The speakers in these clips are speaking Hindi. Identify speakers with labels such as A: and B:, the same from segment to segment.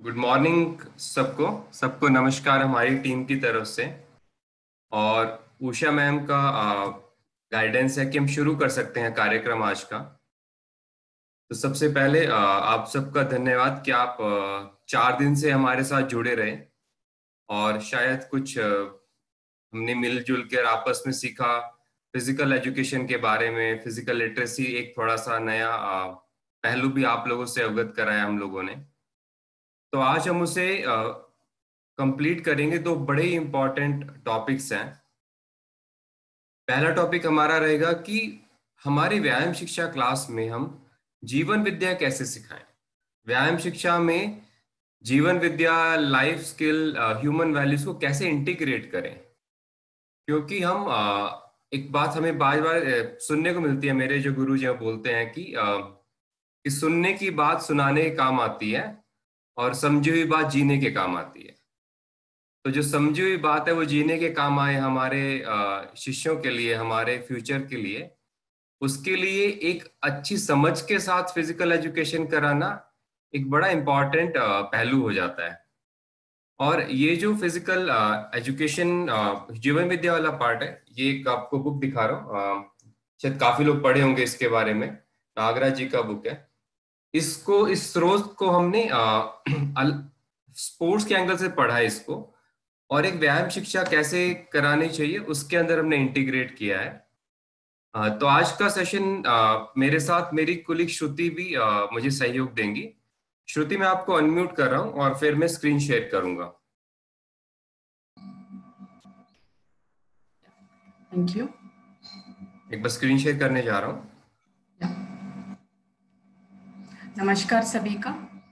A: गुड मॉर्निंग सबको सबको नमस्कार हमारी टीम की तरफ से। और उषा मैम का गाइडेंस है कि हम शुरू कर सकते हैं कार्यक्रम आज का। तो सबसे पहले आप सबका धन्यवाद कि आप 4 दिन से हमारे साथ जुड़े रहे। और शायद कुछ हमने मिलजुल कर आपस में सीखा फिजिकल एजुकेशन के बारे में। फिजिकल लिटरेसी एक थोड़ा सा नया पहलू भी आप लोगों से अवगत कराया हम लोगों ने। तो आज हम उसे कंप्लीट करेंगे। दो बड़े ही इंपॉर्टेंट टॉपिक्स हैं। पहला टॉपिक हमारा रहेगा कि हमारी व्यायाम शिक्षा क्लास में हम जीवन विद्या कैसे सिखाएं। व्यायाम शिक्षा में जीवन विद्या, लाइफ स्किल, ह्यूमन वैल्यूज को कैसे इंटीग्रेट करें। क्योंकि हम एक बात हमें बार बार सुनने को मिलती है। मेरे जो गुरु जी बोलते हैं कि सुनने की बात सुनाने के काम आती है और समझी हुई बात जीने के काम आती है। तो जो समझी हुई बात है वो जीने के काम आए हमारे शिष्यों के लिए, हमारे फ्यूचर के लिए। उसके लिए एक अच्छी समझ के साथ फिजिकल एजुकेशन कराना एक बड़ा इंपॉर्टेंट पहलू हो जाता है। और ये जो फिजिकल एजुकेशन जीवन विद्या वाला पार्ट है, ये एक आपको बुक दिखा रहा हूँ। शायद काफी लोग पढ़े होंगे इसके बारे में। नागराज जी का बुक है। इसको, इस स्रोत को हमने स्पोर्ट्स के एंगल से पढ़ा है इसको। और एक व्यायाम शिक्षा कैसे करानी चाहिए उसके अंदर हमने इंटीग्रेट किया है। तो आज का सेशन मेरे साथ मेरी कुलीग श्रुति भी मुझे सहयोग देंगी। श्रुति, मैं आपको अनम्यूट कर रहा हूँ और फिर मैं स्क्रीन शेयर करूंगा।
B: Thank you.
A: एक बार स्क्रीन शेयर करने जा रहा हूँ।
B: नमस्कार सभी का।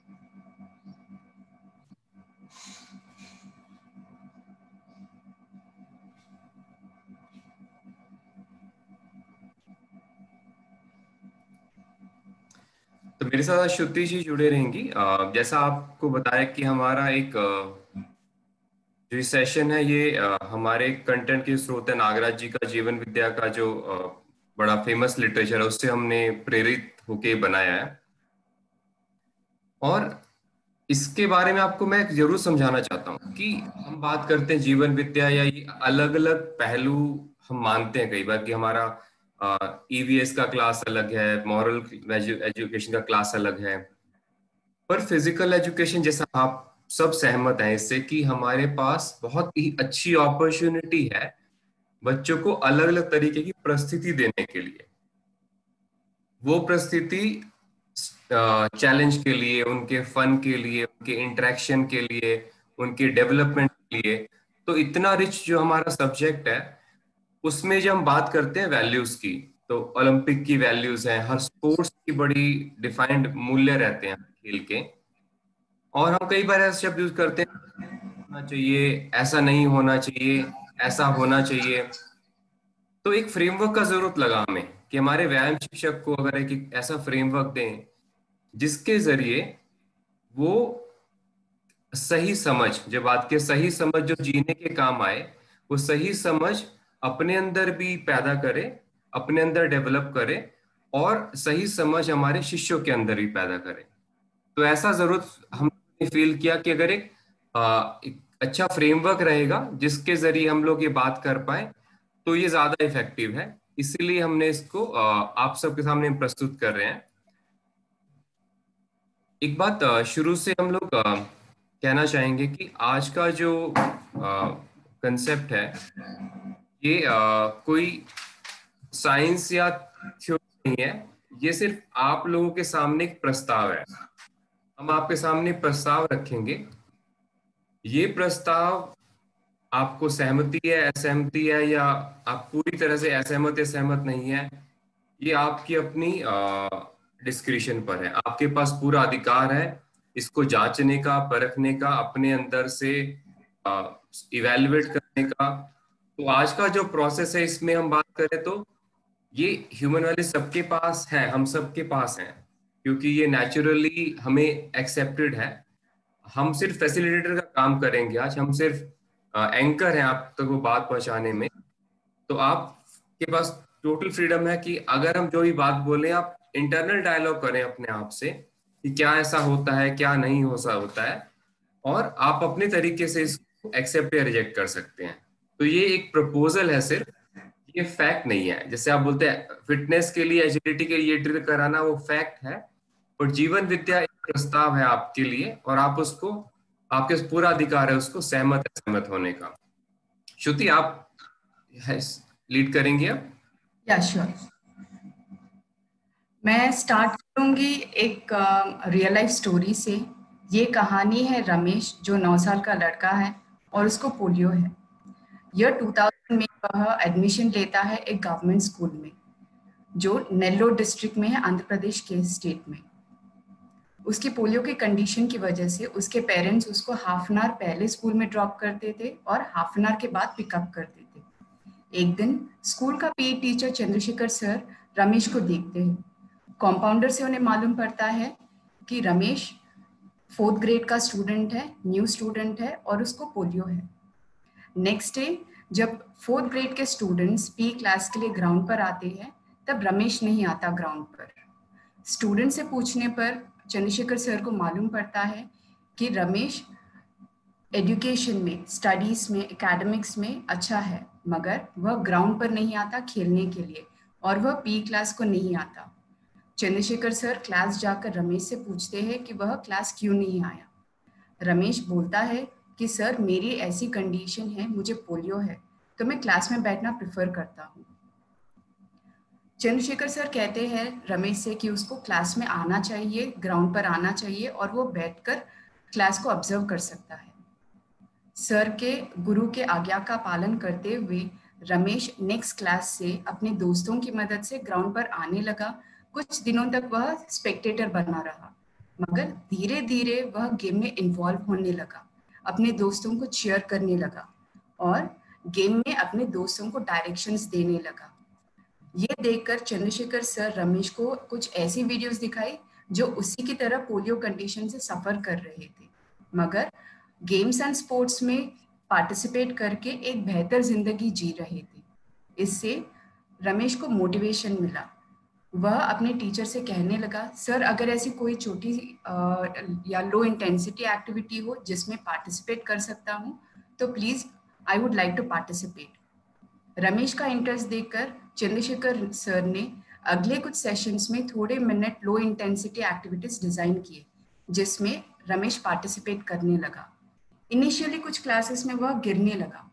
A: तो मेरे साथ श्रुति जी जुड़े रहेंगी। जैसा आपको बताया कि हमारा एक जो सेशन है ये हमारे कंटेंट के स्रोत है नागराज जी का जीवन विद्या का जो बड़ा फेमस लिटरेचर है उससे हमने प्रेरित होके बनाया है। और इसके बारे में आपको मैं जरूर समझाना चाहता हूँ कि हम बात करते हैं जीवन विद्या या ये अलग अलग पहलू हम मानते हैं कई बार कि हमारा ईवीएस का क्लास अलग है, मॉरल एजुकेशन का क्लास अलग है। पर फिजिकल एजुकेशन, जैसा आप सब सहमत हैं इससे, कि हमारे पास बहुत ही अच्छी अपॉर्चुनिटी है बच्चों को अलग अलग तरीके की परिस्थिति देने के लिए। वो परिस्थिति चैलेंज के लिए, उनके फन के लिए, उनके इंटरेक्शन के लिए, उनके डेवलपमेंट के लिए। तो इतना रिच जो हमारा सब्जेक्ट है उसमें जब हम बात करते हैं वैल्यूज की, तो ओलंपिक की वैल्यूज हैं, हर स्पोर्ट्स की बड़ी डिफाइंड मूल्य रहते हैं खेल के। और हम कई बार ऐसे शब्द यूज करते हैं, होना चाहिए, ऐसा नहीं होना चाहिए, ऐसा होना चाहिए। तो एक फ्रेमवर्क का जरूरत लगा हमें कि हमारे व्यायाम शिक्षक को अगर एक ऐसा फ्रेमवर्क दें जिसके जरिए वो सही समझ, जो बात के सही समझ जो जीने के काम आए, वो सही समझ अपने अंदर भी पैदा करे, अपने अंदर डेवलप करे, और सही समझ हमारे शिष्यों के अंदर भी पैदा करे। तो ऐसा जरूरत हमने फील किया कि अगर एक अच्छा फ्रेमवर्क रहेगा जिसके जरिए हम लोग ये बात कर पाए तो ये ज्यादा इफेक्टिव है। इसीलिए हमने इसको आप सबके सामने प्रस्तुत कर रहे हैं। एक बात शुरू से हम लोग कहना चाहेंगे कि आज का जो कंसेप्ट है ये कोई साइंस या थ्योरी नहीं है। ये सिर्फ आप लोगों के सामने एक प्रस्ताव है। हम आपके सामने प्रस्ताव रखेंगे। ये प्रस्ताव आपको सहमति है, असहमति है, या आप पूरी तरह से असहमत या सहमत नहीं है, ये आपकी अपनी डिस्क्रिप्शन पर है। आपके पास पूरा अधिकार है इसको जांचने का, परखने का, अपने अंदर से इवेल्युएट करने का। तो आज का जो प्रोसेस है इसमें हम बात करें तो ये ह्यूमन वैल्यू सबके पास है, हम सबके पास है, क्योंकि ये नेचुरली हमें एक्सेप्टेड है। हम सिर्फ फैसिलिटेटर का काम करेंगे आज। हम सिर्फ एंकर हैं आप तक वो बात पहुंचाने में। तो आपके पास टोटल फ्रीडम है कि अगर हम जो भी बात बोले आप इंटरनल डायलॉग करें अपने आप से कि क्या ऐसा होता है, क्या नहीं हो सा होता है। और आप अपने तरीके से इसको एक्सेप्ट या रिजेक्ट कर सकते हैं। तो ये एक प्रपोजल है सिर्फ, ये फैक्ट नहीं है। जैसे आप बोलते हैं फिटनेस के लिए, एजिलिटी के लिए ड्रिल कराना वो फैक्ट है, और जीवन विद्या एक प्रस्ताव है आपके लिए, और आप उसको, आपके पूरा अधिकार है उसको सहमत होने का। श्रुति, आप लीड करेंगे अब?
B: या श्योर। मैं स्टार्ट करूंगी एक रियल लाइफ स्टोरी से। ये कहानी है रमेश, जो 9 साल का लड़का है और उसको पोलियो है। ईयर 2000 में वह एडमिशन लेता है एक गवर्नमेंट स्कूल में, जो नेल्लोर डिस्ट्रिक्ट में है, आंध्र प्रदेश के स्टेट में। उसकी पोलियो की कंडीशन की वजह से उसके पेरेंट्स उसको हाफ एन आवर पहले स्कूल में ड्रॉप करते थे और हाफ एन आवर के बाद पिकअप करते थे। एक दिन स्कूल का PE teacher Chandrashekhar sir Ramesh को देखते हैं। कंपाउंडर से उन्हें मालूम पड़ता है कि रमेश 4th ग्रेड का स्टूडेंट है, न्यू स्टूडेंट है और उसको पोलियो है। नेक्स्ट डे जब 4th ग्रेड के स्टूडेंट्स पी क्लास के लिए ग्राउंड पर आते हैं, तब रमेश नहीं आता ग्राउंड पर। स्टूडेंट से पूछने पर चंद्रशेखर सर को मालूम पड़ता है कि रमेश एजुकेशन में, स्टडीज में, एकेडमिक्स में अच्छा है, मगर वह ग्राउंड पर नहीं आता खेलने के लिए, और वह पी क्लास को नहीं आता। चंद्रशेखर सर क्लास जाकर रमेश से पूछते हैं कि वह क्लास क्यों नहीं आया। रमेश बोलता है कि सर मेरी ऐसी कंडीशन है, मुझे पोलियो है, तो मैं क्लास में बैठना प्रेफर करता हूँ। चंद्रशेखर सर कहते हैं रमेश से कि उसको क्लास में आना चाहिए, ग्राउंड पर आना चाहिए, और वो बैठकर क्लास को ऑब्जर्व कर सकता है। सर के गुरु के आज्ञा का पालन करते हुए रमेश नेक्स्ट क्लास से अपने दोस्तों की मदद से ग्राउंड पर आने लगा। कुछ दिनों तक वह स्पेक्टेटर बना रहा, मगर धीरे धीरे वह गेम में इन्वॉल्व होने लगा, अपने दोस्तों को चीयर करने लगा और गेम में अपने दोस्तों को डायरेक्शंस देने लगा। ये देखकर चंद्रशेखर सर रमेश को कुछ ऐसी वीडियोस दिखाई जो उसी की तरह पोलियो कंडीशन से सफर कर रहे थे, मगर गेम्स एंड स्पोर्ट्स में पार्टिसिपेट करके एक बेहतर जिंदगी जी रहे थे। इससे रमेश को मोटिवेशन मिला। वह अपने टीचर से कहने लगा, सर अगर ऐसी कोई छोटी या लो इंटेंसिटी एक्टिविटी हो जिसमें पार्टिसिपेट कर सकता हूँ, तो please I would like to participate. Ramesh का इंटरेस्ट देखकर चंद्रशेखर सर ने अगले कुछ सेशंस में थोड़े minute low intensity activities design किए, जिसमें रमेश पार्टिसिपेट करने लगा। इनिशियली कुछ क्लासेस में वह गिरने लगा,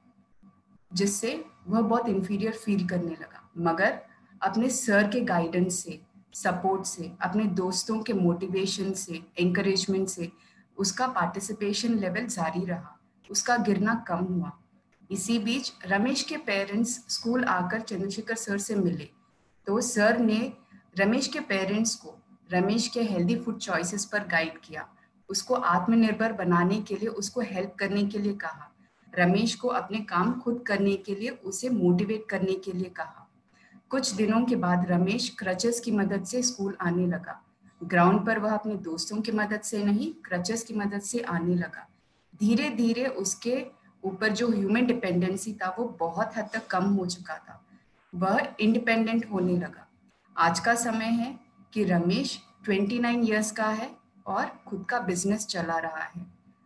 B: जिससे वह बहुत इंफीरियर फील करने लगा, मगर अपने सर के गाइडेंस से, सपोर्ट से, अपने दोस्तों के मोटिवेशन से, एंकरेजमेंट से उसका पार्टिसिपेशन लेवल जारी रहा, उसका गिरना कम हुआ। इसी बीच रमेश के पेरेंट्स स्कूल आकर चंद्रशेखर सर से मिले, तो सर ने रमेश के पेरेंट्स को रमेश के हेल्दी फूड चॉइसेस पर गाइड किया, उसको आत्मनिर्भर बनाने के लिए, उसको हेल्प करने के लिए कहा, रमेश को अपने काम खुद करने के लिए उसे मोटिवेट करने के लिए कहा। कुछ दिनों के बाद रमेश क्रचेस की मदद से स्कूल आने लगा। ग्राउंड पर वह अपने दोस्तों की मदद से नहीं, क्रचेस की मदद से आने लगा। धीरे धीरे उसके ऊपर जो ह्यूमन डिपेंडेंसी था वो बहुत हद तक कम हो चुका था, वह इंडिपेंडेंट होने लगा। आज का समय है कि रमेश 29 इयर्स का है और खुद का बिजनेस चला रहा है।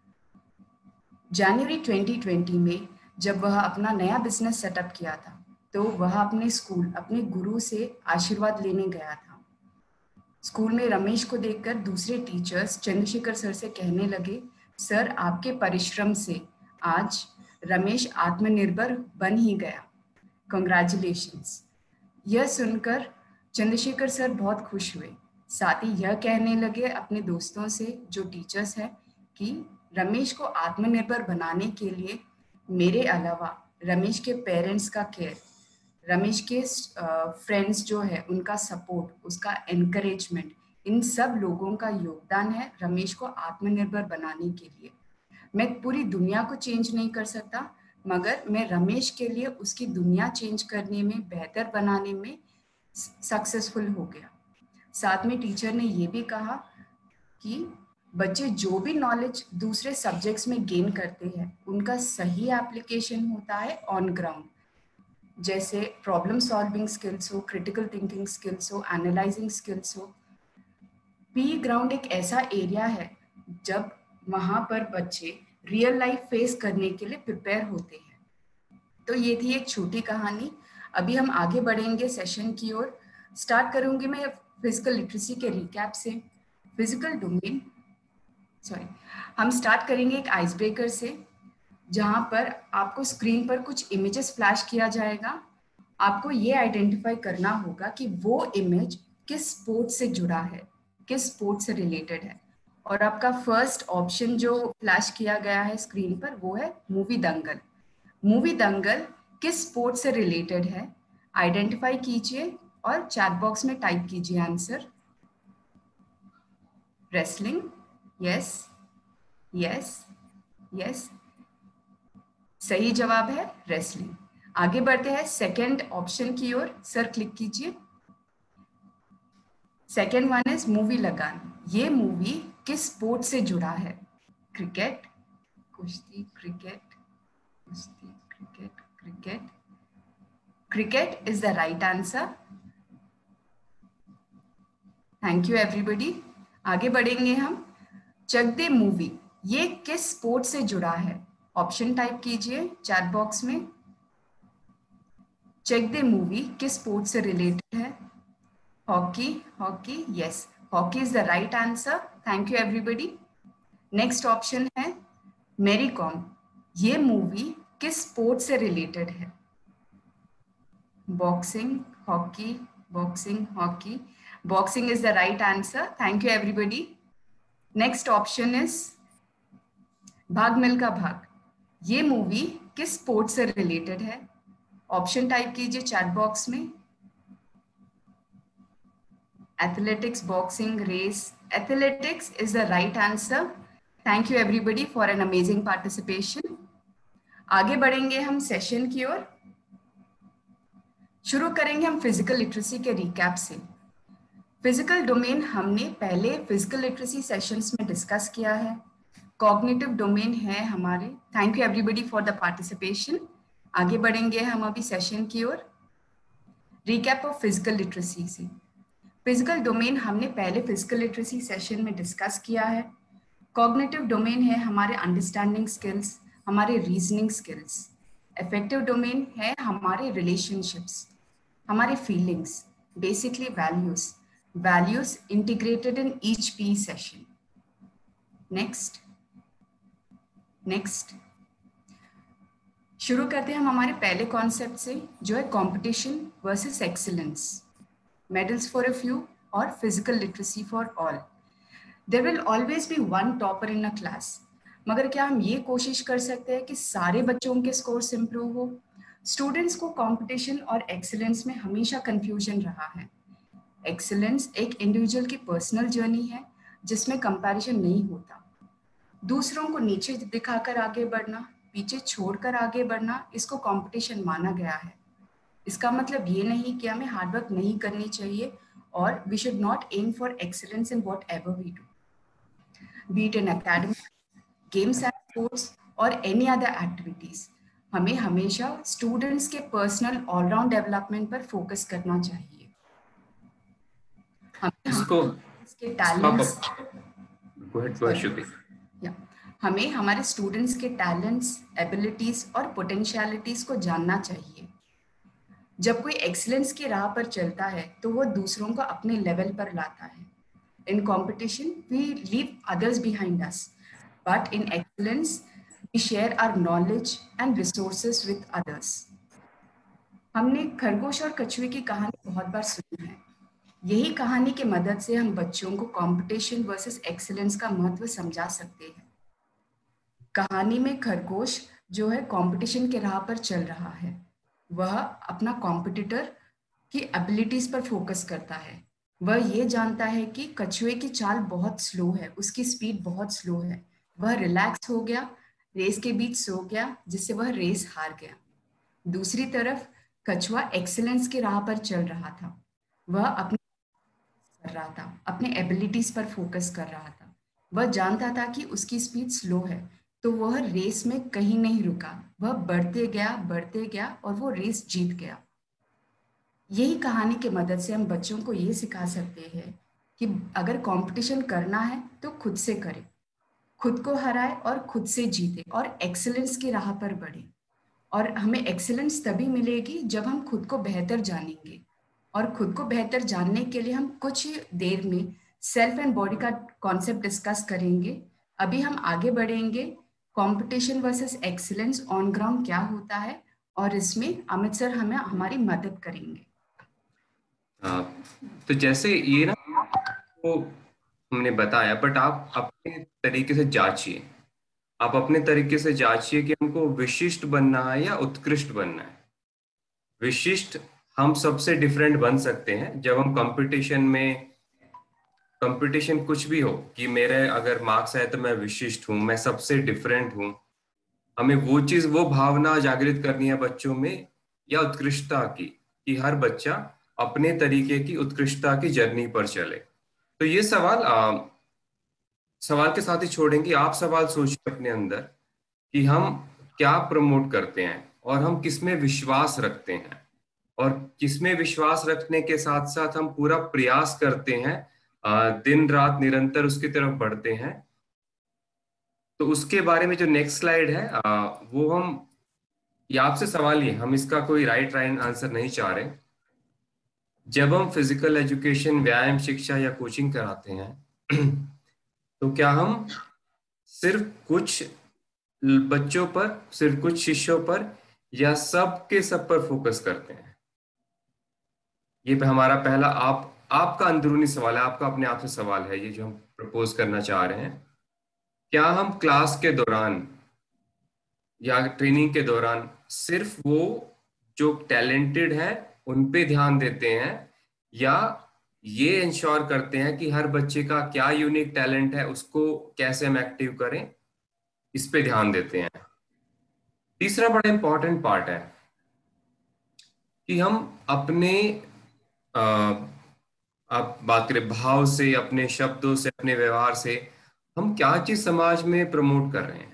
B: जनवरी 2020 में जब वह अपना नया बिजनेस सेटअप किया था, तो वह अपने स्कूल, अपने गुरु से आशीर्वाद लेने गया था। स्कूल में रमेश को देखकर दूसरे टीचर्स चंद्रशेखर सर से कहने लगे, सर आपके परिश्रम से आज रमेश आत्मनिर्भर बन ही गया, कंग्रेचुलेशंस। यह सुनकर चंद्रशेखर सर बहुत खुश हुए। साथ ही यह कहने लगे अपने दोस्तों से जो टीचर्स हैं कि रमेश को आत्मनिर्भर बनाने के लिए मेरे अलावा रमेश के पेरेंट्स का केयर, रमेश के फ्रेंड्स जो है उनका सपोर्ट, उसका एनकरेजमेंट, इन सब लोगों का योगदान है रमेश को आत्मनिर्भर बनाने के लिए। मैं पूरी दुनिया को चेंज नहीं कर सकता, मगर मैं रमेश के लिए उसकी दुनिया चेंज करने में, बेहतर बनाने में सक्सेसफुल हो गया। साथ में टीचर ने ये भी कहा कि बच्चे जो भी नॉलेज दूसरे सब्जेक्ट्स में गेन करते हैं, उनका सही एप्लीकेशन होता है ऑन ग्राउंड, जैसे प्रॉब्लम सॉल्विंग स्किल्स हो, क्रिटिकल थिंकिंग स्किल्स हो, एनालाइजिंग स्किल्स हो। पी ग्राउंड एक ऐसा एरिया है जब वहां पर बच्चे रियल लाइफ फेस करने के लिए प्रिपेयर होते हैं। तो ये थी एक छोटी कहानी। अभी हम आगे बढ़ेंगे सेशन की ओर। स्टार्ट करूंगी मैं फिजिकल लिटरेसी के रिकैप से। फिजिकल डोमेन हम स्टार्ट करेंगे एक आइस ब्रेकर से, जहां पर आपको स्क्रीन पर कुछ इमेजेस फ्लैश किया जाएगा। आपको ये आइडेंटिफाई करना होगा कि वो इमेज किस स्पोर्ट से जुड़ा है, किस स्पोर्ट से रिलेटेड है। और आपका फर्स्ट ऑप्शन जो फ्लैश किया गया है स्क्रीन पर वो है मूवी दंगल। मूवी दंगल किस स्पोर्ट से रिलेटेड है, आइडेंटिफाई कीजिए और चैट बॉक्स में टाइप कीजिए answer. Wrestling, yes yes yes, सही जवाब है रेसलिंग। आगे बढ़ते हैं सेकंड ऑप्शन की ओर। सर क्लिक कीजिए। Second one is movie Lagaan. ये मूवी किस स्पोर्ट से जुड़ा है? क्रिकेट, कुश्ती, क्रिकेट, कुश्ती, cricket, cricket. Cricket is the right answer. Thank you everybody. आगे बढ़ेंगे हम। चक दे मूवी ये किस स्पोर्ट से जुड़ा है? ऑप्शन टाइप कीजिए चैट बॉक्स में। चेक द मूवी किस स्पोर्ट से रिलेटेड है? Hockey, hockey, yes, hockey is the right answer. Thank you everybody. Next option है मैरी कॉम। ये मूवी किस स्पोर्ट से रिलेटेड है? Boxing, hockey, boxing, hockey, boxing is the right answer. Thank you everybody. Next option is Bhaag Milkha भाग। ये मूवी किस स्पोर्ट से रिलेटेड है? ऑप्शन टाइप कीजिए चैट बॉक्स में। Athletics, boxing, race. Athletics is the right answer. Thank you everybody for an amazing participation. आगे बढ़ेंगे हम सेशन की ओर। शुरू करेंगे हम फिजिकल लिटरेसी के रिकैप से। फिजिकल डोमेन हमने पहले फिजिकल लिटरेसी सेशंस में डिस्कस किया है। कॉग्निटिव डोमेन है हमारे। Thank you everybody for the participation. आगे बढ़ेंगे हम अभी सेशन की ओर। रिकैप ऑफ फिजिकल लिटरेसी से। फिजिकल डोमेन हमने पहले फिजिकल लिटरेसी सेशन में डिस्कस किया है। कॉग्निटिव डोमेन है हमारे अंडरस्टैंडिंग स्किल्स, हमारे रीजनिंग स्किल्स। इफेक्टिव डोमेन है हमारे रिलेशनशिप्स, हमारे feelings, basically values. Values integrated in each P session. Next next शुरू करते हैं हम हमारे पहले कॉन्सेप्ट से, जो है competition versus excellence. Medals for a few और physical literacy for all. There will always be one topper in a class. मगर क्या हम ये कोशिश कर सकते हैं कि सारे बच्चों के स्कोर्स इंप्रूव हो? स्टूडेंट्स को कंपटीशन और एक्सीलेंस में हमेशा कंफ्यूजन रहा है। एक्सीलेंस एक इंडिविजुअल की पर्सनल जर्नी है जिसमें कंपैरिजन नहीं होता। दूसरों को नीचे दिखाकर आगे बढ़ना, पीछे छोड़कर आगे बढ़ना, इसको कंपटीशन माना गया है। इसका मतलब ये नहीं कि हमें हार्डवर्क नहीं करनी चाहिए और we should not aim for excellence in whatever we do, be it in academic, games and sports और एनी अदर एक्टिविटीज। हमें हमेशा स्टूडेंट्स के पर्सनल ऑलराउंड डेवलपमेंट पर फोकस करना चाहिए। हमें हमारे स्टूडेंट्स के टैलेंट्स, एबिलिटीज और पोटेंशियलिटीज को जानना चाहिए। जब कोई एक्सीलेंस की राह पर चलता है तो वो दूसरों को अपने लेवल पर लाता है। In competition we leave others behind us, but in excellence we share our knowledge and resources with others. हमने खरगोश और कछुए की कहानी बहुत बार सुनी है। यही कहानी की मदद से हम बच्चों को कंपटीशन वर्सेस एक्सीलेंस का महत्व समझा सकते हैं। कहानी में खरगोश जो है कंपटीशन के राह पर चल रहा है। वह अपना कॉम्पिटिटर की एबिलिटीज पर फोकस करता है। वह ये जानता है कि कछुए की चाल बहुत स्लो है, उसकी स्पीड बहुत स्लो है। वह रिलैक्स हो गया, रेस के बीच सो गया, जिससे वह रेस हार गया। दूसरी तरफ कछुआ एक्सीलेंस की राह पर चल रहा था। वह कर रहा था, अपने एबिलिटीज पर फोकस कर रहा था। वह जानता था कि उसकी स्पीड स्लो है, तो वह रेस में कहीं नहीं रुका। वह बढ़ते गया और वो रेस जीत गया। यही कहानी की मदद से हम बच्चों को ये सिखा सकते हैं कि अगर कंपटीशन करना है तो खुद से करें, खुद को हराए और खुद से जीते और एक्सीलेंस की राह पर बढ़े। और हमें एक्सीलेंस तभी मिलेगी जब हम खुद को बेहतर जानेंगे, और खुद को बेहतर जानने के लिए हम कुछ देर में सेल्फ एंड बॉडी का कॉन्सेप्ट डिस्कस करेंगे। अभी हम आगे बढ़ेंगे, competition versus excellence on ground क्या होता है, और इसमें अमित सर हमें हमारी मदद करेंगे।
A: तो जैसे ये ना वो हमने बताया, बट आप अपने तरीके से जांचिए। आप अपने तरीके से जांचिए कि हमको विशिष्ट बनना है या उत्कृष्ट बनना है। विशिष्ट हम सबसे डिफरेंट बन सकते हैं जब हम कंपटीशन में, कंपटीशन कुछ भी हो, कि मेरे अगर मार्क्स आए तो मैं विशिष्ट हूं, मैं सबसे डिफरेंट हूं। हमें वो चीज, वो भावना जागृत करनी है बच्चों में, या उत्कृष्टता की, कि हर बच्चा अपने तरीके की उत्कृष्टता की जर्नी पर चले। तो ये सवाल के साथ ही छोड़ेंगे। आप सवाल सोचिए अपने अंदर कि हम क्या प्रमोट करते हैं और हम किसमें विश्वास रखते हैं, और किसमें विश्वास रखने के साथ साथ हम पूरा प्रयास करते हैं, दिन रात निरंतर उसकी तरफ बढ़ते हैं। तो उसके बारे में जो नेक्स्ट स्लाइड है, वो हम, ये आपसे सवाल ही है, हम इसका कोई राइट आंसर नहीं चाह रहे। जब हम फिजिकल एजुकेशन, व्यायाम शिक्षा या कोचिंग कराते हैं तो क्या हम सिर्फ कुछ बच्चों पर, सिर्फ कुछ शिष्यों पर, या सब के सब पर फोकस करते हैं? ये हमारा पहला आपका अंदरूनी सवाल है, आपका अपने आप से सवाल है, ये जो हम प्रपोज करना चाह रहे हैं। क्या हम क्लास के दौरान या ट्रेनिंग के दौरान सिर्फ वो जो टैलेंटेड है उन पे ध्यान देते हैं, या ये इंश्योर करते हैं कि हर बच्चे का क्या यूनिक टैलेंट है, उसको कैसे हम एक्टिव करें, इस पे ध्यान देते हैं? तीसरा बड़ा इंपॉर्टेंट पार्ट है कि हम अपने, अ, आप बात करें भाव से, अपने शब्दों से, अपने व्यवहार से, हम क्या चीज समाज में प्रमोट कर रहे हैं,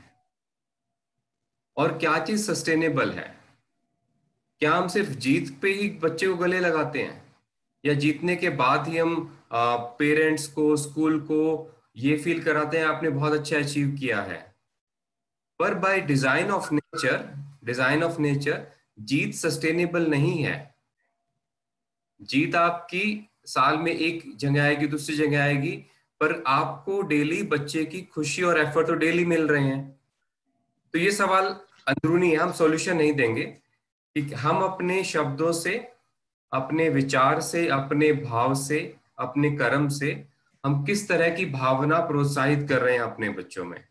A: और क्या चीज सस्टेनेबल है। क्या हम सिर्फ जीत पे ही बच्चे को गले लगाते हैं, या जीतने के बाद ही हम पेरेंट्स को, स्कूल को ये फील कराते हैं आपने बहुत अच्छा अचीव किया है? पर by design of nature, design of nature, जीत सस्टेनेबल नहीं है। जीत आपकी साल में एक जगह आएगी, दूसरी जगह आएगी, पर आपको डेली बच्चे की खुशी और एफर्ट तो डेली मिल रहे हैं। तो ये सवाल अंदरूनी है, हम सॉल्यूशन नहीं देंगे कि हम अपने शब्दों से, अपने विचार से, अपने भाव से, अपने कर्म से हम किस तरह की भावना प्रोत्साहित कर रहे हैं अपने बच्चों में।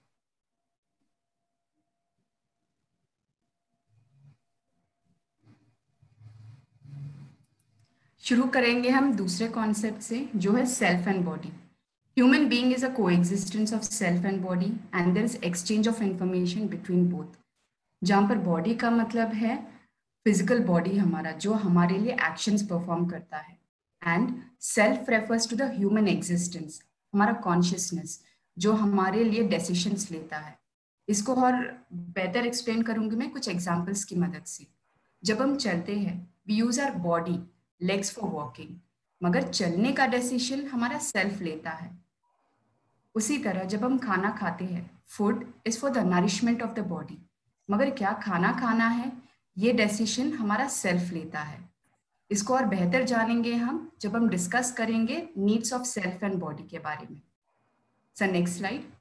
B: शुरू करेंगे हम दूसरे कॉन्सेप्ट से, जो है self and body. Human being is a coexistence of self and body and there is exchange of information between both. जहाँ पर बॉडी का मतलब है फिजिकल बॉडी हमारा, जो हमारे लिए एक्शंस परफॉर्म करता है, and self refers to the human existence, हमारा कॉन्शियसनेस, जो हमारे लिए डिसीजंस लेता है। इसको और बेहतर एक्सप्लेन करूंगी मैं कुछ एग्जांपल्स की मदद से। जब हम चलते हैं, we use our body legs for walking, मगर चलने का डिसीजन हमारा सेल्फ लेता है। उसी तरह जब हम खाना खाते हैं, food is for the nourishment of the body, मगर क्या खाना खाना है, ये डिसीजन हमारा सेल्फ लेता है। इसको और बेहतर जानेंगे हम जब हम डिस्कस करेंगे needs of self and body के बारे में। Sir next slide.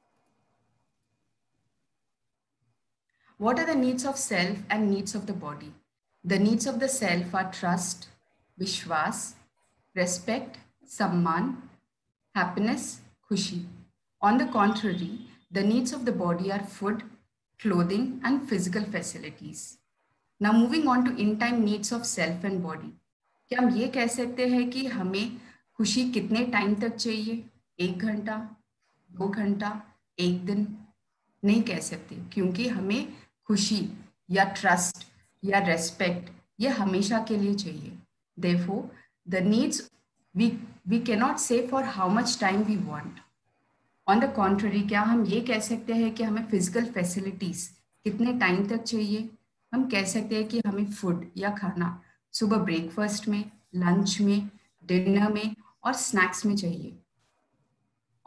B: What are the needs of self and needs of the body? The needs of the self are trust, vishwas, respect, samman, happiness, khushi. On the contrary, the needs of the body are food, clothing, and physical facilities. Now moving on to in-time needs of self and body. क्या हम ये कह सकते हैं कि हमें खुशी कितने टाइम तक चाहिए? 1 घंटा, 2 घंटा, 1 दिन? नहीं कह सकते, क्योंकि हमें खुशी या ट्रस्ट या रेस्पेक्ट ये हमेशा के लिए चाहिए। Therefore, the needs we cannot say for how much time we want. On the contrary, क्या हम ये कह सकते हैं कि हमें फिजिकल फैसिलिटीज कितने टाइम तक चाहिए? हम कह सकते हैं कि हमें फूड या खाना सुबह ब्रेकफास्ट में, लंच में, डिनर में और स्नैक्स में चाहिए।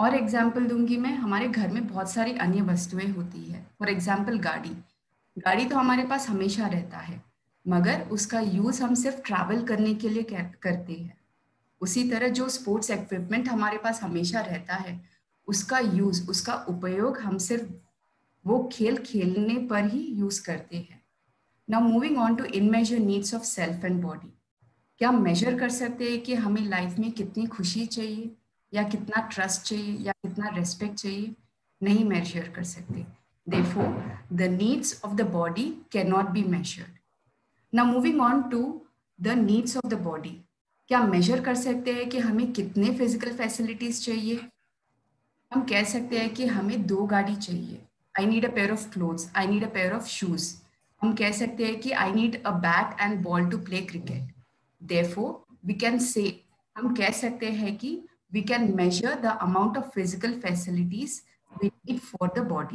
B: और एग्जाम्पल दूंगी मैं, हमारे घर में बहुत सारी अन्य वस्तुएं होती है। फॉर एग्जाम्पल गाड़ी। गाड़ी तो हमारे पास हमेशा रहता है, मगर उसका यूज हम सिर्फ ट्रैवल करने के लिए करते हैं। उसी तरह जो स्पोर्ट्स इक्विपमेंट हमारे पास हमेशा रहता है, उसका यूज, उसका उपयोग हम सिर्फ वो खेल खेलने पर ही यूज करते हैं। Now moving on to in measure needs of self and body. क्या हम मेजर कर सकते हैं कि हमें लाइफ में कितनी खुशी चाहिए, या कितना ट्रस्ट चाहिए, या कितना रेस्पेक्ट चाहिए? नहीं मेजर कर सकते। Therefore, the needs of the body cannot be measured. Now moving on to the needs of the body. क्या मेजर कर सकते हैं कि हमें कितने फिजिकल फैसिलिटीज चाहिए? हम कह सकते हैं कि हमें 2 गाड़ी चाहिए। I need a pair of clothes, I need a pair of shoes. हम कह सकते हैं कि I need a bat and ball to play cricket. Therefore, we can say, हम कह सकते हैं कि we can measure the amount of physical facilities we need for the body.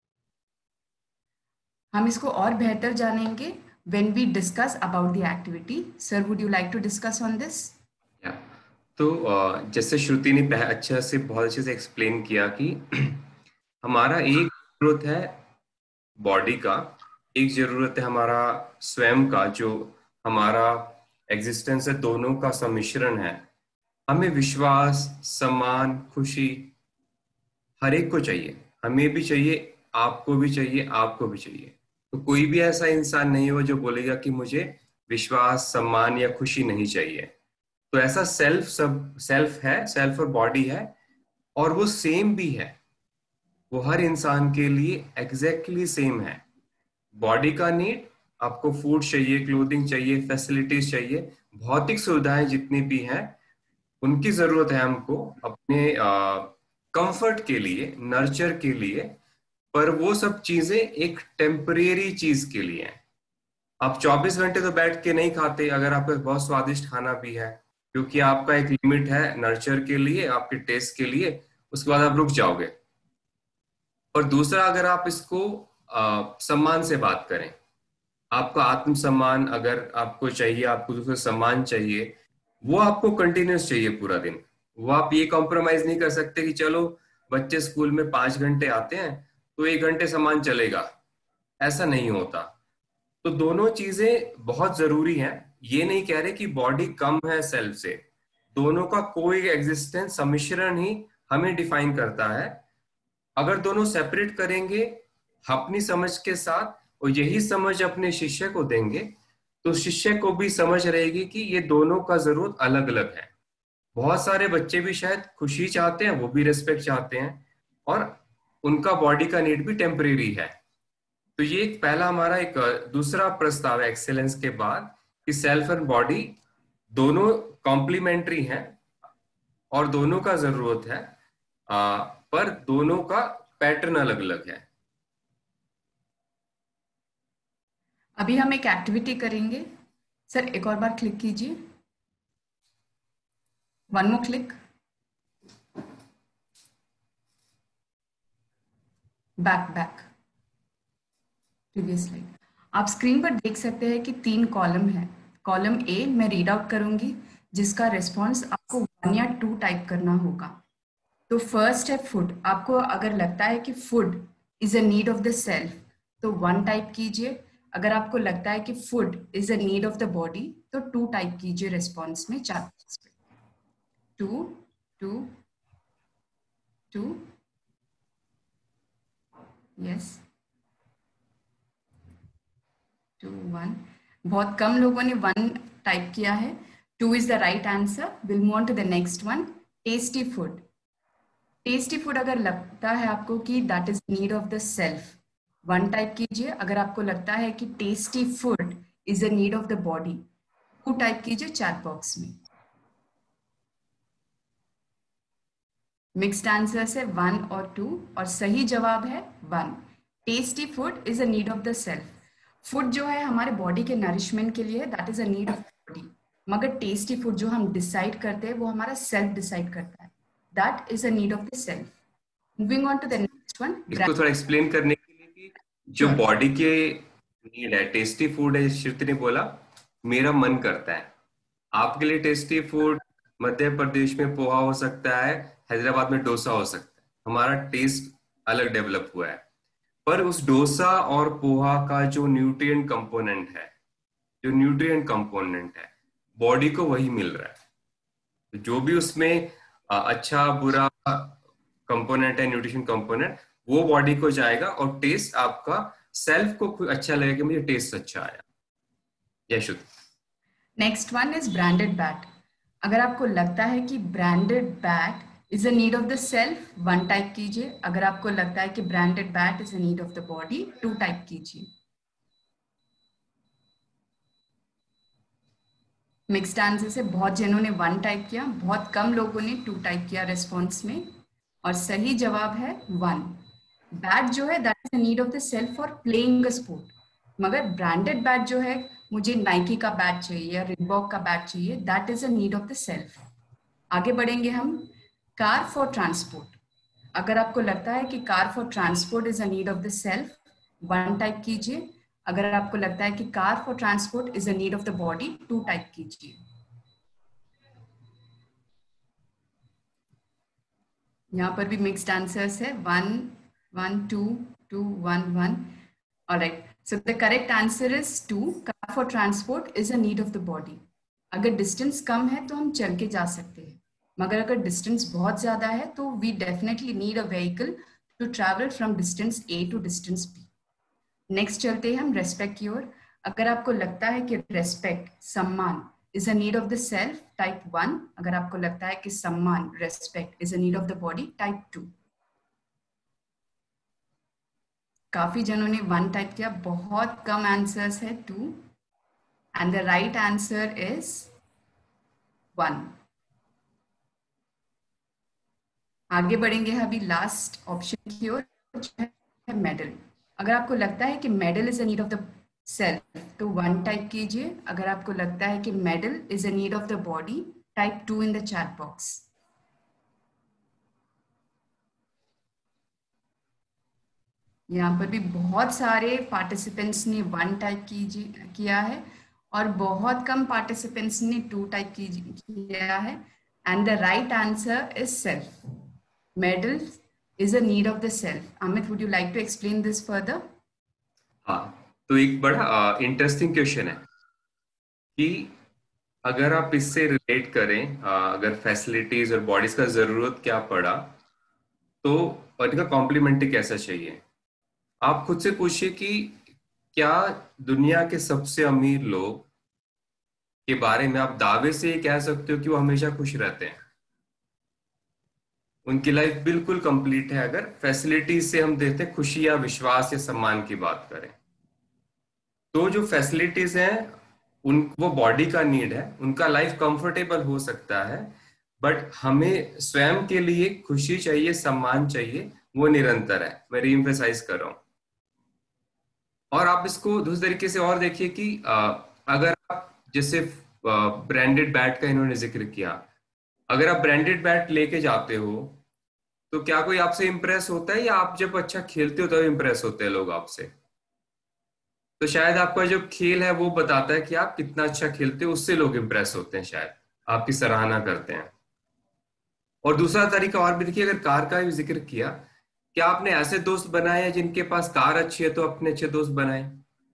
B: हम इसको और बेहतर जानेंगे when we discuss about the activity. Sir, would you like to discuss on this?
A: या तो जैसे श्रुति ने बहुत अच्छे से एक्सप्लेन किया कि हमारा एक जरूरत है बॉडी का, एक जरूरत है हमारा स्वयं का, जो हमारा एग्जिस्टेंस है, दोनों का सम्मिश्रण है। हमें विश्वास, सम्मान, खुशी हर एक को चाहिए। हमें भी चाहिए, आपको भी चाहिए, आपको भी चाहिए। तो कोई भी ऐसा इंसान नहीं हो जो बोलेगा कि मुझे विश्वास, सम्मान या खुशी नहीं चाहिए। तो ऐसा सेल्फ है, सेल्फ और बॉडी है, और वो सेम भी है। वो हर इंसान के लिए एग्जैक्टली सेम है। बॉडी का नीड, आपको फूड चाहिए, क्लोथिंग चाहिए, फैसिलिटीज चाहिए, भौतिक सुविधाएं जितनी भी हैं उनकी जरूरत है हमको अपने कंफर्ट के लिए, नर्चर के लिए। पर वो सब चीजें एक टेम्परेरी चीज के लिए हैं। आप 24 घंटे तो बैठ के नहीं खाते, अगर आपका बहुत स्वादिष्ट खाना भी है, क्योंकि आपका एक लिमिट है नर्चर के लिए, आपके टेस्ट के लिए, उसके बाद आप रुक जाओगे। और दूसरा, अगर आप इसको सम्मान से बात करें, आपका आत्मसम्मान अगर आपको चाहिए, आपको दूसरा सम्मान चाहिए, वो आपको कंटिन्यूस चाहिए पूरा दिन। वो आप ये कॉम्प्रोमाइज नहीं कर सकते कि चलो बच्चे स्कूल में 5 घंटे आते हैं तो 1 घंटे सम्मान चलेगा, ऐसा नहीं होता। तो दोनों चीजें बहुत जरूरी हैं। ये नहीं कह रहे कि बॉडी कम है सेल्फ से, दोनों का कोई एग्जिस्टेंस, सम्मिश्रण ही हमें डिफाइन करता है। अगर दोनों सेपरेट करेंगे अपनी समझ के साथ, और यही समझ अपने शिष्य को देंगे, तो शिष्य को भी समझ रहेगी कि ये दोनों का जरूरत अलग अलग है। बहुत सारे बच्चे भी शायद खुशी चाहते हैं, वो भी रिस्पेक्ट चाहते हैं, और उनका बॉडी का नीड भी टेम्परेरी है। तो ये एक पहला हमारा एक दूसरा प्रस्ताव है एक्सेलेंस के बाद, कि सेल्फ एंड बॉडी दोनों कॉम्प्लीमेंट्री हैं और दोनों का जरूरत है, पर दोनों का पैटर्न अलग अलग है।
B: अभी हम एक एक्टिविटी करेंगे। सर एक और बार क्लिक कीजिए, one more click, back previous slide. आप स्क्रीन पर देख सकते हैं कि 3 कॉलम है। कॉलम ए मैं रीड आउट करूंगी, जिसका रिस्पॉन्स आपको 1 या 2 टाइप करना होगा। तो फर्स्ट है फूड। आपको अगर लगता है कि food is a need of the self, तो 1 टाइप कीजिए। अगर आपको लगता है कि food is a need of the body, तो 2 टाइप कीजिए रिस्पॉन्स में, 4 2 2 2, यस 2 1। बहुत कम लोगों ने 1 टाइप किया है। 2 is the right answer. Will move on to the next one, tasty food. Tasty food अगर लगता है आपको कि that is need of the self, 1 type कीजिए। अगर आपको लगता है कि tasty food is a need of the body, 2 type कीजिए चैट बॉक्स में। मिक्स्ड आंसर्स है 1 और 2, और सही जवाब है 1। Tasty food is a need of the self. Food जो है हमारे बॉडी के नरिशमेंट के लिए, that is a need of body. मगर टेस्टी फूड जो हम डिसाइड करते हैं, वो हमारा सेल्फ डिसाइड करता है, that is a need of the self. Moving on to the next one,
A: इसको थोड़ा एक्सप्लेन करने के लिए कि जो
B: श्योर।
A: बॉडी के नीड है, टेस्टी फूड है, श्रुति ने बोला मेरा मन करता है। आपके लिए टेस्टी फूड मध्य प्रदेश में पोहा हो सकता है, हैदराबाद में डोसा हो सकता है, हमारा टेस्ट अलग डेवलप हुआ है, पर उस डोसा और पोहा का जो न्यूट्रिएंट कंपोनेंट है बॉडी को वही मिल रहा है। तो जो भी उसमें अच्छा बुरा कंपोनेंट है, न्यूट्रिशन कंपोनेंट, वो बॉडी को जाएगा और टेस्ट आपका सेल्फ को अच्छा लगेगा कि मुझे टेस्ट अच्छा आया। यशुद।
B: Next one is branded bat. अगर आपको लगता है कि branded bat is a need of the self, 1 type कीजिए। अगर आपको लगता है कि branded bat is a need of the body, 2 type कीजिए। मिक्स्ड आंसर से बहुत जनों ने 1 टाइप किया, बहुत कम लोगों ने 2 टाइप किया रिस्पॉन्स में, और सही जवाब है 1। बैट जो है that is the need of the self for playing a sport, मगर ब्रांडेड बैट जो है, मुझे नाइकी का बैट चाहिए या रिबॉक का बैट चाहिए, that is a need of the self. आगे बढ़ेंगे हम। Car for transport. अगर आपको लगता है कि car for transport is a need of the self, 1 type कीजिए। अगर आपको लगता है कि car for transport is a need of the body, 2 type कीजिए। यहाँ पर भी मिक्स्ड आंसर्स है, 1 1 2 2 1 1। Alright, so the correct answer is 2। Car for transport is a need of the body. अगर डिस्टेंस कम है तो हम चल के जा सकते हैं, मगर अगर डिस्टेंस बहुत ज्यादा है तो we definitely need a vehicle to travel from distance A to distance B. Next चलते हैं हम रेस्पेक्ट की ओर। अगर आपको लगता है कि रेस्पेक्ट, सम्मान is a need of the self, type 1। अगर आपको लगता है कि सम्मान, respect is a need of the body, type 2। काफी जनों ने 1 टाइप किया, बहुत कम आंसर्स है 2, and the right answer is 1। आगे बढ़ेंगे अभी लास्ट ऑप्शन की ओर, जो है मेडल। अगर आपको लगता है कि medal is a need of the self, तो 1 टाइप कीजिए। अगर आपको लगता है कि medal is a need of the body, type 2 in the chat box. यहाँ पर भी बहुत सारे पार्टिसिपेंट्स ने 1 टाइप किया है, और बहुत कम पार्टिसिपेंट्स ने 2 टाइप किया है, and the right answer is self. Medal is a need of the self. Amit, would you like to explain this further?
A: हाँ, तो एक बड़ा इंटरेस्टिंग क्वेश्चन है कि अगर आप इससे रिलेट करें, अगर फैसिलिटीज और बॉडीज का जरूरत क्या पड़ा तो और इनका कॉम्प्लीमेंट्री कैसा चाहिए। आप खुद से पूछिए कि क्या दुनिया के सबसे अमीर लोग के बारे में आप दावे से ये कह सकते हो कि वो हमेशा खुश रहते हैं। उनकी लाइफ बिल्कुल कंप्लीट है अगर फैसिलिटीज से हम देखते हैं, खुशी या विश्वास या सम्मान की बात करें। तो जो फैसिलिटीज हैं उन वो बॉडी का नीड है, उनका लाइफ कंफर्टेबल हो सकता है, बट हमें स्वयं के लिए खुशी चाहिए, सम्मान चाहिए, वो निरंतर है। मैं रीएम्फेसाइज कर रहा हूँ। और आप इसको दूसरे तरीके से और देखिए कि अगर आप जैसे ब्रांडेड बैट का इन्होंने जिक्र किया, अगर आप ब्रांडेड बैट लेके जाते हो तो क्या कोई आपसे इंप्रेस होता है, या आप जब अच्छा खेलते हो तब इंप्रेस होते हैं लोग आपसे। तो शायद आपका जो खेल है वो बताता है कि आप कितना अच्छा खेलते हो, उससे लोग इंप्रेस होते हैं, शायद आपकी सराहना करते हैं। और दूसरा तरीका और भी देखिए, अगर कार का भी जिक्र किया, क्या आपने ऐसे दोस्त बनाए हैं जिनके पास कार अच्छी है तो अपने अच्छे दोस्त बनाए।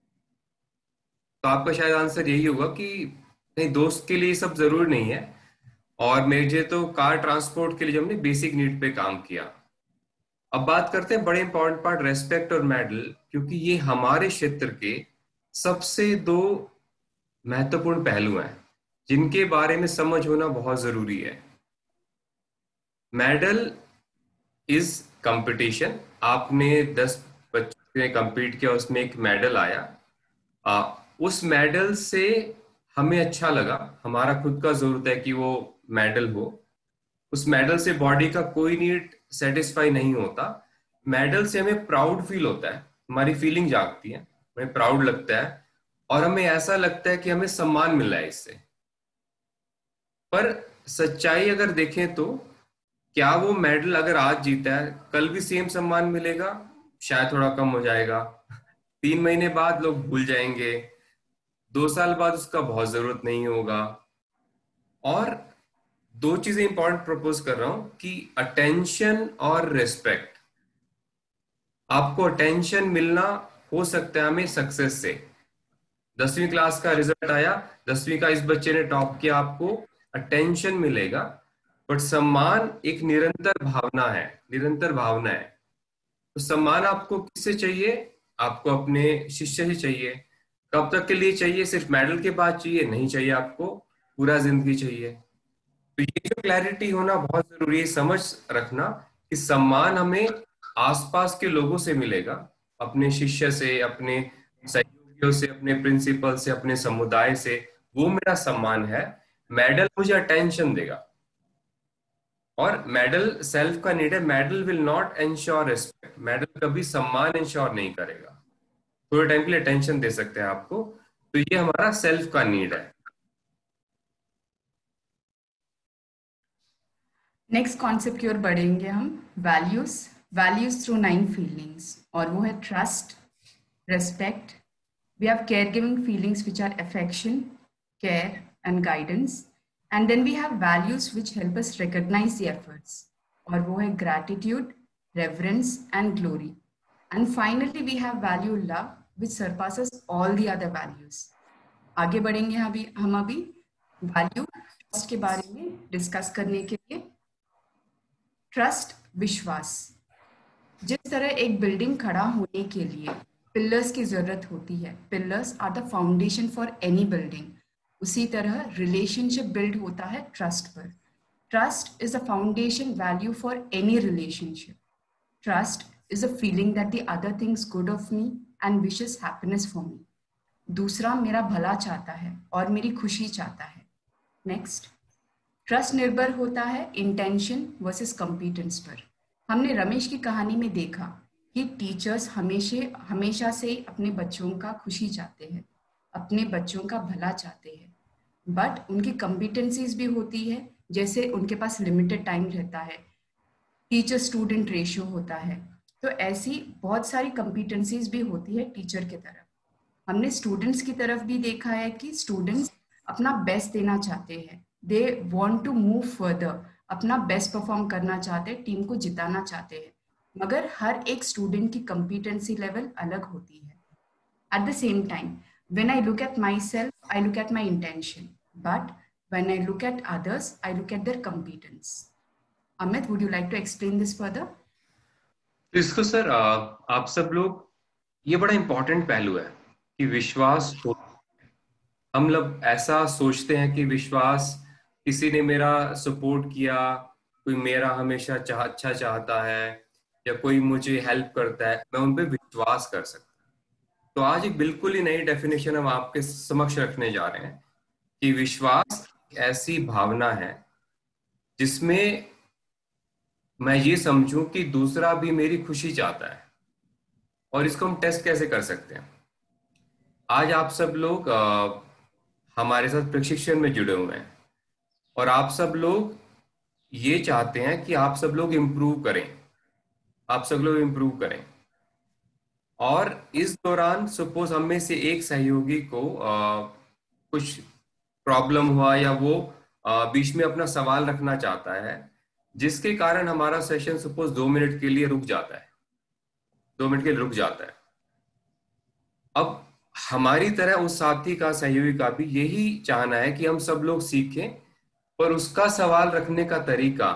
A: तो आपका शायद आंसर यही होगा कि नहीं, दोस्त के लिए सब जरूरी नहीं है। और मेरे तो कार ट्रांसपोर्ट के लिए जो हमने बेसिक नीड पे काम किया। अब बात करते हैं बड़े इंपॉर्टेंट पार्ट, रेस्पेक्ट और मेडल, क्योंकि ये हमारे क्षेत्र के सबसे दो महत्वपूर्ण पहलू हैं जिनके बारे में समझ होना बहुत जरूरी है। Medal is competition. आपने 10 बच्चों ने compete किया, उसमें एक मेडल आया। उस मेडल से हमें अच्छा लगा, हमारा खुद का जरूरत है कि वो मेडल हो। उस मेडल से बॉडी का कोई नीड सेटिस्फाई नहीं होता। मेडल से हमें प्राउड फील होता है, हमारी फीलिंग जागती है, हमें प्राउड लगता है, और हमें ऐसा लगता है कि हमें सम्मान मिल रहा है इससे। पर सच्चाई अगर देखें तो क्या वो मेडल अगर आज जीता है कल भी सेम सम्मान मिलेगा? शायद थोड़ा कम हो जाएगा। 3 महीने बाद लोग भूल जाएंगे, 2 साल बाद उसका बहुत जरूरत नहीं होगा। और दो चीजें इंपॉर्टेंट प्रपोज कर रहा हूं कि अटेंशन और रिस्पेक्ट। आपको अटेंशन मिलना हो सकता है हमें सक्सेस से। 10वीं क्लास का रिजल्ट आया, 10वीं का इस बच्चे ने टॉप किया, आपको अटेंशन मिलेगा। बट सम्मान एक निरंतर भावना है, निरंतर भावना है। तो सम्मान आपको किससे चाहिए? आपको अपने शिष्य से चाहिए। कब तक के लिए चाहिए? सिर्फ मेडल के बाद चाहिए? नहीं चाहिए, आपको पूरा जिंदगी चाहिए। तो ये जो क्लैरिटी होना बहुत जरूरी है, समझ रखना कि सम्मान हमें आसपास के लोगों से मिलेगा, अपने शिष्य से, अपने सहयोगियों से, अपने प्रिंसिपल से, अपने समुदाय से। वो मेरा सम्मान है। मेडल मुझे अटेंशन देगा, और मेडल सेल्फ का नीड है। Medal will not ensure respect, medal कभी सम्मान इंश्योर नहीं करेगा। थोड़े टाइम के लिए अटेंशन दे सकते हैं आपको, तो ये हमारा सेल्फ का नीड है।
B: नेक्स्ट कॉन्सेप्ट की ओर बढ़ेंगे हम, वैल्यूज। वैल्यूज थ्रू 9 फीलिंग्स, और वो है trust, respect, we have care giving feelings which are affection, care and guidance, and then we have values which help us recognise the efforts, और वो है gratitude, reverence and glory, and finally we have value love which surpasses all the other values. आगे बढ़ेंगे हम अभी वैल्यू ट्रस्ट के बारे में डिस्कस करने के लिए। ट्रस्ट, विश्वास। जिस तरह एक बिल्डिंग खड़ा होने के लिए पिलर्स की जरूरत होती है, pillars are the foundation for any building, उसी तरह रिलेशनशिप बिल्ड होता है ट्रस्ट पर। Trust is the foundation value for any relationship. Trust is a feeling that the other thinks good of me and wishes happiness for me. दूसरा मेरा भला चाहता है और मेरी खुशी चाहता है। नेक्स्ट, ट्रस्ट निर्भर होता है इंटेंशन वर्सेस कंपीटेंस पर। हमने रमेश की कहानी में देखा कि टीचर्स हमेशा से अपने बच्चों का खुशी चाहते हैं, अपने बच्चों का भला चाहते हैं, बट उनकी कंपिटेंसीज भी होती है, जैसे उनके पास लिमिटेड टाइम रहता है, टीचर स्टूडेंट रेशियो होता है। तो ऐसी बहुत सारी कंपिटेंसीज भी होती है टीचर की तरफ। हमने स्टूडेंट्स की तरफ भी देखा है कि स्टूडेंट्स अपना बेस्ट देना चाहते हैं, they want to move further, अपना बेस्ट परफॉर्म करना चाहते हैं, टीम को जिताना चाहते हैं, मगर हर एक स्टूडेंट की कंपिटेंसी लेवल अलग होती है। At the same time, when I look at myself I look at my intention, but when I look at others I look at their competence. Amit, would you like to explain this further?
A: तो इसको सर, आप सब लोग, ये बड़ा इंपॉर्टेंट पहलू है कि विश्वास हो। हम लोग ऐसा सोचते हैं कि विश्वास, किसी ने मेरा सपोर्ट किया, कोई मेरा हमेशा अच्छा चाहता है, या कोई मुझे हेल्प करता है, मैं उन पे विश्वास कर सकता हूं। तो आज एक बिल्कुल ही नई डेफिनेशन हम आपके समक्ष रखने जा रहे हैं कि विश्वास एक ऐसी भावना है जिसमें मैं ये समझूं कि दूसरा भी मेरी खुशी चाहता है। और इसको हम टेस्ट कैसे कर सकते हैं? आज आप सब लोग हमारे साथ प्रशिक्षण में जुड़े हुए हैं, और आप सब लोग ये चाहते हैं कि आप सब लोग इम्प्रूव करें, आप सब लोग इम्प्रूव करें। और इस दौरान सपोज हम में से एक सहयोगी को कुछ प्रॉब्लम हुआ, या वो बीच में अपना सवाल रखना चाहता है, जिसके कारण हमारा सेशन सपोज 2 मिनट के लिए रुक जाता है, 2 मिनट के लिए रुक जाता है। अब हमारी तरह उस साथी का, सहयोगी का भी यही चाहना है कि हम सब लोग सीखें, पर उसका सवाल रखने का तरीका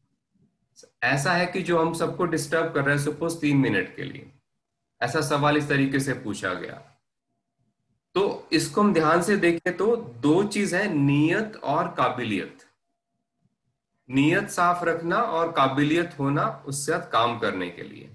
A: ऐसा है कि जो हम सबको डिस्टर्ब कर रहा है। सपोज 3 मिनट के लिए ऐसा सवाल इस तरीके से पूछा गया, तो इसको हम ध्यान से देखें तो दो चीज है, नियत और काबिलियत। नियत साफ रखना और काबिलियत होना उससे साथ काम करने के लिए।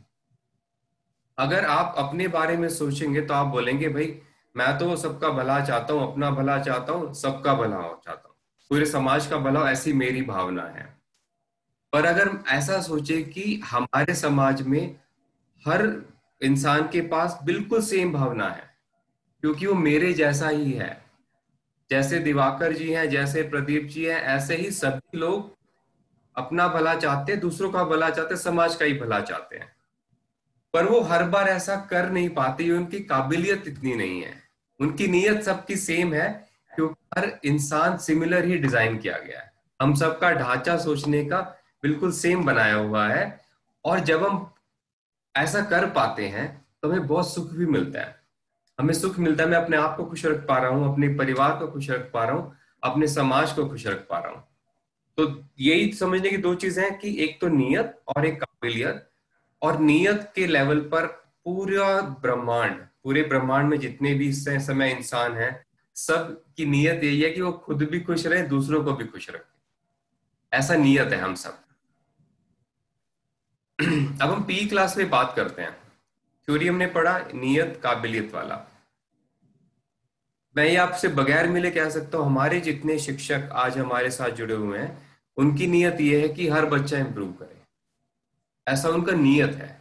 A: अगर आप अपने बारे में सोचेंगे तो आप बोलेंगे भाई मैं तो सबका भला चाहता हूं, अपना भला चाहता हूं, सबका भला चाहता हूं, पूरे समाज का भला, ऐसी मेरी भावना है। पर अगर ऐसा सोचे कि हमारे समाज में हर इंसान के पास बिल्कुल सेम भावना है, क्योंकि वो मेरे जैसा ही है, जैसे दिवाकर जी हैं, जैसे प्रदीप जी हैं, ऐसे ही सभी लोग अपना भला चाहते हैं, दूसरों का भला चाहते हैं, समाज का ही भला चाहते हैं। पर वो हर बार ऐसा कर नहीं पाते, उनकी काबिलियत इतनी नहीं है। उनकी नीयत सबकी सेम है, क्योंकि हर इंसान सिमिलर ही डिजाइन किया गया है। हम सबका ढांचा सोचने का बिल्कुल सेम बनाया हुआ है। और जब हम ऐसा कर पाते हैं तो हमें बहुत सुख भी मिलता है। हमें सुख मिलता है, मैं अपने आप को खुश रख पा रहा हूँ, अपने परिवार को खुश रख पा रहा हूँ, अपने समाज को खुश रख पा रहा हूँ। तो यही समझने की दो चीजें हैं कि एक तो नियत और एक काबिलियत। और नियत के लेवल पर पूरे ब्रह्मांड में जितने भी इस समय इंसान हैं, सब की नियत यही है कि वो खुद भी खुश रहे, दूसरों को भी खुश रखे। ऐसा नियत है हम सब। अब हम पी क्लास में बात करते हैं। थ्योरी हमने पढ़ा नियत काबिलियत वाला। मैं ये आपसे बगैर मिले कह सकता हूँ, हमारे जितने शिक्षक आज हमारे साथ जुड़े हुए हैं, उनकी नियत ये है कि हर बच्चा इंप्रूव करे। ऐसा उनका नियत है।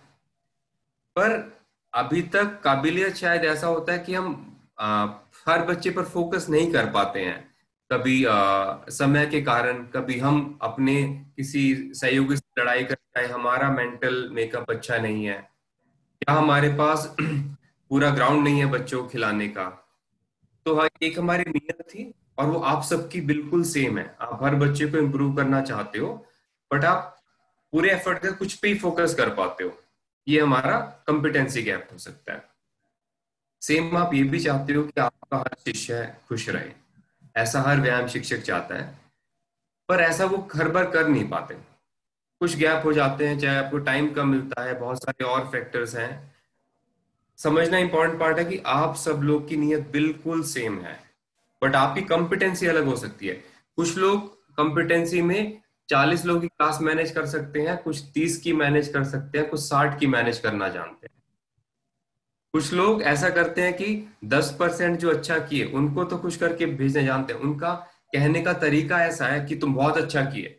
A: पर अभी तक काबिलियत शायद ऐसा होता है कि हम आ, हर बच्चे पर फोकस नहीं कर पाते हैं। कभी समय के कारण, कभी हम अपने किसी सहयोगी से लड़ाई कर रहे हैं, हमारा मेंटल मेकअप अच्छा नहीं है, या हमारे पास पूरा ग्राउंड नहीं है बच्चों को खिलाने का। तो हाँ, एक हमारी नियत थी और वो आप सबकी बिल्कुल सेम है। आप हर बच्चे को इम्प्रूव करना चाहते हो, बट आप पूरे एफर्ट कर कुछ पे ही फोकस कर पाते हो। ये हमारा कॉम्पिटेंसी गैप हो सकता है। सेम आप ये भी चाहते हो कि आपका हर शिष्य खुश रहे। ऐसा हर व्यायाम शिक्षक चाहता है, पर ऐसा वो हर बार कर नहीं पाते। कुछ गैप हो जाते हैं, चाहे आपको टाइम कम मिलता है, बहुत सारे और फैक्टर्स हैं। समझना इंपॉर्टेंट पार्ट है कि आप सब लोग की नीयत बिल्कुल सेम है, बट आपकी कंपिटेंसी अलग हो सकती है। कुछ लोग कंपिटेंसी में 40 लोगों की क्लास मैनेज कर सकते हैं, कुछ 30 की मैनेज कर सकते हैं, कुछ 60 की मैनेज करना जानते हैं। कुछ लोग ऐसा करते हैं कि 10% जो अच्छा किए उनको तो खुश करके भेजने जानते हैं। उनका कहने का तरीका ऐसा है कि तुम बहुत अच्छा किए,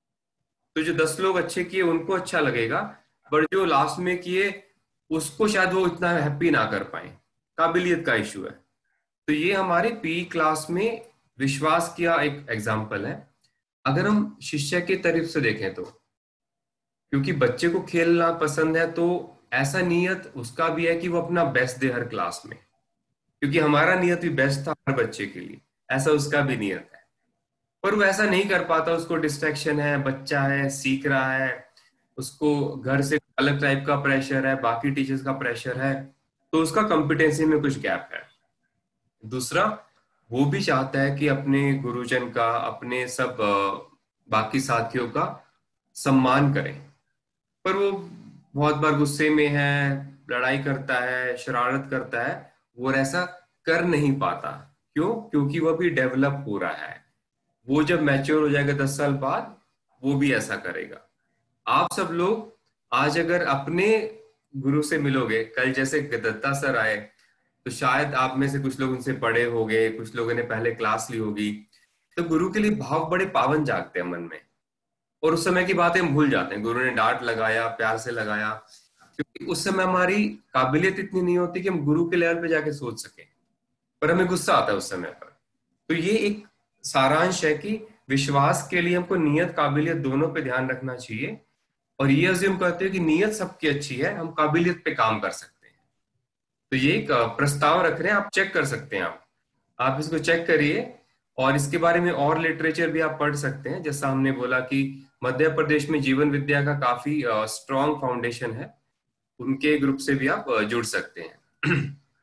A: तो जो 10 लोग अच्छे किए उनको अच्छा लगेगा, पर जो लास्ट में किए उसको शायद वो इतना हैप्पी ना कर पाए। काबिलियत का इशू है। तो ये हमारे पी क्लास में विश्वास का एक एग्जाम्पल है। अगर हम शिष्य की तरफ से देखें तो, क्योंकि बच्चे को खेलना पसंद है, तो ऐसा नियत उसका भी है कि वो अपना बेस्ट दे हर क्लास में। क्योंकि हमारा नियत भी बेस्ट था हर बच्चे के लिए, ऐसा उसका भी नियत है। पर वो ऐसा नहीं कर पाता, उसको डिस्ट्रैक्शन है, बच्चा है, सीख रहा है, उसको घर से अलग टाइप का प्रेशर है, बाकी टीचर्स का प्रेशर है, तो उसका कॉम्पिटेंसी में कुछ गैप है। दूसरा, वो भी चाहता है कि अपने गुरुजन का, अपने सब बाकी साथियों का सम्मान करें, पर वो बहुत बार गुस्से में है, लड़ाई करता है, शरारत करता है, वो ऐसा कर नहीं पाता। क्यों? क्योंकि वो भी डेवलप हो रहा है। वो जब मैच्योर हो जाएगा 10 साल बाद, वो भी ऐसा करेगा। आप सब लोग आज अगर अपने गुरु से मिलोगे, कल जैसे दत्ता सर आए, तो शायद आप में से कुछ लोग उनसे पढ़े होंगे, कुछ लोगों ने पहले क्लास ली होगी। तो गुरु के लिए भाव बड़े पावन जागते हैं मन में, और उस समय की बातें हम भूल जाते हैं। गुरु ने डांट लगाया, प्यार से लगाया, क्योंकि उस समय हमारी काबिलियत इतनी नहीं होती कि हम गुरु के लेवल पे जाके सोच सके, पर हमें गुस्सा आता है उस समय पर। तो ये एक सारांश है कि विश्वास के लिए हमको नियत काबिलियत दोनों पे ध्यान रखना चाहिए। और ये अज्यूम करते हैं कि नियत सबकी अच्छी है, हम काबिलियत पे काम कर सकते हैं। तो ये एक प्रस्ताव रख रहे हैं, आप चेक कर सकते हैं। आप इसको चेक करिए, और इसके बारे में और लिटरेचर भी आप पढ़ सकते हैं। जैसा हमने बोला कि मध्य प्रदेश में जीवन विद्या का काफी स्ट्रॉन्ग फाउंडेशन है, उनके ग्रुप से भी आप जुड़ सकते हैं।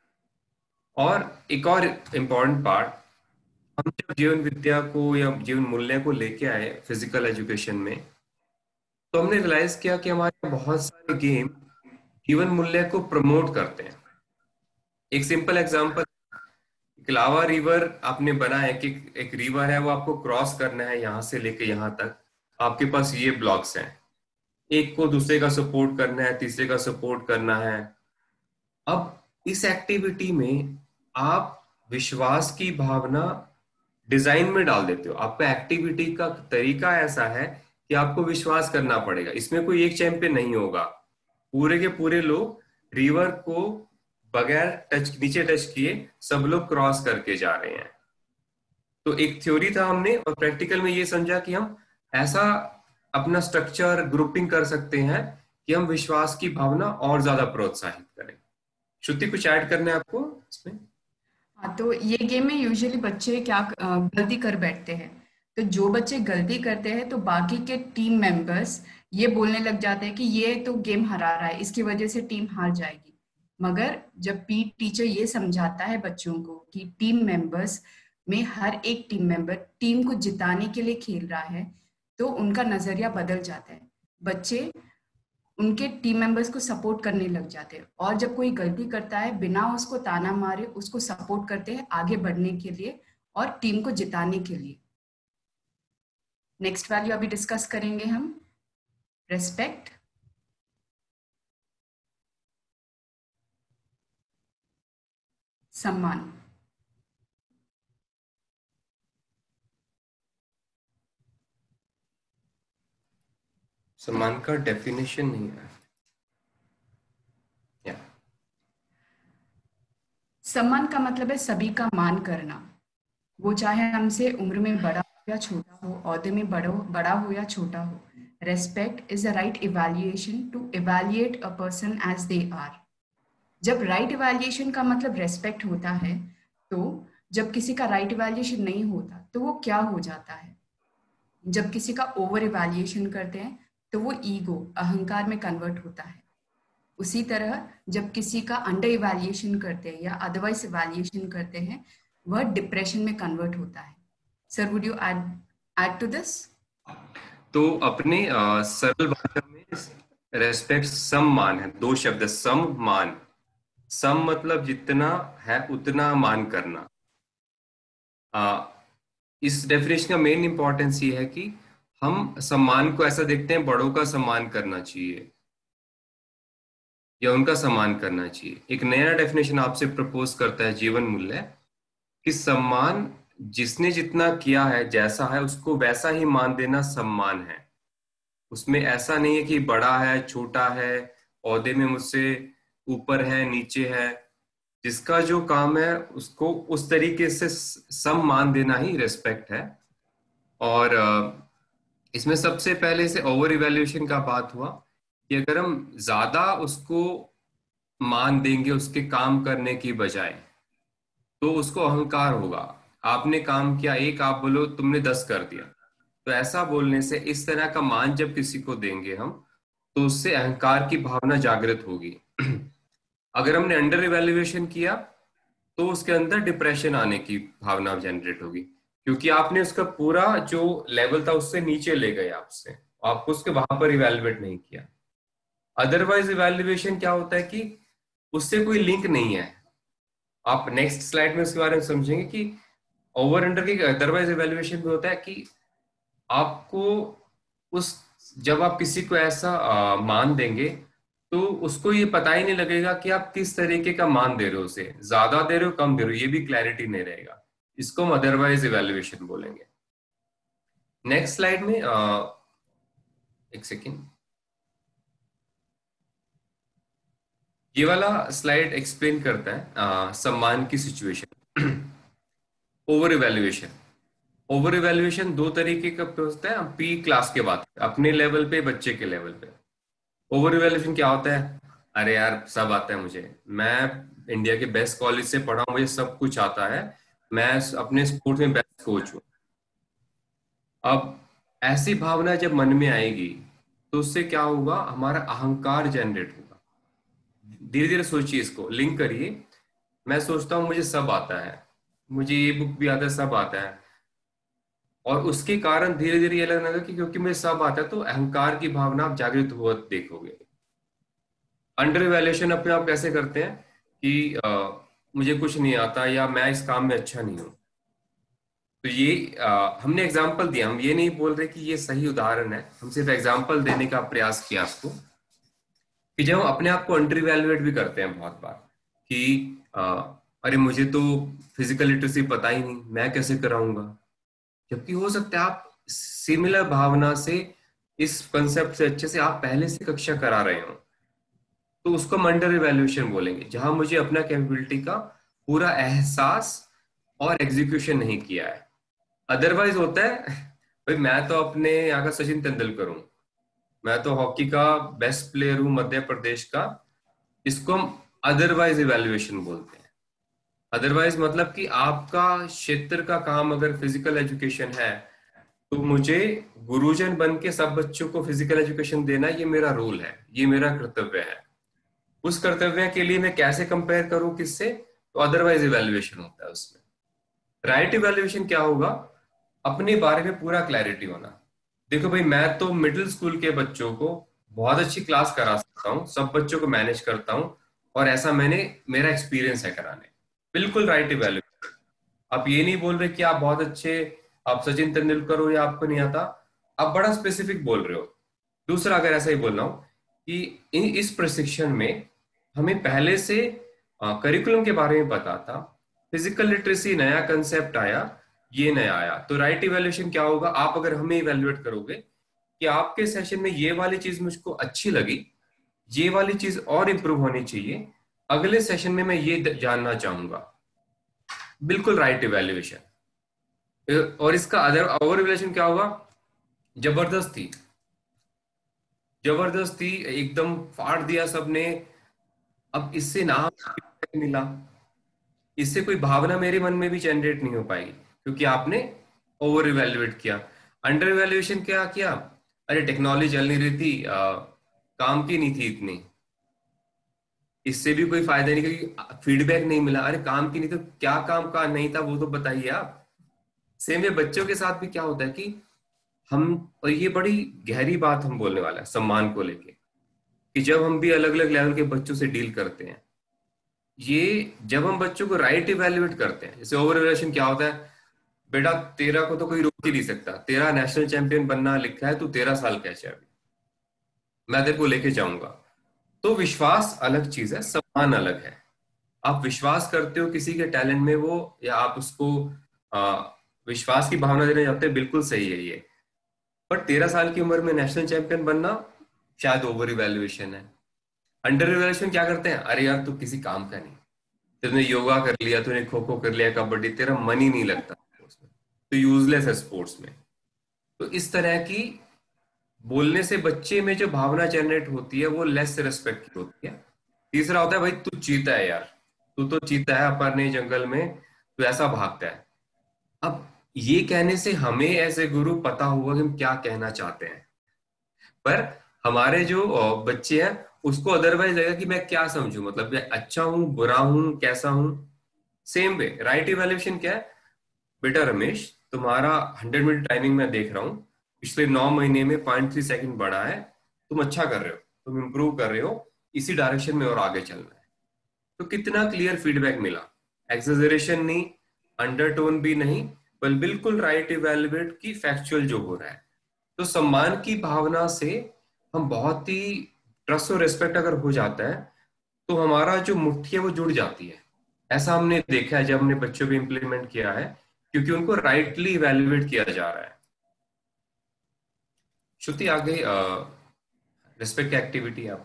A: और एक और इम्पॉर्टेंट पार्ट, हम जब जीवन विद्या को या जीवन मूल्य को लेके आए फिजिकल एजुकेशन में, तो हमने रियलाइज किया कि हमारे बहुत सारे गेम जीवन मूल्य को प्रमोट करते हैं। एक सिंपल एग्जांपल, लावा रिवर आपने बना है कि एक रिवर है, वो आपको क्रॉस करना है यहाँ से लेके यहाँ तक। आपके पास ये ब्लॉक्स हैं, एक को दूसरे का सपोर्ट करना है, तीसरे का सपोर्ट करना है। अब इस एक्टिविटी में आप विश्वास की भावना डिजाइन में डाल देते हो। आपका एक्टिविटी का तरीका ऐसा है कि आपको विश्वास करना पड़ेगा, इसमें कोई एक चैंपियन नहीं होगा। पूरे के पूरे लोग रिवर को बगैर टच, नीचे टच किए सब लोग क्रॉस करके जा रहे हैं। तो एक थ्योरी था हमने, और प्रैक्टिकल में ये समझा कि हम ऐसा अपना स्ट्रक्चर ग्रुपिंग कर सकते हैं कि हम विश्वास की भावना और ज्यादा प्रोत्साहित करें। श्रुति, कुछ ऐड करना है आपको इसमें?
B: हाँ, तो ये गेम में यूजुअली बच्चे क्या गलती कर बैठते हैं। तो जो बच्चे गलती करते हैं तो बाकी के टीम मेंबर्स ये बोलने लग जाते हैं कि ये तो गेम हरा रहा है, इसकी वजह से टीम हार जाएगी। मगर जब पीटी टीचर ये समझाता है बच्चों को कि टीम मेंबर्स में हर एक टीम मेंबर टीम को जिताने के लिए खेल रहा है, तो उनका नजरिया बदल जाता है। बच्चे उनके टीम मेंबर्स को सपोर्ट करने लग जाते हैं, और जब कोई गलती करता है बिना उसको ताना मारे उसको सपोर्ट करते हैं आगे बढ़ने के लिए और टीम को जिताने के लिए। नेक्स्ट वैल्यू अभी डिस्कस करेंगे हम, रेस्पेक्ट। सम्मान।
A: सम्मान का डेफिनेशन नहीं है।
B: सम्मान का मतलब है सभी का मान करना, वो चाहे हमसे उम्र में बड़ा हो या छोटा हो, ओहदे में बड़ा हो या छोटा हो। Respect is a right evaluation to evaluate a person as they are. जब राइट इवैल्यूएशन का मतलब रेस्पेक्ट होता है, तो जब किसी का राइट इवैल्यूएशन नहीं होता तो वो क्या हो जाता है? जब किसी का ओवर इवैल्यूएशन करते हैं तो वो ईगो, अहंकार में कन्वर्ट होता है। उसी तरह जब किसी का अंडर इवैल्यूएशन करते हैं या अदरवाइज इवैल्यूएशन करते हैं, वह डिप्रेशन में कन्वर्ट होता है। Sir, would you add to this?
A: तो अपने सरल भाषा में रेस्पेक्ट सम्मान है, दो शब्द, सम्मान। सम मतलब जितना है उतना मान करना। इस डेफिनेशन का मेन इंपॉर्टेंस ये है कि हम सम्मान को ऐसा देखते हैं, बड़ों का सम्मान करना चाहिए या उनका सम्मान करना चाहिए। एक नया डेफिनेशन आपसे प्रपोज करता है जीवन मूल्य, कि सम्मान जिसने जितना किया है, जैसा है उसको वैसा ही मान देना सम्मान है। उसमें ऐसा नहीं है कि बड़ा है छोटा है, ओहदे में मुझसे ऊपर है नीचे है। जिसका जो काम है उसको उस तरीके से सम्मान देना ही रेस्पेक्ट है। और इसमें सबसे पहले से ओवर इवैल्यूएशन का बात हुआ कि अगर हम ज्यादा उसको मान देंगे उसके काम करने की बजाय, तो उसको अहंकार होगा। आपने काम किया एक, आप बोलो तुमने 10 कर दिया। तो ऐसा बोलने से, इस तरह का मान जब किसी को देंगे हम, तो उससे अहंकार की भावना जागृत होगी। अगर हमने अंडर इवैल्यूएशन किया तो उसके अंदर डिप्रेशन आने की भावना जनरेट होगी, क्योंकि आपने उसका पूरा जो लेवल था उससे नीचे ले गए आपसे, आपको उसके वहां पर इवैल्यूएट नहीं किया। अदरवाइज इवैल्यूएशन क्या होता है कि उससे कोई लिंक नहीं है। आप नेक्स्ट स्लाइड में उसके बारे में समझेंगे कि ओवर अंडर की अदरवाइज इवैल्यूएशन भी होता है कि आपको उस, जब आप किसी को ऐसा मान देंगे तो उसको ये पता ही नहीं लगेगा कि आप किस तरीके का मान दे रहे हो, उसे ज्यादा दे रहे हो कम दे रहे हो, ये भी क्लैरिटी नहीं रहेगा। इसको हम अदरवाइज इवैल्यूएशन बोलेंगे। नेक्स्ट स्लाइड में एक सेकेंड, ये वाला स्लाइड एक्सप्लेन करता है सम्मान की situation. Over evaluation, over evaluation दो तरीके का होता है। पी क्लास के बाद अपने लेवल पे, बच्चे के लेवल पे ओवर इवैल्यूएशन क्या होता है? अरे यार सब आता है मुझे, मैं इंडिया के बेस्ट कॉलेज से पढ़ा हूँ, मुझे सब कुछ आता है, मैं अपने स्पोर्ट्स में बेस्ट कोच हूँ। अब ऐसी भावना जब मन में आएगी तो उससे क्या होगा, हमारा अहंकार जनरेट होगा। धीरे धीरे सोचिए, इसको लिंक करिए। मैं सोचता हूँ मुझे सब आता है, मुझे ये बुक भी आता है, सब आता है, और उसके कारण धीरे धीरे ये लगने लगा कि क्योंकि मुझे सब आता है तो अहंकार की भावना आप जागृत हुआ देखोगे। अंडर इवैल्यूएशन अपने आप कैसे करते हैं कि मुझे कुछ नहीं आता या मैं इस काम में अच्छा नहीं हूं। तो ये हमने एग्जाम्पल दिया, हम ये नहीं बोल रहे कि ये सही उदाहरण है, हम सिर्फ एग्जाम्पल देने का प्रयास किया आपको, कि जब हम अपने आप को अंडर इवैल्यूएट भी करते हैं बहुत बार कि अरे मुझे तो फिजिकल लिटरेसी पता ही नहीं, मैं कैसे कराऊंगा। जबकि हो सकता है आप सिमिलर भावना से, इस कंसेप्ट से अच्छे से आप पहले से कक्षा करा रहे हो, तो उसको हम अंडर इवैल्यूएशन बोलेंगे, जहां मुझे अपना कैपेबिलिटी का पूरा एहसास और एग्जीक्यूशन नहीं किया है। अदरवाइज होता है भाई मैं तो अपने यहाँ का सचिन तेंदुलकर हूँ, मैं तो हॉकी का बेस्ट प्लेयर हूँ मध्य प्रदेश का, इसको हम अदरवाइज इवैल्यूएशन बोलते हैं। अदरवाइज मतलब कि आपका क्षेत्र का काम अगर फिजिकल एजुकेशन है, तो मुझे गुरुजन बन के सब बच्चों को फिजिकल एजुकेशन देना, ये मेरा रोल है, ये मेरा कर्तव्य है। उस कर्तव्य के लिए मैं कैसे कंपेयर करूं किससे? तो अदरवाइज इवेल्युएशन होता है उसमें। राइट इवेल्युएशन क्या होगा? अपने बारे में पूरा क्लैरिटी होना। देखो भाई, मैं तो मिडिल स्कूल के बच्चों को बहुत अच्छी क्लास करा सकता हूँ, सब बच्चों को मैनेज करता हूँ, और ऐसा मेरा एक्सपीरियंस है कराने। बिल्कुल राइट इवेल्युएशन। आप ये नहीं बोल रहे कि आप बहुत अच्छे, आप सचिन तेंदुलकर हो या आपको नहीं आता, आप बड़ा स्पेसिफिक बोल रहे हो। दूसरा, अगर ऐसा ही बोल रहा हूँ कि इस प्रशिक्षण में हमें पहले से करिकुलम के बारे में पता था, फिजिकल लिटरेसी नया कंसेप्ट आया, ये नया आया, तो राइट इवेल्युएशन क्या होगा? आप अगर हमें इवेल्युएट करोगे कि आपके सेशन में ये वाली चीज मुझको अच्छी लगी, ये वाली चीज और इंप्रूव होनी चाहिए, अगले सेशन में मैं ये जानना चाहूंगा, बिल्कुल राइट इवेल्युएशन। और इसका अदर ओवर इवेल्युएशन क्या होगा? जबरदस्ती, जबरदस्ती एकदम फाड़ दिया सबने। अब इससे ना मिला, इससे कोई भावना मेरे मन में भी जनरेट नहीं हो पाएगी, क्योंकि आपने ओवर इवेल्युएट किया। अंडर इवेल्युएशन क्या किया? अरे टेक्नोलॉजी चल नहीं रही थी, काम की नहीं थी इतनी, इससे भी कोई फायदा नहीं, क्योंकि फीडबैक नहीं मिला। अरे काम की नहीं तो क्या काम का नहीं था वो तो बताइए आप। सेम वे बच्चों के साथ भी क्या होता है कि हम, और ये बड़ी गहरी बात हम बोलने वाला है सम्मान को लेके, कि जब हम भी अलग अलग लेवल के बच्चों से डील करते हैं, ये जब हम बच्चों को राइट इवेल्युएट करते हैं, जैसे ओवर इवेल्युएशन क्या होता है? बेटा तेरा को तो कोई रोक ही नहीं सकता, तेरा नेशनल चैंपियन बनना लिखा है, तू 13 साल कैसे अभी, मैं तेरे को लेके जाऊंगा। तो विश्वास अलग चीज है, सम्मान अलग है। आप विश्वास करते हो किसी के टैलेंट में, वो या आप उसको आ, विश्वास की भावना देना चाहते हैं, बिल्कुल सही है ये। बट 13 साल की उम्र में नेशनल चैंपियन बनना शायद ओवर इवेल्युएशन है। अंडर इवेल्युएशन क्या करते हैं? अरे यार तू किसी काम का नहीं, तूने योगा कर लिया, तूने खो खो कर लिया, कबड्डी, तेरा मन ही नहीं लगता उसमें, तो यूजलेस है स्पोर्ट्स में। तो इस तरह की बोलने से बच्चे में जो भावना जनरेट होती है वो लेस रिस्पेक्ट की होती है। तीसरा होता है, भाई तू चीता है यार, तू तो चीता है अपने जंगल में, तू ऐसा भागता है। अब ये कहने से हमें एज ए गुरु पता होगा कि हम क्या कहना चाहते हैं, पर हमारे जो बच्चे हैं उसको अदरवाइज लगेगा कि मैं क्या समझूं, मतलब मैं अच्छा हूं, बुरा हूं, कैसा हूं। सेम वे राइट इवेल्युएशन क्या है? बेटा रमेश, तुम्हारा 100 मिनट टाइमिंग मैं देख रहा हूँ, पिछले 9 महीने में 0.3 सेकंड बढ़ा है, तुम अच्छा कर रहे हो, तुम इंप्रूव कर रहे हो, इसी डायरेक्शन में और आगे चलना है। तो कितना क्लियर फीडबैक मिला, एक्सेजरेशन नहीं, अंडरटोन भी नहीं, बल बिल्कुल राइट इवेल्युएट की फैक्चुअल जो हो रहा है। तो सम्मान की भावना से हम बहुत ही, ट्रस्ट और रिस्पेक्ट अगर हो जाता है तो हमारा जो मुट्ठी है वो जुड़ जाती है। ऐसा हमने देखा है जब हमने बच्चों को इम्प्लीमेंट किया है, क्योंकि उनको राइटली इवेल्युएट किया जा रहा है। श्रुति आगे, रिस्पेक्ट एक्टिविटी आप।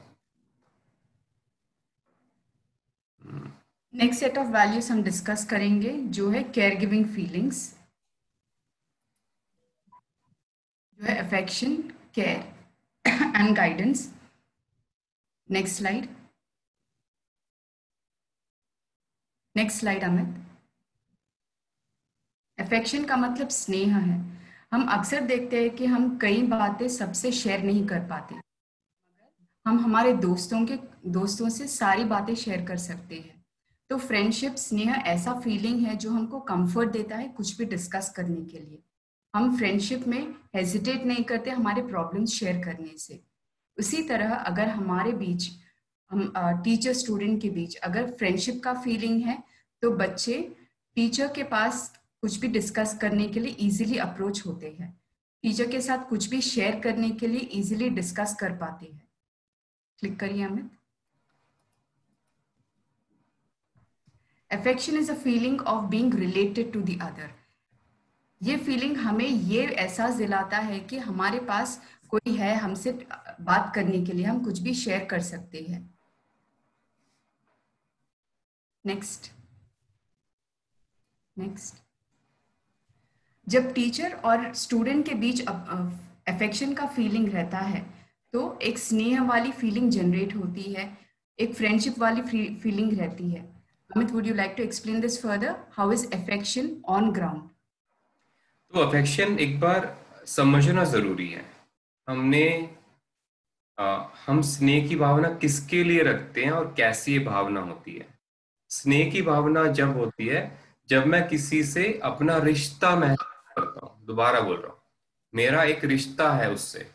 B: नेक्स्ट सेट ऑफ वैल्यूज हम डिस्कस करेंगे जो है केयर गिविंग फीलिंग्स, जो है affection, care and guidance. Next slide, next slide Amit. Affection का मतलब स्नेह है। हम अक्सर देखते हैं कि हम कई बातें सबसे शेयर नहीं कर पाते, हम हमारे दोस्तों से सारी बातें शेयर कर सकते हैं। तो फ्रेंडशिप स्नेह ऐसा फीलिंग है जो हमको कंफर्ट देता है कुछ भी डिस्कस करने के लिए। हम फ्रेंडशिप में हेजिटेट नहीं करते हमारे प्रॉब्लम्स शेयर करने से। उसी तरह अगर हमारे बीच, हम टीचर स्टूडेंट के बीच अगर फ्रेंडशिप का फीलिंग है, तो बच्चे टीचर के पास कुछ भी डिस्कस करने के लिए इजीली अप्रोच होते हैं, टीचर के साथ कुछ भी शेयर करने के लिए इजीली डिस्कस कर पाते हैं। क्लिक करिए Amit. Affection is a feeling of being related to the other. ये फीलिंग हमें ये एहसास दिलाता है कि हमारे पास कोई है हमसे बात करने के लिए, हम कुछ भी शेयर कर सकते हैं। Next, next. जब टीचर और स्टूडेंट के बीच अफेक्शन का फीलिंग रहता है तो एक स्नेह वाली फीलिंग जनरेट होती है, एक फ्रेंडशिप वाली फीलिंग रहती है। Amit, would you like to explain this further? How is affection on ground?
A: तो अफेक्शन एक बार समझना जरूरी है। हमने हम स्नेह की भावना किसके लिए रखते हैं और कैसी ये भावना होती है। स्नेह की भावना जब होती है जब मैं किसी से अपना रिश्ता महसूस करता हूँ, दोबारा बोल रहा हूँ, मेरा एक रिश्ता है उससे,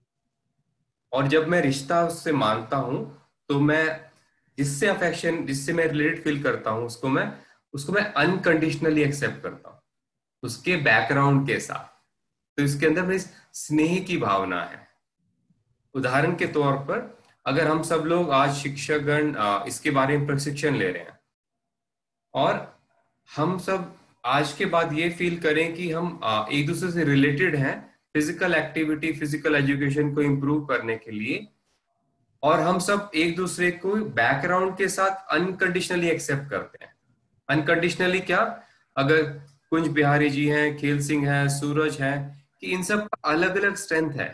A: और जब मैं रिश्ता उससे मानता हूँ तो मैं जिससे अफेक्शन, जिससे मैं रिलेटेड फील करता हूँ, उसको मैं अनकंडीशनली एक्सेप्ट करता हूँ उसके बैकग्राउंड के साथ। तो इसके अंदर मेरी स्नेह की भावना है। उदाहरण के तौर पर, अगर हम सब लोग आज शिक्षकगण इसके बारे में प्रशिक्षण ले रहे हैं, और हम सब आज के बाद ये फील करें कि हम एक दूसरे से रिलेटेड हैं फिजिकल एक्टिविटी, फिजिकल एजुकेशन को इम्प्रूव करने के लिए, और हम सब एक दूसरे को बैकग्राउंड के साथ अनकंडीशनली एक्सेप्ट करते हैं। अनकंडीशनली क्या? अगर कुंज बिहारी जी हैं, खेल सिंह है, सूरज है, कि इन सब का अलग अलग स्ट्रेंथ है,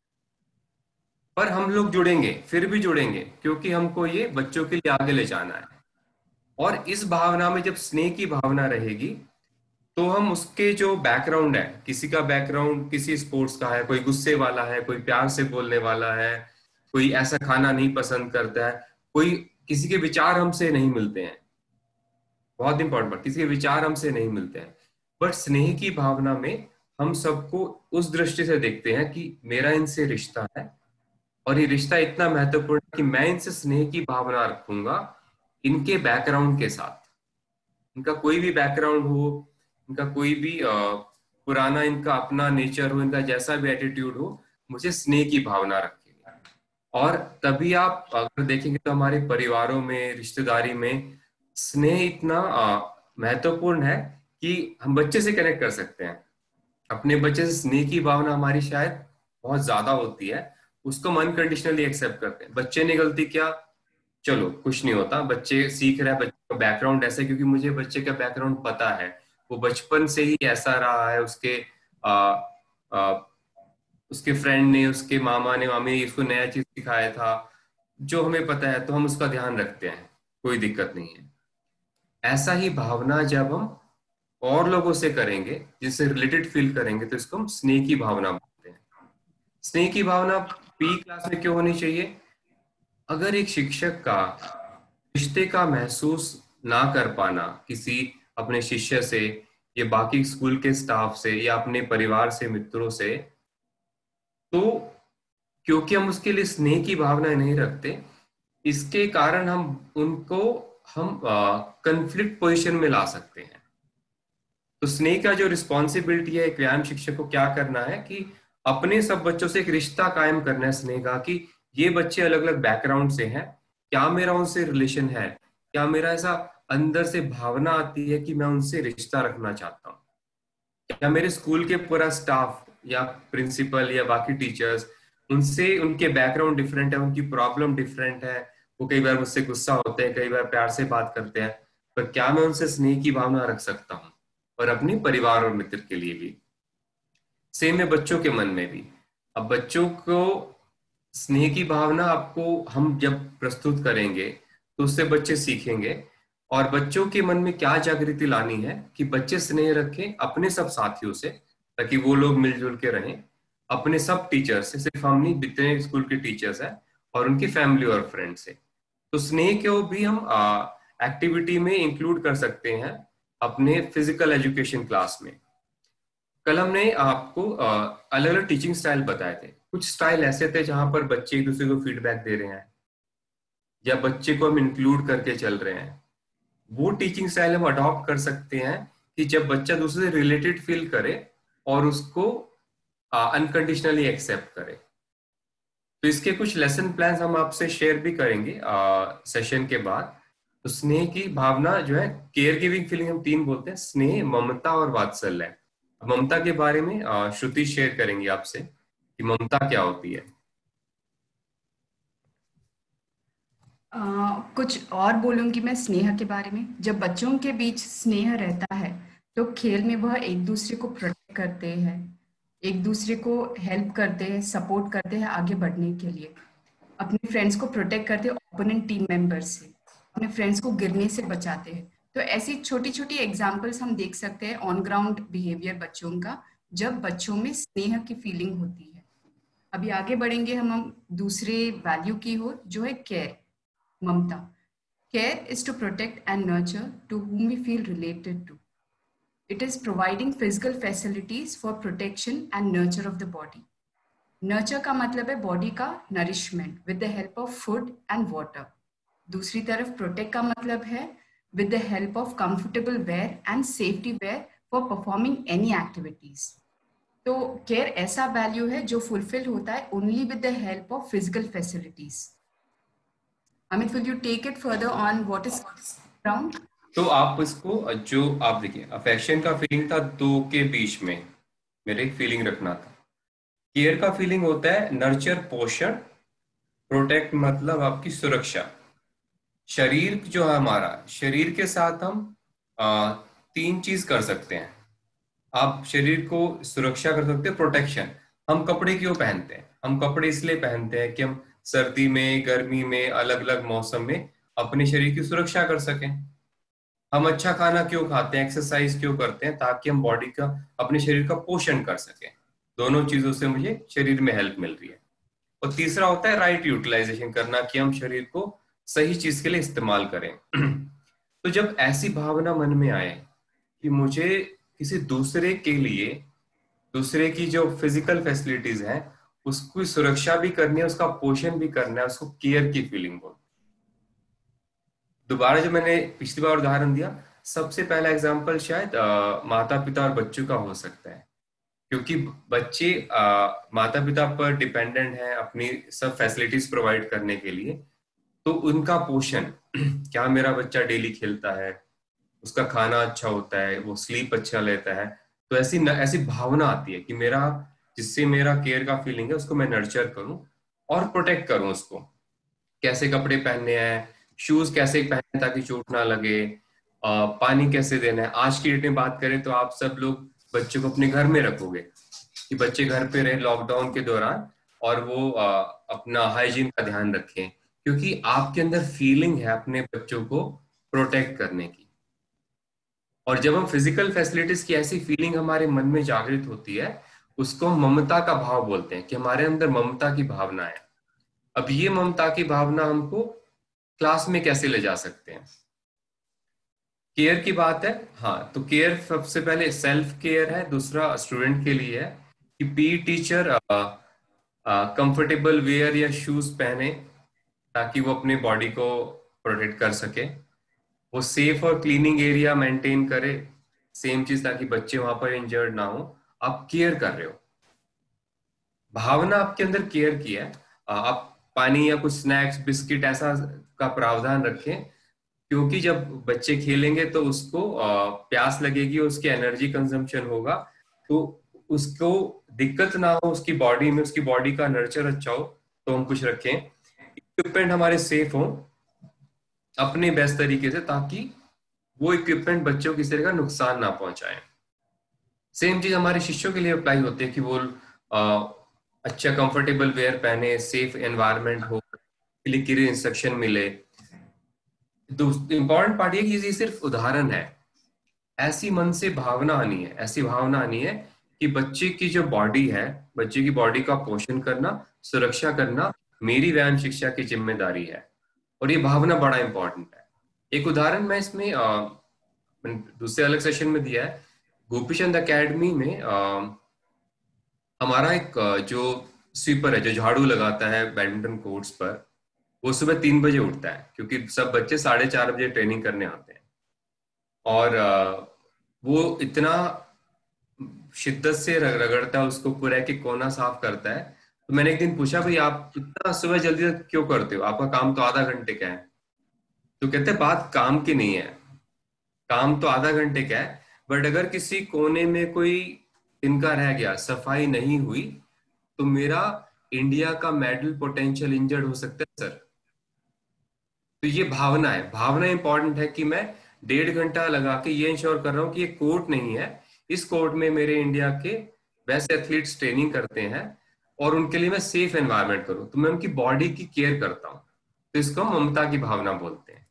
A: पर हम लोग जुड़ेंगे, फिर भी जुड़ेंगे क्योंकि हमको ये बच्चों के लिए आगे ले जाना है। और इस भावना में जब स्नेह की भावना रहेगी तो हम उसके जो बैकग्राउंड है, किसी का बैकग्राउंड किसी स्पोर्ट्स का है, कोई गुस्से वाला है, कोई प्यार से बोलने वाला है, कोई ऐसा खाना नहीं पसंद करता है, कोई किसी के विचार हमसे नहीं मिलते हैं, बहुत इंपॉर्टेंट बात, किसी के विचार हमसे नहीं मिलते हैं, बट स्नेह की भावना में हम सबको उस दृष्टि से देखते हैं कि मेरा इनसे रिश्ता है, और ये रिश्ता इतना महत्वपूर्ण है कि मैं इनसे स्नेह की भावना रखूंगा इनके बैकग्राउंड के साथ। इनका कोई भी बैकग्राउंड हो, इनका कोई भी पुराना इनका अपना नेचर हो, इनका जैसा भी एटीट्यूड हो, मुझे स्नेह की भावना रखेगी। और तभी आप अगर देखेंगे तो हमारे परिवारों में, रिश्तेदारी में स्नेह इतना महत्वपूर्ण है कि हम बच्चे से कनेक्ट कर सकते हैं। अपने बच्चे से स्नेह की भावना हमारी शायद बहुत ज्यादा होती है, उसको हम अनकंडीशनली एक्सेप्ट करते हैं। बच्चे ने गलती किया, चलो कुछ नहीं होता, बच्चे सीख रहा है, बच्चे का बैकग्राउंड ऐसा है क्योंकि मुझे बच्चे का बैकग्राउंड पता है, वो बचपन से ही ऐसा रहा है, आ, आ, उसके फ्रेंड ने, उसके मामा ने, मामी ने उसको नया चीज सिखाया था, जो हमें पता है, तो हम उसका ध्यान रखते हैं, कोई दिक्कत नहीं है। ऐसा ही भावना जब हम और लोगों से करेंगे, जिससे रिलेटेड फील करेंगे, तो इसको हम स्नेह की भावना बोलते हैं। स्नेह की भावना पी क्लास में क्यों होनी चाहिए? अगर एक शिक्षक का रिश्ते का महसूस ना कर पाना किसी अपने शिष्य से, या बाकी स्कूल के स्टाफ से, या अपने परिवार से, मित्रों से, तो क्योंकि हम उसके लिए स्नेह की भावना नहीं रखते, इसके कारण हम कंफ्लिक्ट पोजीशन में ला सकते हैं। तो स्नेह का जो रिस्पॉन्सिबिलिटी है एक व्यायाम शिक्षक को, क्या करना है कि अपने सब बच्चों से एक रिश्ता कायम करना है स्नेह का, कि ये बच्चे अलग अलग बैकग्राउंड से हैं, क्या मेरा उनसे रिलेशन है, क्या मेरा ऐसा अंदर से भावना आती है कि मैं उनसे रिश्ता रखना चाहता हूँ, क्या मेरे स्कूल के पूरा स्टाफ या प्रिंसिपल या बाकी टीचर्स, उनसे उनके बैकग्राउंड डिफरेंट है, उनकी प्रॉब्लम डिफरेंट है, वो कई बार मुझसे गुस्सा होते हैं, कई बार प्यार से बात करते हैं, पर क्या मैं उनसे स्नेह की भावना रख सकता हूँ? और अपने परिवार और मित्र के लिए भी सेम है, बच्चों के मन में भी। अब बच्चों को स्नेह की भावना आपको हम जब प्रस्तुत करेंगे तो उससे बच्चे सीखेंगे, और बच्चों के मन में क्या जागृति लानी है कि बच्चे स्नेह रखें अपने सब साथियों से, ताकि वो लोग मिलजुल के रहें, अपने सब टीचर से, सिर्फ हम नहीं, जितने स्कूल के टीचर्स हैं, और उनकी फैमिली और फ्रेंड से। तो स्नेह को भी हम एक्टिविटी में इंक्लूड कर सकते हैं अपने फिजिकल एजुकेशन क्लास में। कल हमने आपको अलग अलग टीचिंग स्टाइल बताए थे। कुछ स्टाइल ऐसे थे जहां पर बच्चे एक दूसरे को फीडबैक दे रहे हैं, या बच्चे को हम इंक्लूड करके चल रहे हैं। वो टीचिंग स्टाइल हम अडॉप्ट कर सकते हैं कि जब बच्चा दूसरे से रिलेटेड फील करे और उसको अनकंडीशनली एक्सेप्ट करे। तो इसके कुछ लेसन प्लान्स हम आपसे शेयर भी करेंगे सेशन के बाद। तो स्नेह की भावना जो है, केयर गिविंग फीलिंग हम तीन बोलते हैं: स्नेह, ममता और वात्सल्य। ममता के बारे में श्रुति शेयर करेंगी आपसे कि ममता क्या होती है।
B: कुछ और बोलूंगी मैं स्नेह के बारे में। जब बच्चों के बीच स्नेह रहता है तो खेल में वह एक दूसरे को प्रोटेक्ट करते हैं, एक दूसरे को हेल्प करते हैं, सपोर्ट करते हैं आगे बढ़ने के लिए, अपने फ्रेंड्स को प्रोटेक्ट करते हैं ओपोनेंट टीम मेंबर से, अपने फ्रेंड्स को गिरने से बचाते हैं। तो ऐसी छोटी छोटी एग्जाम्पल्स हम देख सकते हैं ऑन ग्राउंड बिहेवियर बच्चों का, जब बच्चों में स्नेह की फीलिंग होती है। अभी आगे बढ़ेंगे हम दूसरे वैल्यू की ओर, जो है केयर, ममता। Care is to protect and nurture to whom we feel related to. It is providing physical facilities for protection and nurture of the body. Nurture का मतलब है बॉडी का nourishment with the help of food and water. दूसरी तरफ प्रोटेक्ट का मतलब है with the help of comfortable wear and safety wear for performing any activities. तो केयर ऐसा वैल्यू है जो फुलफिल होता है only with the help of physical facilities. Amit, will you take it further on what is ground?
A: तो आप इसको, जो आप देखिए, अफेक्शन का फीलिंग था दो के बीच में, मेरे एक फीलिंग रखना था। केयर का फीलिंग होता है नर्चर, पोषण। प्रोटेक्ट मतलब आपकी सुरक्षा। शरीर जो है हमारा, शरीर के साथ हम तीन चीज कर सकते हैं। आप शरीर को सुरक्षा कर सकते हैं, प्रोटेक्शन। हम कपड़े क्यों पहनते हैं? हम कपड़े इसलिए पहनते हैं कि हम सर्दी में, गर्मी में, अलग अलग मौसम में अपने शरीर की सुरक्षा कर सकें। हम अच्छा खाना क्यों खाते हैं, एक्सरसाइज क्यों करते हैं? ताकि हम बॉडी का, अपने शरीर का पोषण कर सकें। दोनों चीजों से मुझे शरीर में हेल्प मिल रही है। और तीसरा होता है राइट यूटिलाइजेशन करना, कि हम शरीर को सही चीज के लिए इस्तेमाल करें। तो जब ऐसी भावना मन में आए कि मुझे किसी दूसरे के लिए, दूसरे की जो फिजिकल फैसिलिटीज हैं उसकी सुरक्षा भी करनी है, उसका पोषण भी करना है, उसको केयर की फीलिंग हो। दोबारा जो मैंने पिछली बार उदाहरण दिया, सबसे पहला एग्जांपल शायद माता पिता और बच्चों का हो सकता है, क्योंकि बच्चे माता पिता पर डिपेंडेंट हैं अपनी सब फैसिलिटीज प्रोवाइड करने के लिए। तो उनका पोषण, क्या मेरा बच्चा डेली खेलता है, उसका खाना अच्छा होता है, वो स्लीप अच्छा लेता है, तो ऐसी भावना आती है कि मेरा, जिससे मेरा केयर का फीलिंग है, उसको मैं नर्चर करूं और प्रोटेक्ट करूं उसको। कैसे कपड़े पहनने हैं, शूज कैसे पहने ताकि चोट ना लगे, पानी कैसे देना है। आज की डेट में बात करें तो आप सब लोग बच्चों को अपने घर में रखोगे कि बच्चे घर पे रहे लॉकडाउन के दौरान, और वो अपना हाइजीन का ध्यान रखें, क्योंकि आपके अंदर फीलिंग है अपने बच्चों को प्रोटेक्ट करने की। और जब हम फिजिकल फैसिलिटीज की ऐसी फीलिंग हमारे मन में जागृत होती है, उसको हम ममता का भाव बोलते हैं, कि हमारे अंदर ममता की भावना है। अब ये ममता की भावना हमको क्लास में कैसे ले जा सकते हैं? केयर की बात है, हाँ, तो केयर सबसे पहले सेल्फ केयर है, दूसरा स्टूडेंट के लिए है कि पी टीचर कंफर्टेबल वेयर या शूज पहने ताकि वो अपने बॉडी को प्रोटेक्ट कर सके। वो सेफ और क्लीनिंग एरिया मेंटेन करे, सेम चीज, ताकि बच्चे वहां पर इंजर्ड ना हो। आप केयर कर रहे हो, भावना आपके अंदर केयर की है। आप पानी या कुछ स्नैक्स, बिस्किट ऐसा का प्रावधान रखें, क्योंकि जब बच्चे खेलेंगे तो उसको प्यास लगेगी, उसकी एनर्जी कंजम्पशन होगा, तो उसको दिक्कत ना हो उसकी बॉडी में, उसकी बॉडी का नर्चर अच्छा हो, तो हम कुछ रखें। इक्विपमेंट हमारे सेफ हो अपने बेस्ट तरीके से, ताकि वो इक्विपमेंट बच्चों को किसी तरह का नुकसान ना पहुंचाए। सेम चीज हमारे शिष्यों के लिए अप्लाई होती है कि वो अच्छा कंफर्टेबल वेयर पहने, सेफ एनवायरनमेंट हो, क्लियर इंस्ट्रक्शन मिले। इंपॉर्टेंट पार्ट ये कि ये सिर्फ उदाहरण है, ऐसी मन से भावना आनी है, ऐसी भावना आनी है कि बच्चे की जो बॉडी है, बच्चे की बॉडी का पोषण करना, सुरक्षा करना मेरी व्यायाम शिक्षा की जिम्मेदारी है। और ये भावना बड़ा इंपॉर्टेंट है। एक उदाहरण मैं इसमें मैंने दूसरे अलग सेशन में दिया है। गोपीचंद एकेडमी में हमारा एक जो स्वीपर है, जो झाड़ू लगाता है बैडमिंटन कोर्ट्स पर, वो सुबह 3 बजे उठता है, क्योंकि सब बच्चे 4:30 बजे ट्रेनिंग करने आते हैं। और वो इतना शिद्दत से रगड़ता है उसको, पूरा एक कोना साफ करता है। तो मैंने एक दिन पूछा, भाई आप इतना सुबह जल्दी तक क्यों करते हो, आपका काम तो आधा घंटे का है। तो कहते हैं बात काम की नहीं है, काम तो आधा घंटे का है, बट अगर किसी कोने में कोई तिनका रह गया, सफाई नहीं हुई, तो मेरा इंडिया का मेडल पोटेंशियल इंजर्ड हो सकता है सर। तो ये भावना है, भावना इंपॉर्टेंट है कि मैं 1.5 घंटा लगा के ये इंश्योर कर रहा हूँ कि ये कोर्ट नहीं है, इस कोर्ट में मेरे इंडिया के बेस्ट एथलीट्स ट्रेनिंग करते हैं, और उनके लिए मैं सेफ एनवायरनमेंट करूँ, तो मैं उनकी बॉडी की केयर करता हूँ। तो इसको हम ममता की भावना बोलते हैं।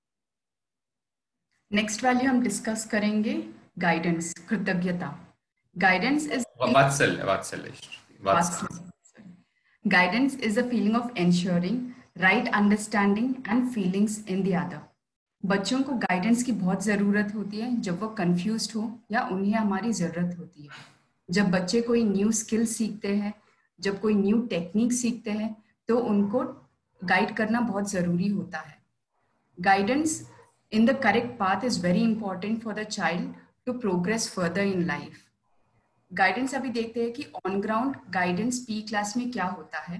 B: नेक्स्ट वैल्यू हम डिस्कस करेंगे गाइडेंस, कृतज्ञता। Guidance is
A: वात्सल्य वात्सल्य वात्सल्य
B: Guidance is a feeling of ensuring right understanding and feelings in the other. बच्चों को गाइडेंस की बहुत ज़रूरत होती है जब वो कंफ्यूज्ड हो या उन्हें हमारी ज़रूरत होती है। जब बच्चे कोई न्यू स्किल सीखते हैं, जब कोई न्यू टेक्निक सीखते हैं, तो उनको गाइड करना बहुत ज़रूरी होता है। Guidance in the correct path is very important for the child to progress further in life. Guidance अभी देखते हैं कि on ground guidance P class में क्या होता है।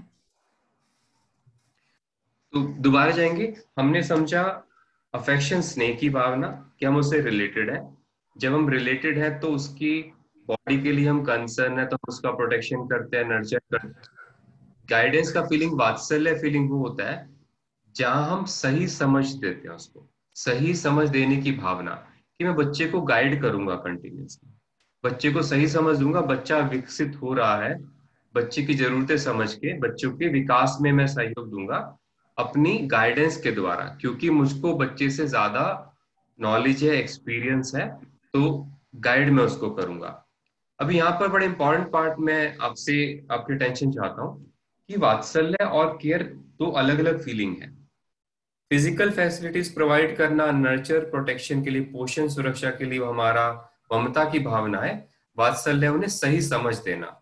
A: तो दोबारा जाएंगे। हमने समझा अफेक्शन, स्नेह की भावना कि हम उससे रिलेटेड है। जब हम रिलेटेड है तो उसकी बॉडी के लिए हम कंसर्न है तो हम उसका प्रोटेक्शन करते हैं, नर्चर करते हैं। गाइडेंस का फीलिंग, वात्सल्य फीलिंग वो होता है जहां हम सही समझ देते हैं उसको, सही समझ देने की भावना कि मैं बच्चे को गाइड करूंगा कंटिन्यूसली, बच्चे को सही समझ दूंगा। बच्चा विकसित हो रहा है, बच्चे की जरूरतें समझ के बच्चों के विकास में मैं सहयोग दूंगा अपनी गाइडेंस के द्वारा, क्योंकि मुझको बच्चे से ज्यादा नॉलेज है, एक्सपीरियंस है, तो गाइड मैं उसको करूंगा। अभी यहाँ पर बड़े इंपॉर्टेंट पार्ट मैं आपसे आपकी टेंशन चाहता हूँ कि वात्सल्य और केयर दो अलग अलग फीलिंग है। फिजिकल फैसिलिटीज प्रोवाइड करना, नर्चर प्रोटेक्शन के लिए, पोषण सुरक्षा के लिए वो हमारा ममता की भावना है। वात्सल्य उन्हें सही समझ देना।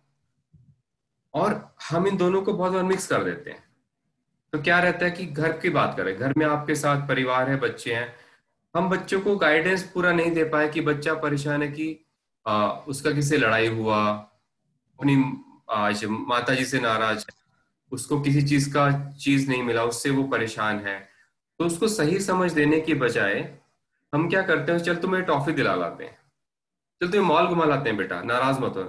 A: और हम इन दोनों को बहुत बार मिक्स कर देते हैं। तो क्या रहता है कि घर की बात करें, घर में आपके साथ परिवार है, बच्चे हैं, हम बच्चों को गाइडेंस पूरा नहीं दे पाए कि बच्चा परेशान है कि उसका किसी से लड़ाई हुआ, अपनी आज माता जी से नाराज है, उसको किसी चीज का चीज नहीं मिला, उससे वो परेशान है। तो उसको सही समझ देने की बजाय हम क्या करते हैं, चल तुम्हें टॉफी दिला लाते हैं, चल तुम्हें मॉल घुमा लाते हैं बेटा, नाराज मत हो।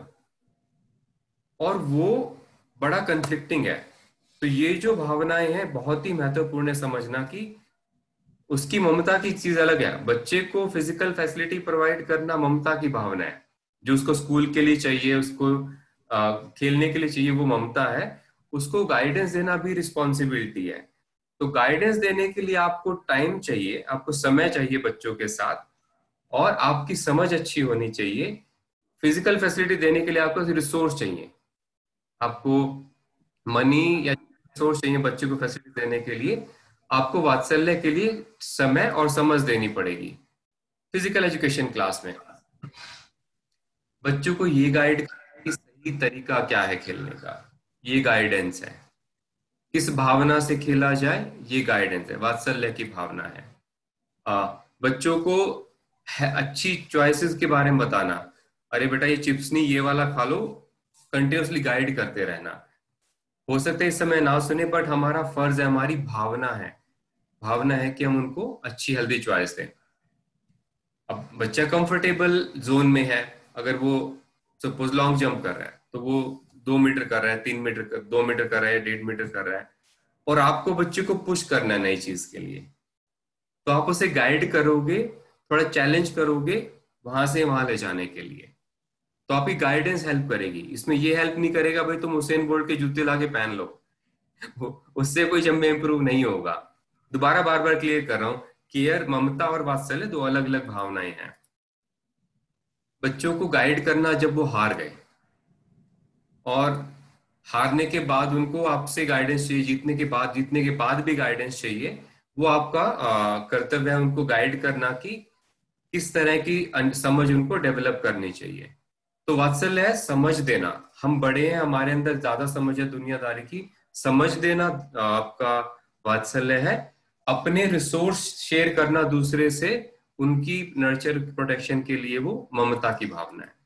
A: और वो बड़ा कंफ्लिक्टिंग है। तो ये जो भावनाएं हैं बहुत ही महत्वपूर्ण है समझना कि उसकी ममता की चीज अलग है। बच्चे को फिजिकल फैसिलिटी प्रोवाइड करना ममता की भावना है, जो उसको स्कूल के लिए चाहिए, उसको खेलने के लिए चाहिए, वो ममता है। उसको गाइडेंस देना भी रिस्पॉन्सिबिलिटी है। तो गाइडेंस देने के लिए आपको टाइम चाहिए, आपको समय चाहिए बच्चों के साथ, और आपकी समझ अच्छी होनी चाहिए। फिजिकल फैसिलिटी देने के लिए आपको रिसोर्स चाहिए, आपको मनी या रिसोर्स चाहिए बच्चे को फैसिलिटी देने के लिए। आपको वात्सल्य के लिए समय और समझ देनी पड़ेगी। फिजिकल एजुकेशन क्लास में बच्चों को ये गाइड कि सही तरीका क्या है खेलने का, ये गाइडेंस है। किस भावना से खेला जाए, ये गाइडेंस है, वात्सल्य की भावना है। बच्चों को अच्छी चॉइसेस के बारे में बताना, अरे बेटा ये चिप्स नहीं, ये वाला खा लो, कंटिन्यूसली गाइड करते रहना। हो सकता है इस समय ना सुने, बट हमारा फर्ज है, हमारी भावना है कि हम उनको अच्छी हेल्दी चॉइस दें। अब बच्चा कंफर्टेबल जोन में है, अगर वो सपोज लॉन्ग जंप कर रहा है तो वो 2 मीटर कर रहा है, 3 मीटर 2 मीटर कर रहा है, 1.5 मीटर कर रहा है, और आपको बच्चे को पुश करना है नई चीज के लिए, तो आप उसे गाइड करोगे, थोड़ा चैलेंज करोगे वहां से वहां ले जाने के लिए, तो आपकी गाइडेंस हेल्प करेगी। इसमें ये हेल्प नहीं करेगा भाई तुम हुसैन बोल्ट के जूते लाके पहन लो, उससे कोई जंप में इंप्रूव नहीं होगा। दोबारा बार बार क्लियर कर रहा हूं, केयर, ममता और वात्सल्य दो अलग अलग भावनाएं हैं। बच्चों को गाइड करना जब वो हार गए, और हारने के बाद उनको आपसे गाइडेंस चाहिए, जीतने के बाद भी गाइडेंस चाहिए, वो आपका कर्तव्य है उनको गाइड करना कि किस तरह की समझ उनको डेवलप करनी चाहिए। तो वात्सल्य है समझ देना, हम बड़े हैं, हमारे अंदर ज्यादा समझ है दुनियादारी की, समझ देना आपका वात्सल्य है। अपने रिसोर्स शेयर करना दूसरे से, उनकी नर्चर प्रोटेक्शन के लिए वो ममता की भावना है।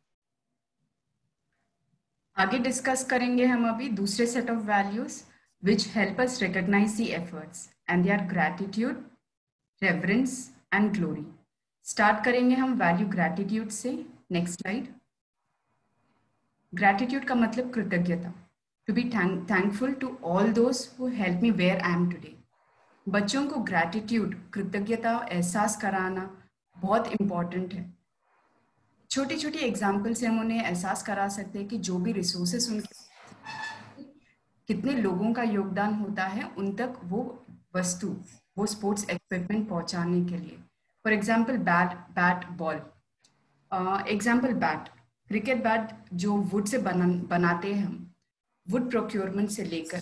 B: आगे डिस्कस करेंगे हम अभी दूसरे set of values which help us recognise the efforts and they are gratitude, reverence and glory. Start करेंगे हम वैल्यू ग्रैटिट्यूड से। Next slide. ग्रैटिट्यूड का मतलब कृतज्ञता, to be thankful to all those who help me where I am today. बच्चों को ग्रैटिट्यूड, कृतज्ञता एहसास कराना बहुत इम्पॉर्टेंट है। छोटी छोटी एग्जाम्पल से हम उन्हें एहसास करा सकते हैं कि जो भी रिसोर्सेस उनके, कितने लोगों का योगदान होता है उन तक वो वस्तु, वो स्पोर्ट्स इक्विपमेंट पहुंचाने के लिए। For example bat, ball. Example bat, cricket bat जो वुड से बनाते हैं हम, वुड प्रोक्योरमेंट से लेकर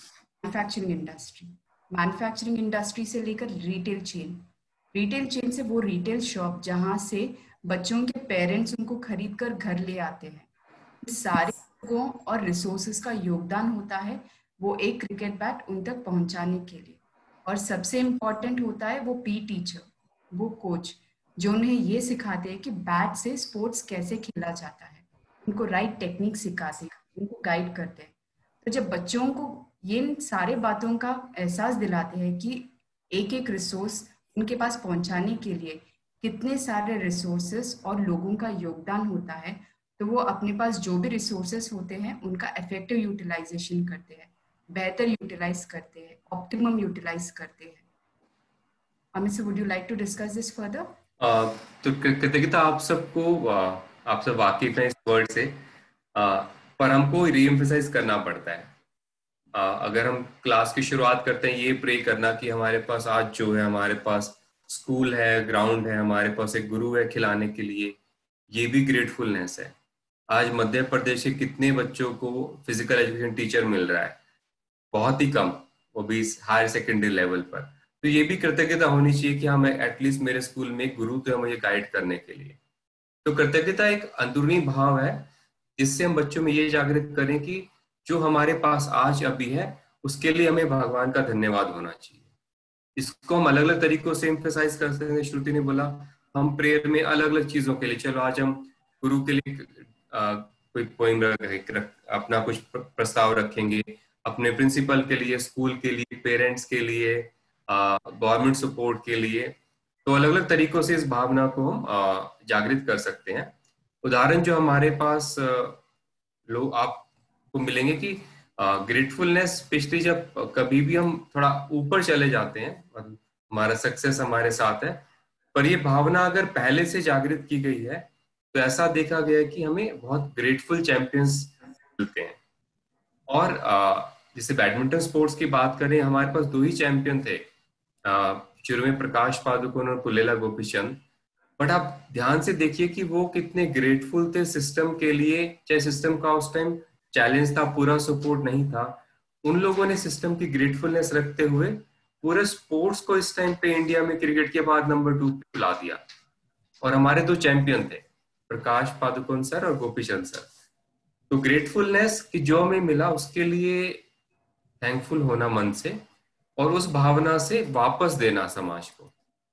B: मैन्युफैक्चरिंग इंडस्ट्री से लेकर रिटेल चेन से वो रिटेल शॉप जहां से बच्चों के पेरेंट्स उनको खरीद कर घर ले आते हैं, इस सारे लोगों और रिसोर्सेज का योगदान होता है वो एक क्रिकेट बैट उन तक पहुंचाने के लिए। और सबसे इम्पोर्टेंट होता है वो टीचर, वो कोच, जो उन्हें ये सिखाते हैं कि बैट से स्पोर्ट्स कैसे खेला जाता है, उनको राइट टेक्निक सिखाते हैं, उनको गाइड करते हैं। तो जब बच्चों को ये सारे बातों का एहसास दिलाते हैं कि एक एक रिसोर्स उनके पास पहुंचाने के लिए कितने सारे रिसोर्सेस और लोगों का योगदान होता है, तो वो अपने पास जो भी रिसोर्सेस होते हैं उनका इफेक्टिव यूटिलाइजेशन करते हैं, बेहतर यूटिलाइज करते हैं, ऑप्टिमम यूटिलाइज करते हैं। Amit sir, would you like to discuss this further?
A: तो कृतज्ञता आप सबको, आप सब वाकिफ हैं इस वर्ड से, पर हमको रीएम्फसाइज करना पड़ता है। अगर हम क्लास की शुरुआत करते हैं ये प्रे करना कि हमारे पास आज जो है, हमारे पास स्कूल है, ग्राउंड है, हमारे पास एक गुरु है खिलाने के लिए, ये भी ग्रेटफुलनेस है। आज मध्य प्रदेश के कितने बच्चों को फिजिकल एजुकेशन टीचर मिल रहा है? बहुत ही कम, वो भी हायर सेकेंडरी लेवल पर। तो ये भी कृतज्ञता होनी चाहिए कि हाँ, मैं एटलीस्ट मेरे स्कूल में एक गुरु तो है मुझे गाइड करने के लिए। तो कृतज्ञता एक अंदरूनी भाव है जिससे हम बच्चों में ये जागृत करें कि जो हमारे पास आज अभी है उसके लिए हमें भगवान का धन्यवाद होना चाहिए। इसको हम अलग अलग तरीकों से एम्फेसाइज कर सकते हैं। श्रुति ने बोला हम प्रेयर में अलग अलग चीजों के लिए, चलो आज हम गुरु के लिए कोई पोइम अपना कुछ प्रस्ताव रखेंगे, अपने प्रिंसिपल के लिए, स्कूल के लिए, पेरेंट्स के लिए, गवर्नमेंट सपोर्ट के लिए। तो अलग अलग तरीकों से इस भावना को हम जागृत कर सकते हैं। उदाहरण जो हमारे पास लोग आपको मिलेंगे कि ग्रेटफुलनेस स्पेशली जब कभी भी हम थोड़ा ऊपर चले जाते हैं, हमारा सक्सेस हमारे साथ है, पर ये भावना अगर पहले से जागृत की गई है तो ऐसा देखा गया है कि हमें बहुत ग्रेटफुल चैंपियंस मिलते हैं। और जैसे बैडमिंटन स्पोर्ट्स की बात करें, हमारे पास दो ही चैंपियन थे शुरू में, प्रकाश पादुकोण और पुलेला गोपीचंद। बट आप ध्यान से देखिए कि वो कितने ग्रेटफुल थे सिस्टम के लिए, चाहे सिस्टम का उस टाइम चैलेंज था, पूरा सपोर्ट नहीं था, उन लोगों ने सिस्टम की ग्रेटफुलनेस रखते हुए पूरे स्पोर्ट्स को इस टाइम पे इंडिया में क्रिकेट के बाद नंबर 2 पे ला दिया। और हमारे दो चैंपियन थे, प्रकाश पादुकोण सर और गोपीचंद सर। तो ग्रेटफुलनेस कि जो हमें मिला उसके लिए थैंकफुल होना मन से, और उस भावना से वापस देना समाज को।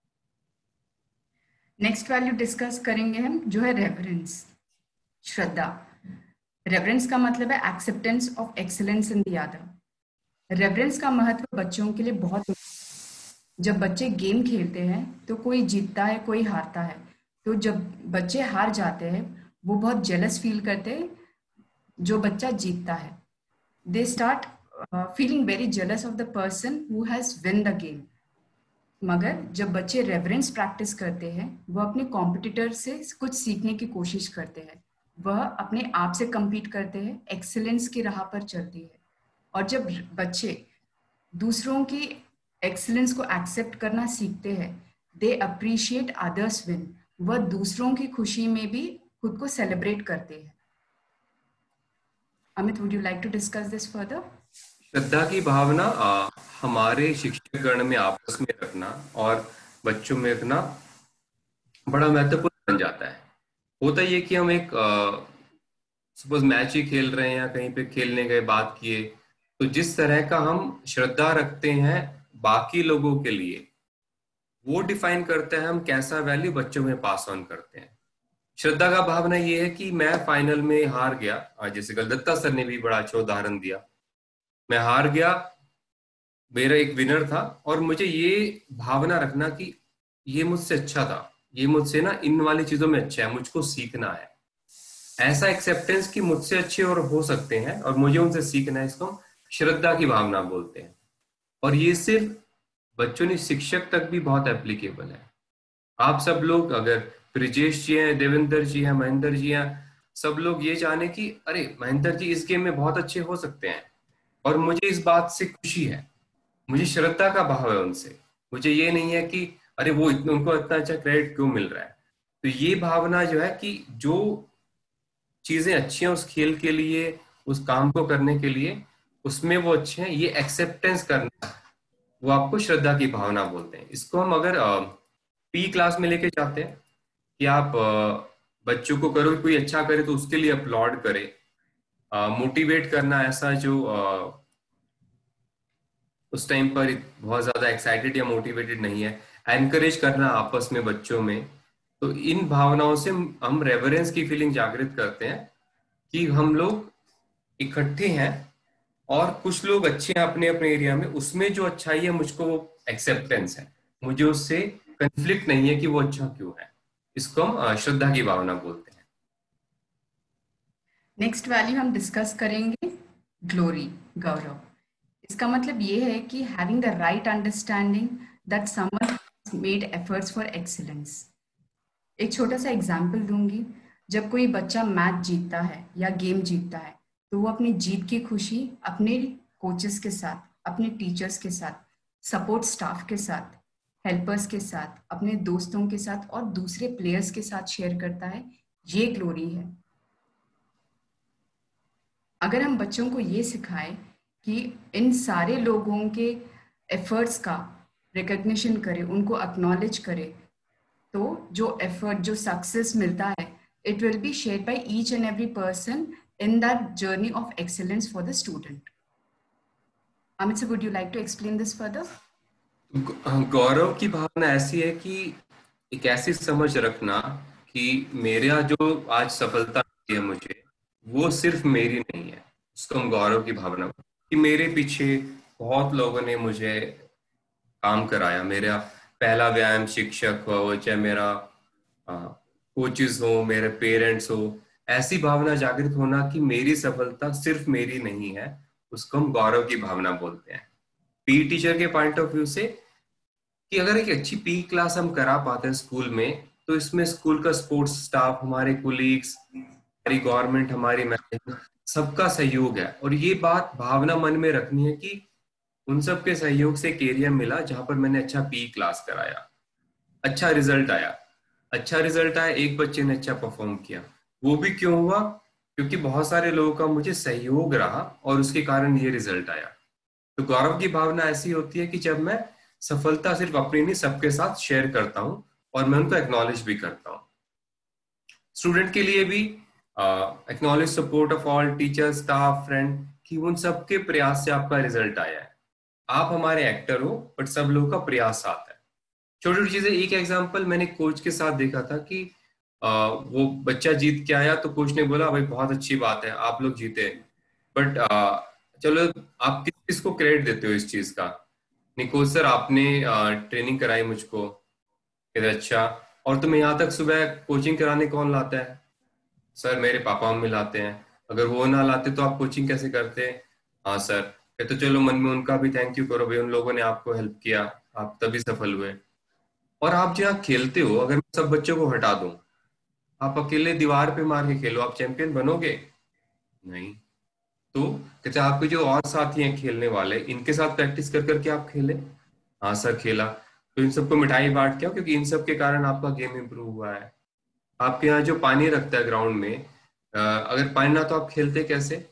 B: नेक्स्ट वैल्यू डिस्कस करेंगे हम, जो है रेवरेंस, श्रद्धा। रेवरेंस का मतलब है acceptance of excellence in the other. Reverence का महत्व बच्चों के लिए बहुत, जब बच्चे गेम खेलते हैं तो कोई जीतता है कोई हारता है, तो जब बच्चे हार जाते हैं वो बहुत जेलस फील करते हैं जो बच्चा जीतता है। They start feeling very jealous of the person who has win the game. मगर जब बच्चे रेवरेंस प्रैक्टिस करते हैं, वह अपने कॉम्पिटिटर से कुछ सीखने की कोशिश करते हैं, वह अपने आप से compete करते हैं, एक्सीलेंस की राह पर चलती है। और जब बच्चे दूसरों की एक्सीलेंस को एक्सेप्ट करना सीखते हैं, दे अप्रिशिएट अदर्स विन, वह दूसरों की खुशी में भी खुद को सेलिब्रेट करते हैं। Amit, would you like to discuss this further?
A: श्रद्धा की भावना हमारे शिक्षक गण में आपस में रखना और बच्चों में रखना बड़ा महत्वपूर्ण बन जाता है। होता ये कि हम एक सपोज मैच ही खेल रहे हैं या कहीं पे खेलने गए, बात किए, तो जिस तरह का हम श्रद्धा रखते हैं बाकी लोगों के लिए, वो डिफाइन करता है हम कैसा वैल्यू बच्चों में पास ऑन करते हैं। श्रद्धा का भावना ये है कि मैं फाइनल में हार गया, जैसे गलदत्ता सर ने भी बड़ा अच्छा उदाहरण दिया, मैं हार गया, मेरा एक विनर था, और मुझे ये भावना रखना कि ये मुझसे अच्छा था, ये मुझसे ना इन वाली चीजों में अच्छा है, मुझको सीखना है। ऐसा एक्सेप्टेंस कि मुझसे अच्छे और हो सकते हैं और मुझे उनसे सीखना है, इसको हम श्रद्धा की भावना बोलते हैं। और ये सिर्फ बच्चों नहीं, शिक्षक तक भी बहुत एप्लीकेबल है। आप सब लोग, अगर ब्रिजेश जी हैं, देवेंद्र जी हैं, महेंद्र जी हैं, सब लोग ये जाने कि अरे महेंद्र जी इस गेम में बहुत अच्छे हो सकते हैं और मुझे इस बात से खुशी है, मुझे श्रद्धा का भाव है उनसे, मुझे ये नहीं है कि अरे वो उनको इतना अच्छा क्रेडिट क्यों मिल रहा है। तो ये भावना जो है कि जो चीजें अच्छी हैं उस खेल के लिए, उस काम को करने के लिए, उसमें वो अच्छे हैं, ये एक्सेप्टेंस करना, वो आपको श्रद्धा की भावना बोलते हैं। इसको हम अगर पी क्लास में लेके जाते हैं कि आप बच्चों को करो, कोई अच्छा करे तो उसके लिए अपलॉड करे, मोटिवेट करना, ऐसा जो उस टाइम पर बहुत ज्यादा एक्साइटेड या मोटिवेटेड नहीं है, एनकरेज करना आपस में बच्चों में। तो इन भावनाओं से हम रेवरेंस की फीलिंग जागृत करते हैं कि हम लोग इकट्ठे हैं और कुछ लोग अच्छे हैं अपने अपने एरिया में, उसमें जो अच्छाई है मुझको वो एक्सेप्टेंस है, मुझे उससे कंफ्लिक्ट नहीं है कि वो अच्छा क्यों है। इसको हम श्रद्धा की भावना बोलते हैं।
B: नेक्स्ट वैल्यू हम डिस्कस करेंगे ग्लोरी, गौरव। इसका मतलब ये है कि having the right understanding that someone made efforts for excellence. एक छोटा सा एग्जाम्पल दूंगी। जब कोई बच्चा मैच जीतता है या गेम जीतता है तो वो अपनी जीत की खुशी अपने कोचेस के साथ, अपने टीचर्स के साथ, सपोर्ट स्टाफ के साथ, हेल्पर्स के साथ, अपने दोस्तों के साथ और दूसरे प्लेयर्स के साथ शेयर करता है। ये ग्लोरी है। अगर हम बच्चों को ये सिखाएं कि इन सारे लोगों के एफर्ट्स का रिकग्निशन करें, उनको एक्नॉलेज करें, तो जो एफर्ट, जो सक्सेस मिलता है, it will be shared by each and every person in that journey of excellence for the student. Amit sir, would you like to explain this further?
A: गौरव की भावना ऐसी है कि एक ऐसी समझ रखना कि मेरा जो आज सफलता मिली है मुझे, वो सिर्फ मेरी नहीं है। उसको हम गौरव की भावना, कि मेरे पीछे बहुत लोगों ने मुझे काम कराया, मेरा पहला व्यायाम शिक्षक हो, चाहे मेरा कोचेस हो, मेरे पेरेंट्स हो, ऐसी भावना जागृत होना कि मेरी सफलता सिर्फ मेरी नहीं है, उसको हम गौरव की भावना बोलते हैं। पी टीचर के पॉइंट ऑफ व्यू से, कि अगर एक अच्छी पी क्लास हम करा पाते हैं स्कूल में, तो इसमें स्कूल का स्पोर्ट्स स्टाफ, हमारे कोलीग्स, हमारी गवर्नमेंट, हमारी मैनेजमेंट, सबका सहयोग है। और ये बात भावना मन में रखनी है कि उन सब के सहयोग से एक एरिया मिला जहां पर मैंने अच्छा पी क्लास कराया, अच्छा रिजल्ट आया। अच्छा रिजल्ट आया, एक बच्चे ने अच्छा परफॉर्म किया, वो भी क्यों हुआ? क्योंकि बहुत सारे लोगों का मुझे सहयोग रहा और उसके कारण ये रिजल्ट आया। तो गौरव की भावना ऐसी होती है कि जब मैं सफलता सिर्फ अपनी नहीं, सबके साथ शेयर करता हूं और मैं उनको एक्नॉलेज भी करता हूं। स्टूडेंट के लिए भी acknowledge support of all teacher, staff, friend, कि उन सबके प्रयास से आपका रिजल्ट आया है। आप हमारे एक्टर हो, बट सब लोगों का प्रयास आता है। छोटी छोटी चीजें, एक एग्जांपल मैंने कोच के साथ देखा था कि वो बच्चा जीत के आया तो कोच ने बोला भाई बहुत अच्छी बात है आप लोग जीते, बट चलो आप किस किस को क्रेडिट देते हो इस चीज का? नहीं कोच सर, आपने ट्रेनिंग कराई मुझको। कहते अच्छा, और तुम्हें यहाँ तक सुबह कोचिंग कराने कौन लाता है? सर मेरे पापा मम्मी लाते हैं। अगर वो ना लाते तो आप कोचिंग कैसे करते? हाँ सर। कहते चलो मन में उनका भी थैंक यू करो भाई, उन लोगों ने आपको हेल्प किया, आप तभी सफल हुए। और आप जहाँ खेलते हो, अगर मैं सब बच्चों को हटा दूं, आप अकेले दीवार पे मार के खेलो, आप चैंपियन बनोगे? नहीं। तो कहते आपके जो और साथी हैं खेलने वाले, इनके साथ प्रैक्टिस कर करके आप खेले? हाँ सर खेला। तो इन सबको मिठाई बांट के आओ, क्योंकि इन सब के कारण आपका गेम इंप्रूव हुआ है। आपके यहाँ जो पानी रखता है ग्राउंड में, अगर पानी ना तो आप खेलते कैसे?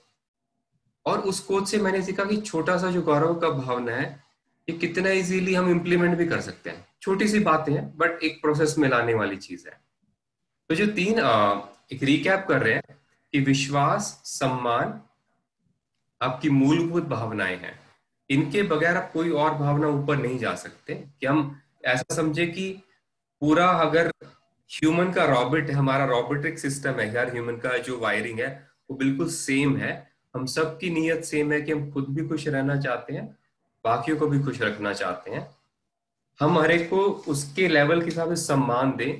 A: और उस कोच से मैंने सीखा कि छोटा सा जो गौरव का भावना है, ये कितना इजीली हम इम्प्लीमेंट भी कर सकते हैं। छोटी सी बातें हैं बट एक प्रोसेस में लाने वाली चीज है। तो जो तीन एक रिकैप कर रहे हैं कि विश्वास, सम्मान, आपकी मूलभूत भावनाएं हैं। इनके बगैर आप कोई और भावना ऊपर नहीं जा सकते। कि हम ऐसा समझे कि पूरा अगर ह्यूमन का रॉबोट है, हमारा रोबोटिक सिस्टम है यार, ह्यूमन का जो वायरिंग है वो बिल्कुल सेम है। हम सबकी नीयत सेम है कि हम खुद भी खुश रहना चाहते हैं, बाकियों को भी खुश रखना चाहते हैं। हम हर एक को उसके लेवल के हिसाब से सम्मान दें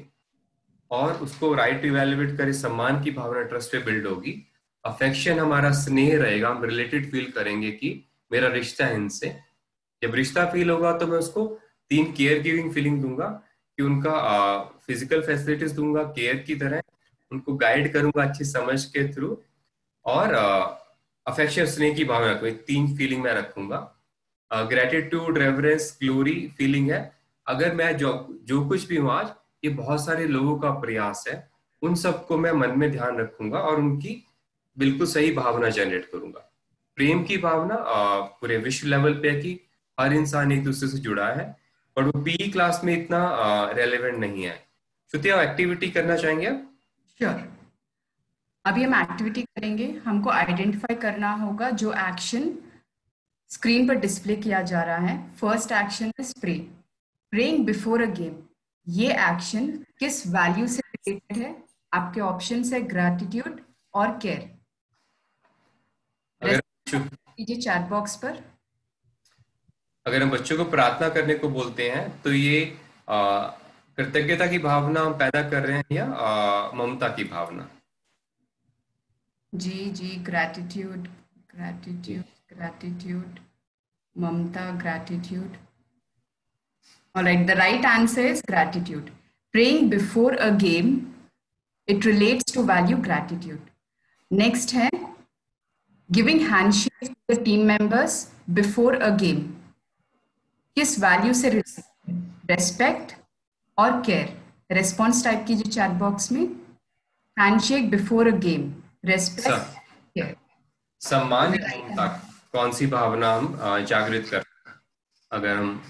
A: और उसको राइट इवेल्युएट करें। सम्मान की भावना ट्रस्ट पे बिल्ड होगी। अफेक्शन हमारा स्नेह रहेगा, हम रिलेटेड फील करेंगे कि मेरा रिश्ता है इनसे। जब रिश्ता फील होगा तो मैं उसको तीन केयर गिविंग फीलिंग दूंगा, कि उनका फिजिकल फैसिलिटीज दूंगा केयर की तरह, उनको गाइड करूंगा अच्छी समझ के थ्रू, और अफेक्शन स्नेह की भावना को, तीन फीलिंग मैं रखूंगा। ग्रेटिट्यूड, रेवरेंस, ग्लोरी फीलिंग है, अगर मैं जो जो कुछ भी हूं आज, ये बहुत सारे लोगों का प्रयास है उन सबको मैं मन में ध्यान रखूंगा और उनकी बिल्कुल सही भावना जनरेट करूंगा। प्रेम की भावना पूरे विश्व लेवल पे है कि हर इंसान एक दूसरे से जुड़ा है, पर वो पीई क्लास में इतना रेलेवेंट नहीं है। श्रुति, आप एक्टिविटी करना चाहेंगे आप?
B: श्योर। अभी हम एक्टिविटी करेंगे। हमको आइडेंटिफाई करना होगा जो एक्शन स्क्रीन पर डिस्प्ले किया जा रहा है। First action is pray, praying before a game. ये एक्शन किस वैल्यू से रिलेटेड है? आपके ऑप्शंस है ग्रैटिट्यूड और केयर।
A: अगर
B: कीजिए चैट बॉक्स पर।
A: अगर हम बच्चों को प्रार्थना करने को बोलते हैं तो ये कृतज्ञता की भावना हम पैदा कर रहे हैं या ममता की भावना?
B: जी जी, ग्रैटिट्यूड ग्रैटिट्यूड ग्रैटिट्यूड, ममता, gratitude. All right, the right answer is gratitude. Praying before a game, it relates to value gratitude. Next है giving handshake to the team members before a game. किस वैल्यू से related है? Respect और care. Response टाइप कीजिए चैट बॉक्स में। Handshake before a game, respect, care.
A: सम्मान या ममता, कौन सी भावना हम जागृत कर रहे हैं अगर हम?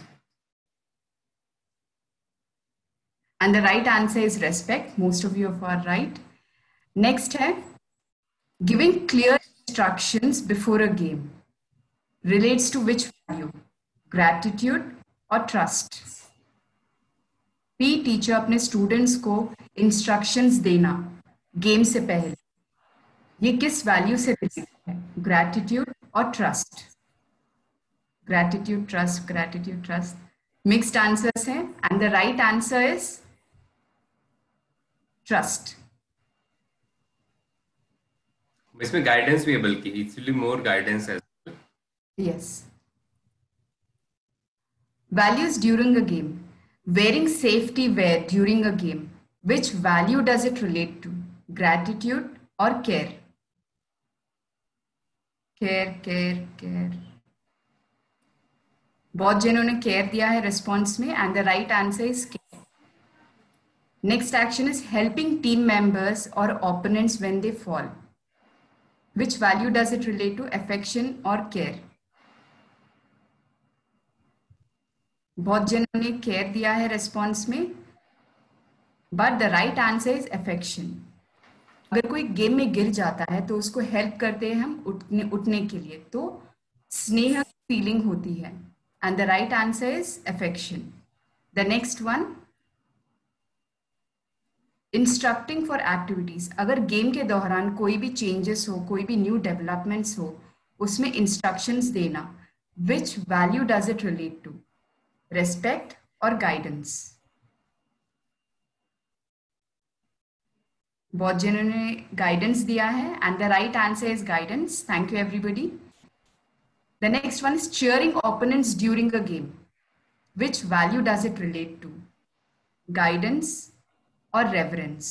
B: And the right answer is respect. Most of you are right. Next है giving clear instructions before a game. Relates to which value? Gratitude or trust? P teacher अपने स्टूडेंट्स को इंस्ट्रक्शंस देना गेम से पहले, ये किस वैल्यू से रिलेटेड है? ग्रैटिट्यूड और trust. Gratitude, trust, gratitude, trust. Mixed answers हैं and the right answer is trust.
A: इसमें गाइडेंस भी है, बल्कि इट्स मोर गाइडेंस है।
B: Yes. Values during a game, wearing safety wear during a game, which value does it relate to? Gratitude or care? Care, care, care. बहुत जनों ने केयर दिया है रिस्पॉन्स में and the right answer is care. Next action is helping team members और opponents when they fall, which value does it relate to? Affection और केयर? बहुत जनों ने केयर दिया है रिस्पॉन्स में, but the right answer is affection. अगर कोई गेम में गिर जाता है तो उसको हेल्प करते हैं हम उठने के लिए, तो स्नेह फीलिंग होती है and the right answer is affection. The next one, instructing for activities. अगर गेम के दौरान कोई भी चेंजेस हो, कोई भी न्यू डेवलपमेंट्स हो, उसमें इंस्ट्रक्शंस देना, which value does it relate to? Respect और गाइडेंस? बहुत जनों ने गाइडेंस दिया है and the right answer is guidance. Thank you everybody. The next one is cheering opponents during a game. Which value does it relate to? Guidance or reverence?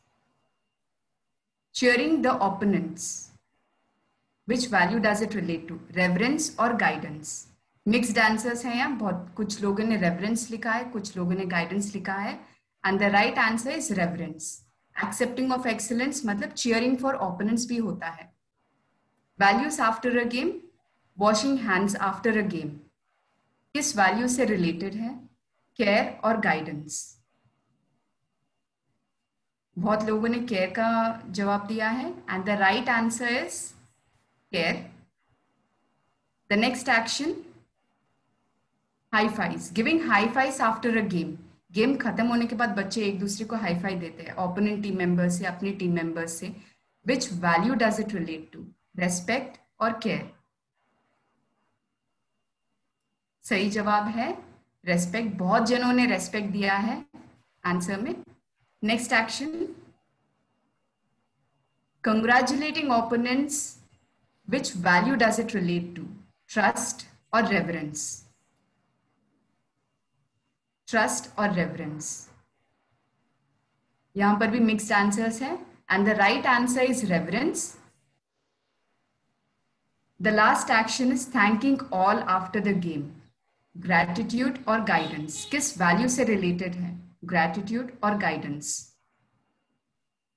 B: Cheering the opponents, which value does it relate to? Reverence or guidance? Mixed answers हैं यहाँ, बहुत कुछ लोगों ने रेवरेंस लिखा है, कुछ लोगों ने गाइडेंस लिखा है and the right answer is reverence. Accepting of excellence मतलब चीयरिंग फॉर ओपोनेंट्स भी होता है। Values after a game, washing hands after a game, किस वैल्यू से रिलेटेड है? केयर और गाइडेंस? बहुत लोगों ने केयर का जवाब दिया है and the right answer is care. The next action, high fives, giving high fives after a game. Game खत्म होने के बाद बच्चे एक दूसरे को हाई फाई देते हैं, ओपोनेंट टीम मेंबर्स से, अपने टीम मेंबर्स से। Which value does it relate to? Respect और केयर? सही जवाब है रेस्पेक्ट। बहुत जनों ने रेस्पेक्ट दिया है आंसर में। Next action, congratulating opponents, which value does it relate to? Trust और रेवरेंस? ट्रस्ट और रेवरेंस? यहां पर भी मिक्स्ड आंसर्स है and the right answer is reverence. The last action is thanking all after the game. Gratitude और गाइडेंस, किस वैल्यू से रिलेटेड है? ग्रैटिट्यूड और गाइडेंस?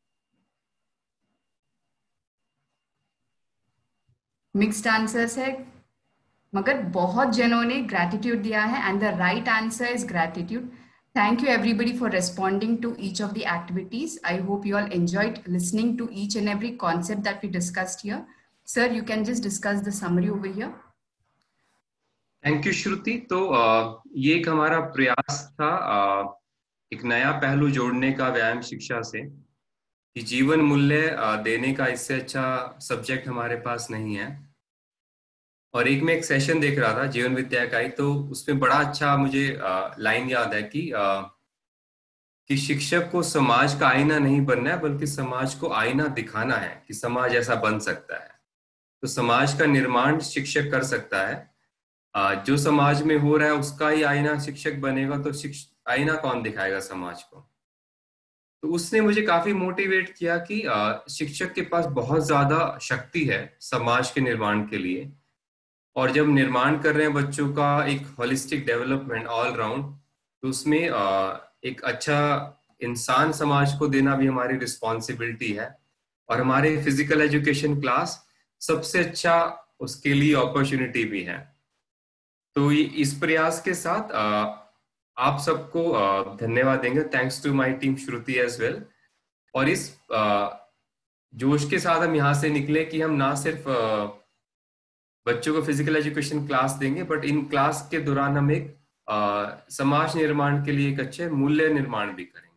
B: मिक्स्ड आंसर्स है, मगर बहुत जनों ने ग्रैटिट्यूड दिया है and the right answer is gratitude. Thank you everybody for responding to each of the activities. I hope you all enjoyed listening to each and every concept that we discussed here. Sir, you can just discuss the summary over here.
A: Thank you Shruti. तो ये एक हमारा प्रयास था एक नया पहलू जोड़ने का व्यायाम शिक्षा से, कि जीवन मूल्य देने का इससे अच्छा सब्जेक्ट हमारे पास नहीं है। और एक मैं एक सेशन देख रहा था जीवन विद्या का ही, तो उसमें बड़ा अच्छा मुझे लाइन याद है कि शिक्षक को समाज का आईना नहीं बनना है, बल्कि समाज को आईना दिखाना है कि समाज ऐसा बन सकता है। तो समाज का निर्माण शिक्षक कर सकता है। जो समाज में हो रहा है उसका ही आईना शिक्षक बनेगा, तो आईना कौन दिखाएगा समाज को। तो उसने मुझे काफी मोटिवेट किया कि शिक्षक के पास बहुत ज्यादा शक्ति है समाज के निर्माण के लिए। और जब निर्माण कर रहे हैं बच्चों का एक होलिस्टिक डेवलपमेंट ऑल राउंड, तो उसमें एक अच्छा इंसान समाज को देना भी हमारी रिस्पॉन्सिबिलिटी है। और हमारे फिजिकल एजुकेशन क्लास सबसे अच्छा उसके लिए अपॉर्चुनिटी भी है। तो इस प्रयास के साथ आप सबको धन्यवाद देंगे। Thanks to my team Shruti as well. और इस जोश के साथ हम यहाँ से निकले कि हम ना सिर्फ बच्चों को फिजिकल एजुकेशन क्लास देंगे, बट इन क्लास के दौरान हम एक समाज निर्माण के लिए एक अच्छे मूल्य निर्माण भी करेंगे।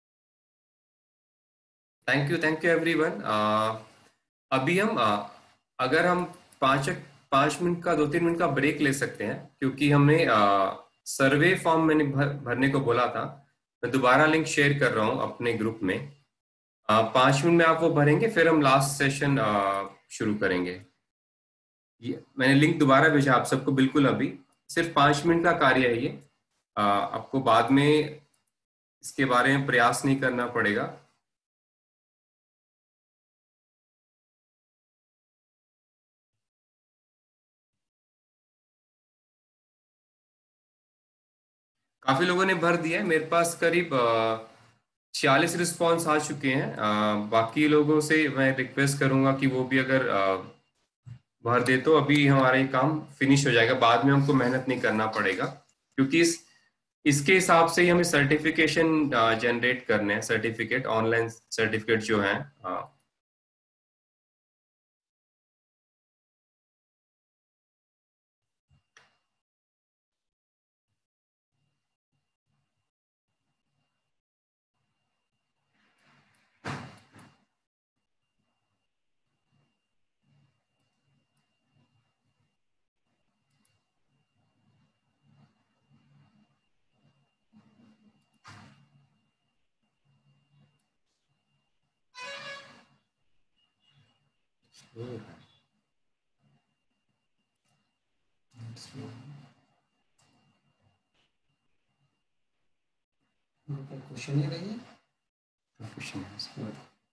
A: Thank you everyone. अभी हम अगर हम पाँच 5 मिनट का 2-3 मिनट का ब्रेक ले सकते हैं, क्योंकि हमें सर्वे फॉर्म मैंने भरने को बोला था। मैं दोबारा लिंक शेयर कर रहा हूँ अपने ग्रुप में। 5 मिनट में आप वो भरेंगे, फिर हम लास्ट सेशन शुरू करेंगे। ये मैंने लिंक दोबारा भेजा आप सबको बिल्कुल अभी। सिर्फ 5 मिनट का कार्य है ये। आपको बाद में इसके बारे में प्रयास नहीं करना पड़ेगा। काफी लोगों ने भर दिया है। मेरे पास करीब 46 रिस्पॉन्स आ चुके हैं। बाकी लोगों से मैं रिक्वेस्ट करूंगा कि वो भी अगर भर दे, तो अभी हमारा ये काम फिनिश हो जाएगा, बाद में हमको मेहनत नहीं करना पड़ेगा। क्योंकि इसके हिसाब से ही हमें सर्टिफिकेशन जनरेट करने हैं, सर्टिफिकेट ऑनलाइन सर्टिफिकेट जो है। क्वेश्चन ही रही है। क्वेश्चन है।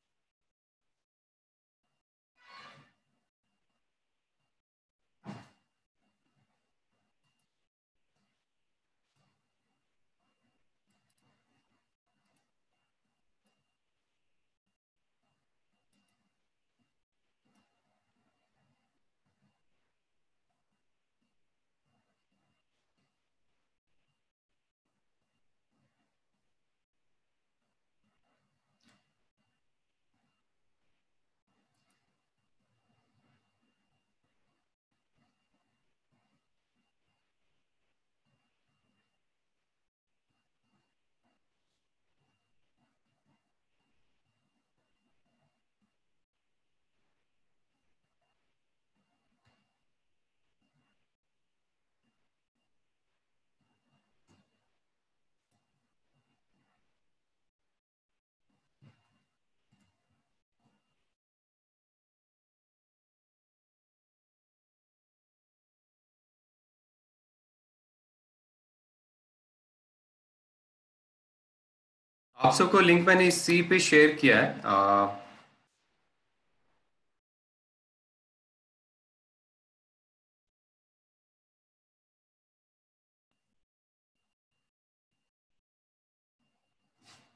A: आप सबको लिंक मैंने इसी पे शेयर किया है।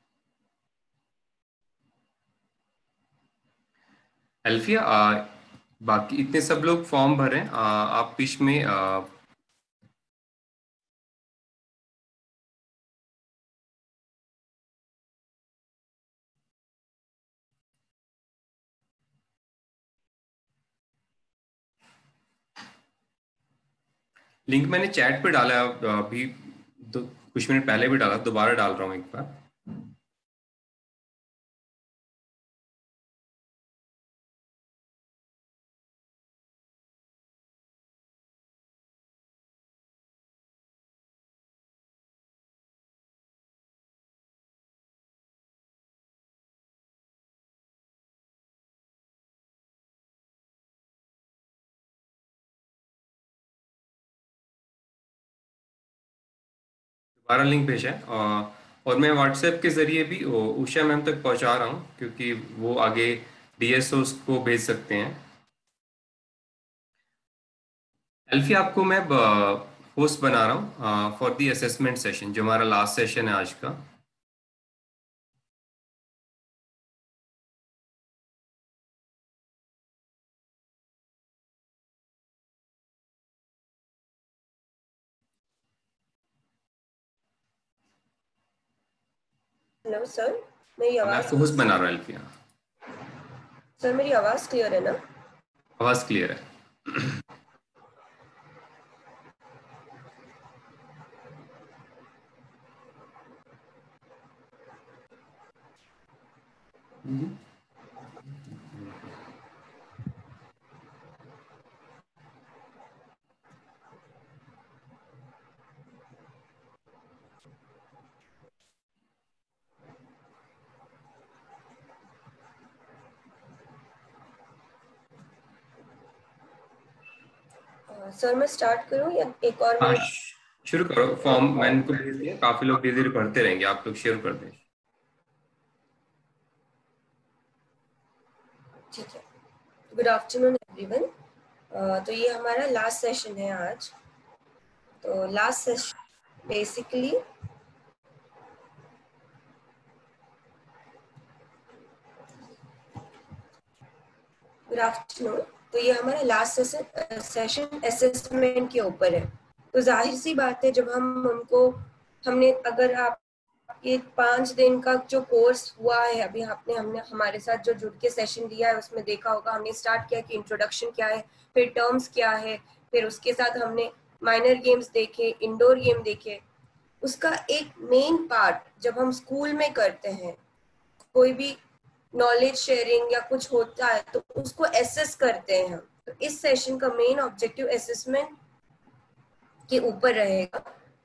A: अल्फिया, बाकी इतने सब लोग फॉर्म भरें, आप बीच में लिंक मैंने चैट पे डाला है अभी, कुछ मिनट पहले भी डाला, दोबारा डाल रहा हूँ एक बार। दोबारा लिंक भेजा है, और मैं व्हाट्सएप के जरिए भी उषा मैम तक पहुंचा रहा हूँ, क्योंकि वो आगे डीएसओ को भेज सकते हैं। एल्फी, आपको मैं होस्ट बना रहा हूँ फॉर दी असेसमेंट सेशन, जो हमारा लास्ट सेशन है आज का।
C: हेलो सर, मेरी
A: मैं
C: आवाज
A: आपको होस्ट बना रहा हूँ एल्फी।
C: सर मेरी आवाज क्लियर है ना?
A: आवाज क्लियर है।
C: सर मैं स्टार्ट करूं या एक और
A: हाँ,
C: मिनट?
A: शुरू करो। फॉर्म मैंने को भेज दिया, काफी लोग धीरे धीरे भरते रहेंगे, आप लोग शेयर कर दें।
C: ठीक है। Good afternoon everyone. तो ये हमारा लास्ट सेशन है आज। तो last session basically good afternoon. तो ये हमारा लास्ट सेशन असेसमेंट के ऊपर है। तो जाहिर सी बात है, जब हम उनको हमने अगर आप ये 5 दिन का जो कोर्स हुआ है अभी, आपने हमने हमारे साथ जो जुड़ के सेशन दिया है उसमें देखा होगा, हमने स्टार्ट किया कि इंट्रोडक्शन क्या है, फिर टर्म्स क्या है, फिर उसके साथ हमने माइनर गेम्स देखे, इंडोर गेम देखे। उसका एक मेन पार्ट जब हम स्कूल में करते हैं, कोई भी नॉलेज शेयरिंग या कुछ होता है तो उसको एसेस करते हैं हम। तो इस सेशन का मेन ऑब्जेक्टिव असेसमेंट के ऊपर रहेगा।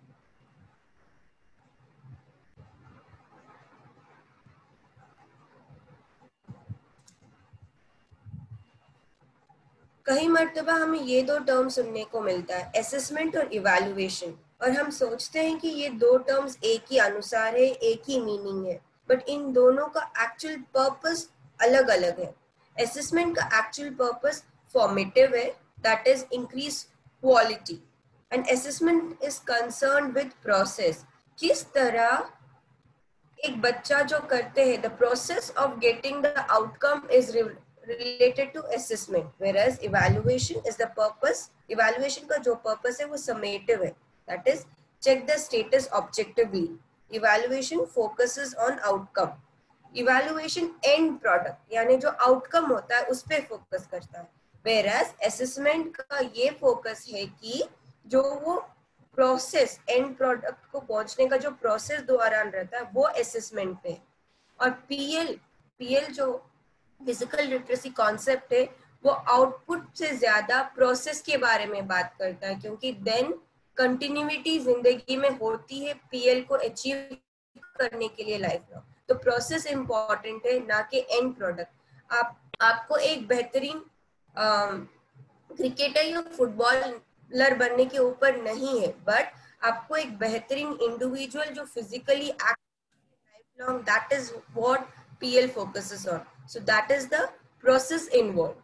C: कई मर्तबा हमें ये दो टर्म सुनने को मिलता है, असेसमेंट और इवैल्यूएशन, और हम सोचते हैं कि ये दो टर्म्स एक ही अनुसार है, एक ही मीनिंग है, बट इन दोनों का एक्चुअल पर्पस अलग अलग है। असेसमेंट का एक्चुअल पर्पस फॉर्मेटिव है, that is increase quality, and assessment is concern with process. किस तरह एक बच्चा जो करते हैं, the process of getting the outcome is related to assessment, whereas evaluation is the purpose. Evaluation का जो purpose है वो summative है, that is check the status objectively. Evaluation focuses on outcome. Evaluation end product यानी जो outcome होता है उस पे focus करता है, whereas assessment का ये focus है कि जो वो प्रोसेस एंड प्रोडक्ट को पहुंचने का जो प्रोसेस दौरान रहता है वो असेसमेंट पे। और पीएल जो फिजिकल लिटरेसी कॉन्सेप्ट है वो आउटपुट से ज्यादा प्रोसेस के बारे में बात करता है, क्योंकि देन कंटिन्यूटी जिंदगी में होती है पीएल को अचीव करने के लिए लाइफ लॉन्ग। तो प्रोसेस इंपॉर्टेंट है, ना कि एंड प्रोडक्ट। आपको एक बेहतरीन क्रिकेटर या फुटबॉलर बनने के ऊपर नहीं है, बट आपको एक बेहतरीन इंडिविजुअल जो physically lifelong, that is what PL focuses on. So that is the process involved.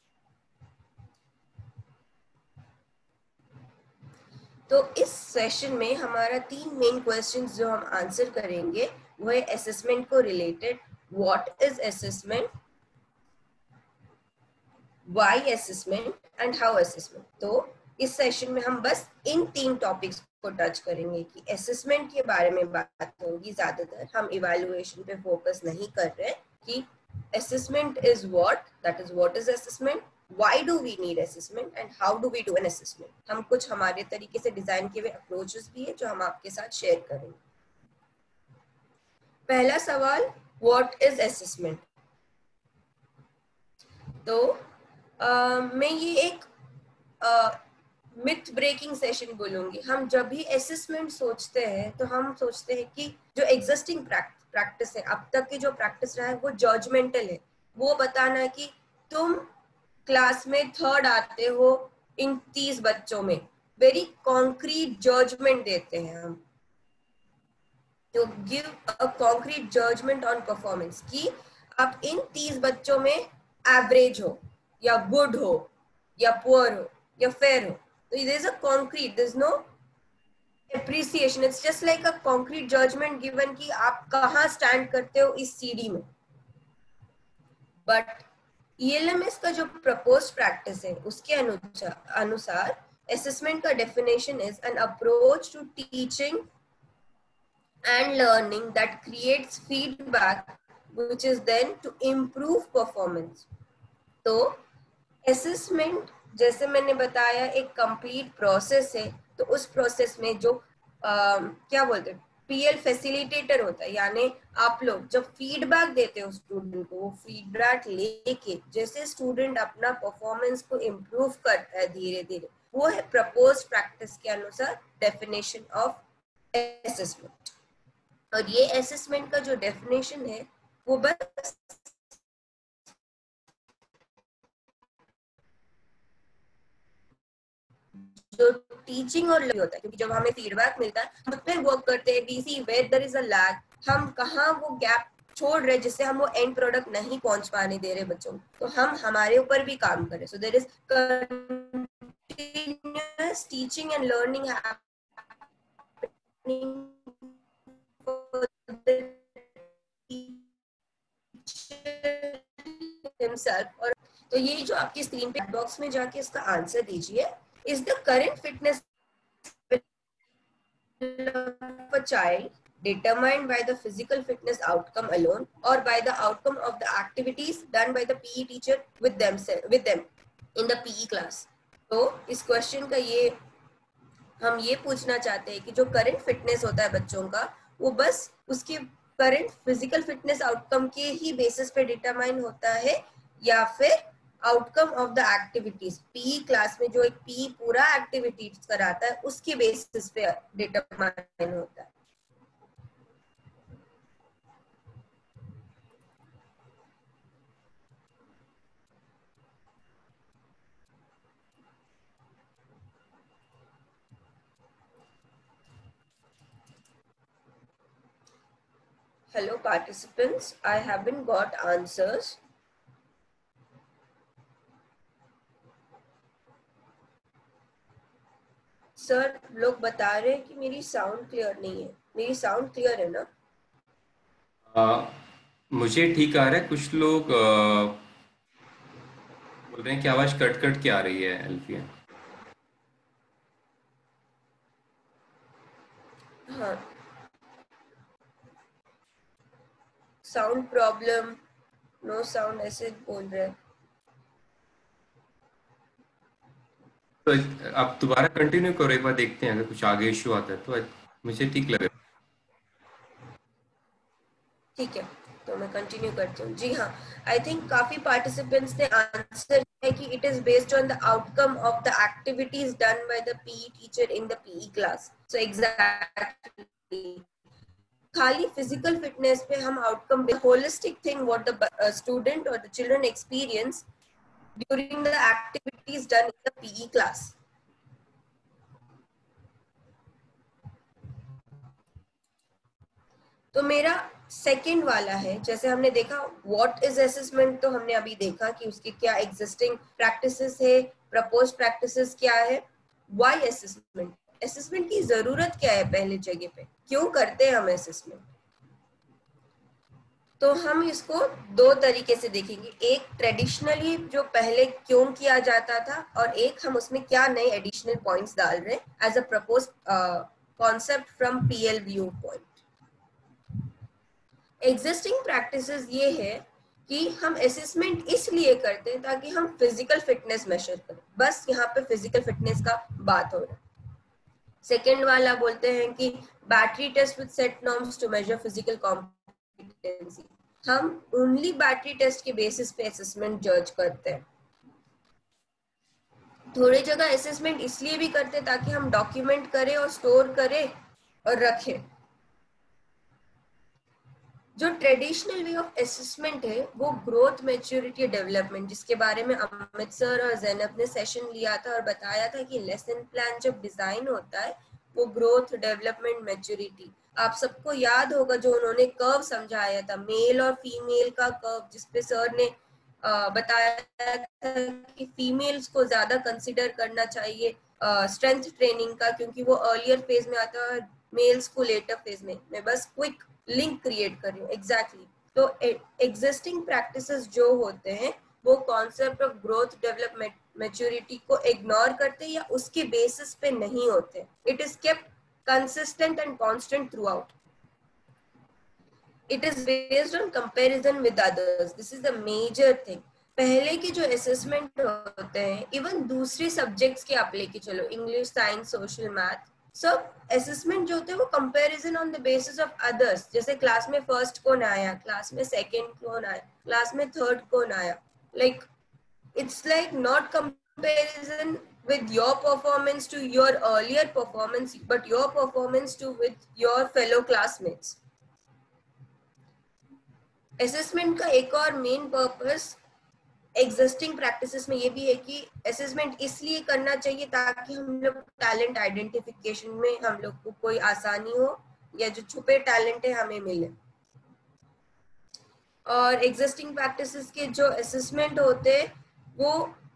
C: तो इस सेशन में हमारा 3 मेन क्वेश्चंस जो हम आंसर करेंगे वो है असेसमेंट को related, what is assessment, why assessment and how assessment। तो इस सेशन में हम बस इन 3 टॉपिक्स को टच करेंगे कि असेसमेंट के बारे में बात होगी। ज्यादातर हम इवैल्यूएशन पे फोकस नहीं कर रहे कि assessment is what, that is what is assessment, why do we need assessment and how do we do an assessment। हम कुछ हमारे तरीके से डिजाइन किए हुए अप्रोचेस भी है जो हम आपके साथ शेयर करेंगे। पहला सवाल, what is assessment। तो मैं ये एक मिथ ब्रेकिंग सेशन बोलूंगी। हम जब भी असेसमेंट सोचते हैं तो हम सोचते हैं कि जो एग्जिस्टिंग प्रैक्टिस है, अब तक की जो प्रैक्टिस रहा है वो जजमेंटल है। वो बताना कि तुम क्लास में थर्ड आते हो इन 30 बच्चों में, वेरी कॉन्क्रीट जजमेंट देते हैं हम, to give a concrete judgment on performance कि आप इन 30 बच्चों में एवरेज हो या गुड हो या पुअर हो या फेयर हो। तो there is a concrete, there is no appreciation, it's just like a concrete judgment given कि आप कहाँ स्टैंड करते हो इस सीढ़ी में। बट ELMS का जो प्रपोज्ड प्रैक्टिस है उसके अनुसार असेसमेंट का definition is an approach to teaching and learning that creates feedback which is then to improve performance। तो assessment जैसे मैंने बताया एक complete process है। तो उस process में जो क्या बोलते हैं PL फैसिलिटेटर होता है, यानी आप लोग जब फीडबैक देते हो स्टूडेंट को, वो फीडबैक लेके जैसे स्टूडेंट अपना परफॉर्मेंस को इम्प्रूव करता है धीरे धीरे, वो है प्रपोज प्रैक्टिस के अनुसार डेफिनेशन ऑफ असेसमेंट। और ये असेसमेंट का जो डेफिनेशन है वो बस जो टीचिंग और लर्निंग होता है, क्योंकि जब हमें फीडबैक मिलता है हम फिर वर्क करते हैं, we see where there is a lag, हम कहाँ वो गैप छोड़ रहे जिससे हम वो एंड प्रोडक्ट नहीं पहुंच पाने दे रहे बच्चों को, तो हम हमारे ऊपर भी काम करें। So there is continuous teaching and learning happening himself। और तो ये जो आपकी स्क्रीन पे बॉक्स में जाके इसका आंसर दीजिए, is the current fitness of a child determined by the physical fitness outcome alone or by the outcome of the activities done by the PE teacher with them in the PE class। तो इस क्वेश्चन का ये हम ये पूछना चाहते हैं कि जो करंट फिटनेस होता है बच्चों का, वो बस उसके करंट फिजिकल फिटनेस आउटकम के ही बेसिस पे डिटरमाइन होता है या फिर outcome of the activities, PE class में जो एक पीई पूरा एक्टिविटीज कराता है उसके बेसिस पे डिटरमाइन होता है। Hello participants, I haven't got answers। Sir लोग बता रहे हैं कि मेरी साउंड क्लियर नहीं है, मेरी साउंड क्लियर है ना?
A: मुझे ठीक आ रहा है, कुछ लोग बोल रहे हैं कि आवाज कट कट के आ रही है अल्फिया।
C: हाँ, साउंड प्रॉब्लम, नो साउंड ऐसे बोल रहे हैं।
A: तो आप दोबारा कंटिन्यू करो, एक बार देखते हैं, अगर कुछ आगे इश्यू आता है तो मुझे ठीक लगे।
C: ठीक है, तो मैं कंटिन्यू करती हूँ। जी हाँ, आई थिंक काफी पार्टिसिपेंट्स ने आंसर है कि it is based on the outcome of the activities done by the PE teacher in the PE class. So exactly, खाली फिजिकल फिटनेस पे हम outcome, holistic thing what the student और the children experience during the activities done in the PE class. तो मेरा सेकंड वाला है, जैसे हमने देखा व्हाट इज असेसमेंट, तो हमने अभी देखा कि उसकी क्या एग्जिस्टिंग प्रैक्टिसेस है, प्रपोज्ड प्रैक्टिसेस क्या है। व्हाई असेसमेंट, असेसमेंट की जरूरत क्या है पहले जगह पे, क्यों करते हैं हम असेसमेंट? तो हम इसको दो तरीके से देखेंगे, एक ट्रेडिशनली जो पहले क्यों किया जाता था, और एक हम उसमें क्या नए एडिशनल पॉइंट्स डाल रहे हैं as a propose concept from PL view point. Existing practices ये है कि हम असेसमेंट इसलिए करते हैं ताकि हम फिजिकल फिटनेस मेजर करें, बस यहाँ पे फिजिकल फिटनेस का बात हो रहा है। सेकेंड वाला बोलते हैं कि battery test with set norms to measure physical competency, हम ओनली बैटरी टेस्ट के बेसिस पे असेसमेंट जज करते हैं। थोड़ी जगह असेसमेंट इसलिए भी करते हैं ताकि हम डॉक्यूमेंट करें और स्टोर करें और रखें। जो ट्रेडिशनल वे ऑफ असेसमेंट है वो ग्रोथ, मैच्योरिटी, डेवलपमेंट, जिसके बारे में अमित सर और जैनब ने सेशन लिया था और बताया था कि लेसन प्लान जब डिजाइन होता है वो ग्रोथ, डेवलपमेंट, मैच्योरिटी, आप सबको याद होगा जो उन्होंने कर्व समझाया था, मेल और फीमेल का कर्व, जिसपे सर ने बताया था कि फीमेल्स को ज्यादा कंसिडर करना चाहिए स्ट्रेंथ ट्रेनिंग का, क्योंकि वो अर्लियर फेज में आता है, मेल्स को लेटर फेज में। मैं बस क्विक लिंक क्रिएट कर रही हूँ। एग्जैक्टली तो एग्जिस्टिंग प्रैक्टिसेस जो होते हैं वो concept of growth, development, maturity को इग्नोर करते या उसके बेसिस पे नहीं होते। It is kept consistent and constant throughout. It is based on comparison with others, this is the major thing. पहले के जो असेसमेंट होते हैं, इवन दूसरे सब्जेक्ट्स के आप लेके चलो, इंग्लिश, साइंस, सोशल, मैथ, सब असेसमेंट जो होते हैं वो comparison on the basis of others, जैसे क्लास में फर्स्ट कौन आया, क्लास में सेकंड कौन आया, क्लास में थर्ड कौन आया, like it's like not comparison with your performance to your earlier performance, but your performance to with your fellow classmates. Assessment का एक और मेन पर्पस एग्जिस्टिंग प्रैक्टिसेस में ये भी है कि असेसमेंट इसलिए करना चाहिए ताकि हम लोग टैलेंट आइडेंटिफिकेशन में हम लोग को कोई आसानी हो, या जो छुपे टैलेंट है हमें मिले। और एग्जिस्टिंग प्रैक्टिसेस के जो असेसमेंट होते हैं वो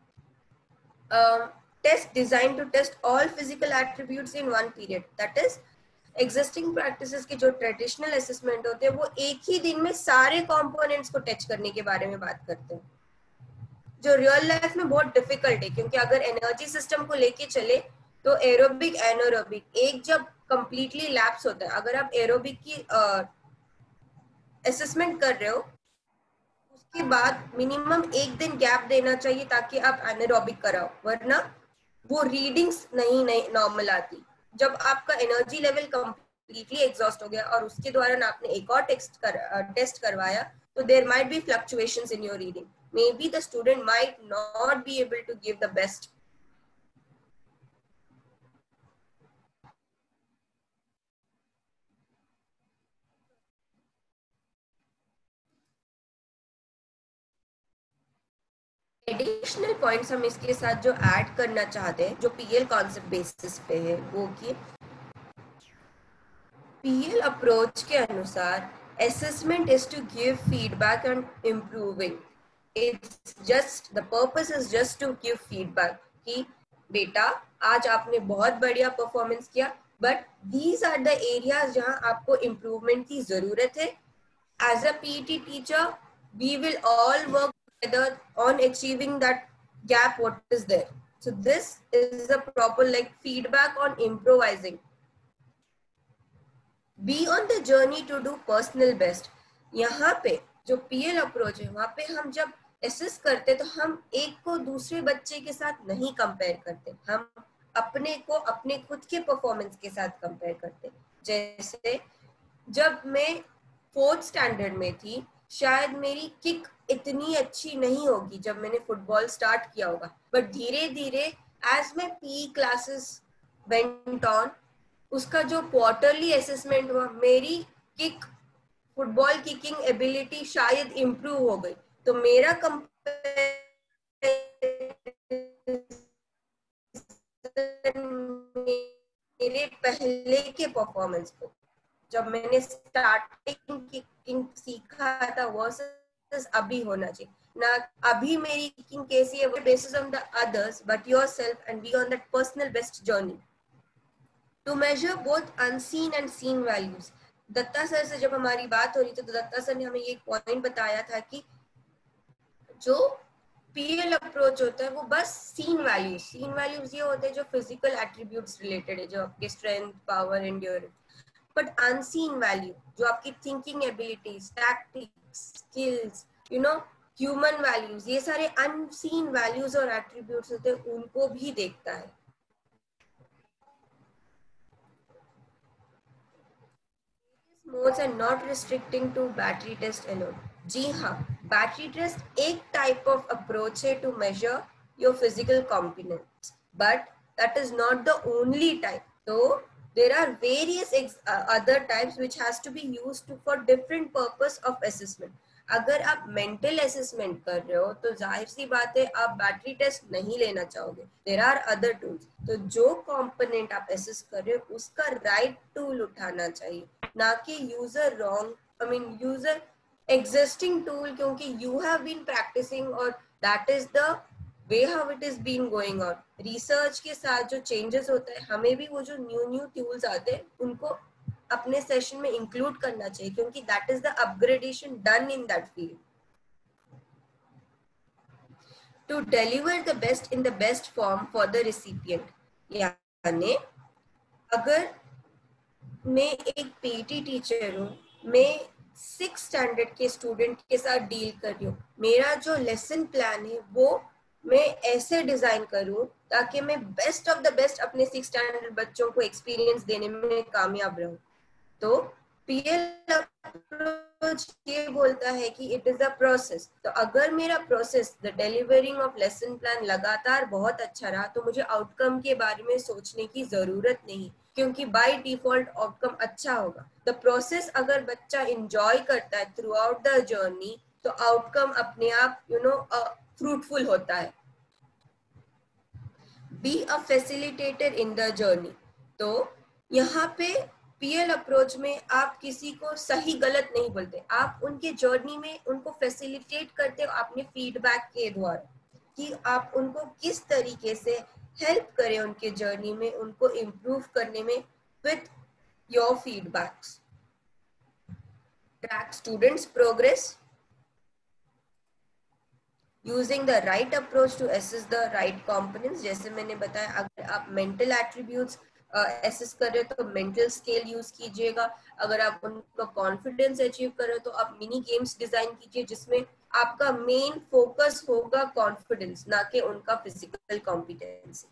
C: test design to test all physical attributes in one period, that is existing practices के जो ट्रेडिशनल असेसमेंट होते हैं वो एक ही दिन में सारे कंपोनेंट्स को टच करने के बारे में बात करते हैं, जो रियल लाइफ में बहुत डिफिकल्ट है, क्योंकि अगर एनर्जी सिस्टम को लेके चले तो एरोबिक, एनारोबिक एक जब कंप्लीटली लैप्स होता है, अगर आप एरोबिक की असेसमेंट कर रहे हो उसके बाद मिनिमम एक दिन गैप देना चाहिए ताकि आप एनारोबिक कराओ, वरना वो रीडिंग्स नहीं नॉर्मल आती। जब आपका एनर्जी लेवल कंप्लीटली एग्जॉस्ट हो गया और उसके दौरान आपने एक और टेस्ट करवाया, तो there might be fluctuations in your reading, maybe the student might not be able to give the best. Additional points हम इसके साथ जो ऐड करना चाहते हैं, जो पीएल कॉन्सेप्ट बेसिस पे है, वो कि पीएल अप्रोच के अनुसार assessment is to give feedback and improving. It's just the purpose is just to give feedback कि बेटा आज आपने बहुत बढ़िया परफॉर्मेंस किया, but these are the areas जहां आपको इम्प्रूवमेंट की जरूरत है. As a PET teacher, we will all work together on achieving that gap what is there. So this is a proper like feedback on improvising. Be on the journey to do personal best. यहाँ पे जो पीएल अप्रोच है वहां पे हम जब असेस करते तो हम एक को दूसरे बच्चे के साथ नहीं कंपेयर करते, हम अपने को अपने खुद के परफॉर्मेंस के साथ कंपेयर करते. जैसे जब मैं 4th स्टैंडर्ड में थी, शायद मेरी किक इतनी अच्छी नहीं होगी जब मैंने फुटबॉल स्टार्ट किया होगा, बट धीरे धीरे as my PE classes went on, उसका जो क्वार्टरली असेसमेंट हुआ, मेरी किक, फुटबॉल किकिंग एबिलिटी शायद इम्प्रूव हो गई. तो मेरा मेरे पहले के परफॉर्मेंस को, जब मैंने स्टार्टिंग किकिंग सीखा था वर्सेस अभी होना चाहिए ना. अभी मेरी किकिंग कैसी है वो basis on the others but yourself and be on that personal best journey. To measure both unseen and seen values, Datta sir से जब हमारी बात हो रही थी तो दत्ता सर ने हमें ये पॉइंट बताया था कि जो पीएल अप्रोच होता है वो बस सीन वैल्यूज ये होते हैं जो फिजिकल एट्रीब्यूट्स रिलेटेड है, जो आपके strength, power, endurance. But unseen value जो आपकी thinking abilities, tactics, skills, you know, human values, ये सारे अनसीन वैल्यूज और एट्रीब्यूट्स होते हैं, उनको भी देखता है। Modes and not restricting to battery test alone. जी हाँ, बैटरी टेस्ट एक टाइप ऑफ अप्रोच है to measure your physical competence, but that is not the only type. So there are various other types which has to be used for different purpose of assessment. अगर आप मेंटल असेसमेंट कर रहे हो तो जाहिर सी बात है आप बैटरी टेस्ट नहीं लेना चाहोगे। There are other tools. तो जो कंपोनेंट आप असेस कर रहे हो उसका राइट टूल उठाना चाहिए, ना कि user wrong, I mean user existing tool, क्योंकि यू हैव बीन प्रैक्टिसिंग और that is the way how it is been going on. Research के साथ जो चेंजेस होता है, हमें भी वो जो न्यू टूल्स आते हैं उनको अपने सेशन में इंक्लूड करना चाहिए, क्योंकि that is the upgradation done in that field to deliver the best in the best form for the recipient. यानी अगर मैं एक पीटी टीचर हूँ, मैं 6th स्टैंडर्ड के स्टूडेंट के साथ डील कर रही हूँ, मेरा जो लेसन प्लान है वो मैं ऐसे डिजाइन करूं ताकि मैं बेस्ट ऑफ द बेस्ट अपने 6th स्टैंडर्ड बच्चों को एक्सपीरियंस देने में कामयाब रहूं। तो पीएल अप्रोच ये बोलता है कि इट इज अ प्रोसेस। तो अगर मेरा process, the delivering of lesson plan लगातार बहुत अच्छा रहा, तो मुझे आउटकम के बारे में सोचने की जरूरत नहीं, क्योंकि बाय डिफॉल्ट आउटकम अच्छा होगा। द प्रोसेस अगर बच्चा एंजॉय करता है थ्रू आउट द जर्नी, तो आउटकम अपने आप फ्रूटफुल होता है। Be a facilitator in the journey. तो यहाँ पे पीएल अप्रोच में आप किसी को सही गलत नहीं बोलते, आप उनके जर्नी में उनको फैसिलिटेट करते हो अपने फीडबैक के द्वारा, कि आप उनको किस तरीके से हेल्प करें उनके जर्नी में, उनको इम्प्रूव करने में with your feedbacks. Track students progress using the right approach to assess the right components। जैसे मैंने बताया, अगर आप मेंटल एट्रीब्यूट्स असेस कर रहे हो तो मेंटल स्केल यूज कीजिएगा। अगर आप उनका कॉन्फिडेंस अचीव कर रहे हो तो आप मिनी गेम्स डिजाइन कीजिए जिसमें आपका मेन फोकस होगा कॉन्फिडेंस, ना कि उनका physical competency.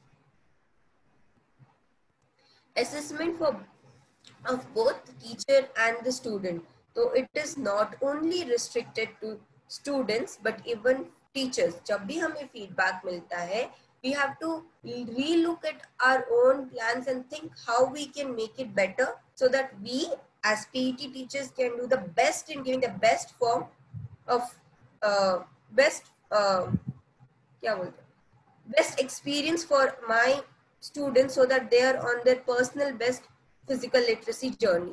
C: Assessment for of both teacher and the student, so it is not only restricted to students but even teachers। जब भी हमें feedback मिलता है, we have to relook at our own plans and think how we can make it better, so that we as PET teachers can do the best in giving the best form of best क्या बोलते हैं, best experience for my students, so that they are on their personal best physical literacy journey।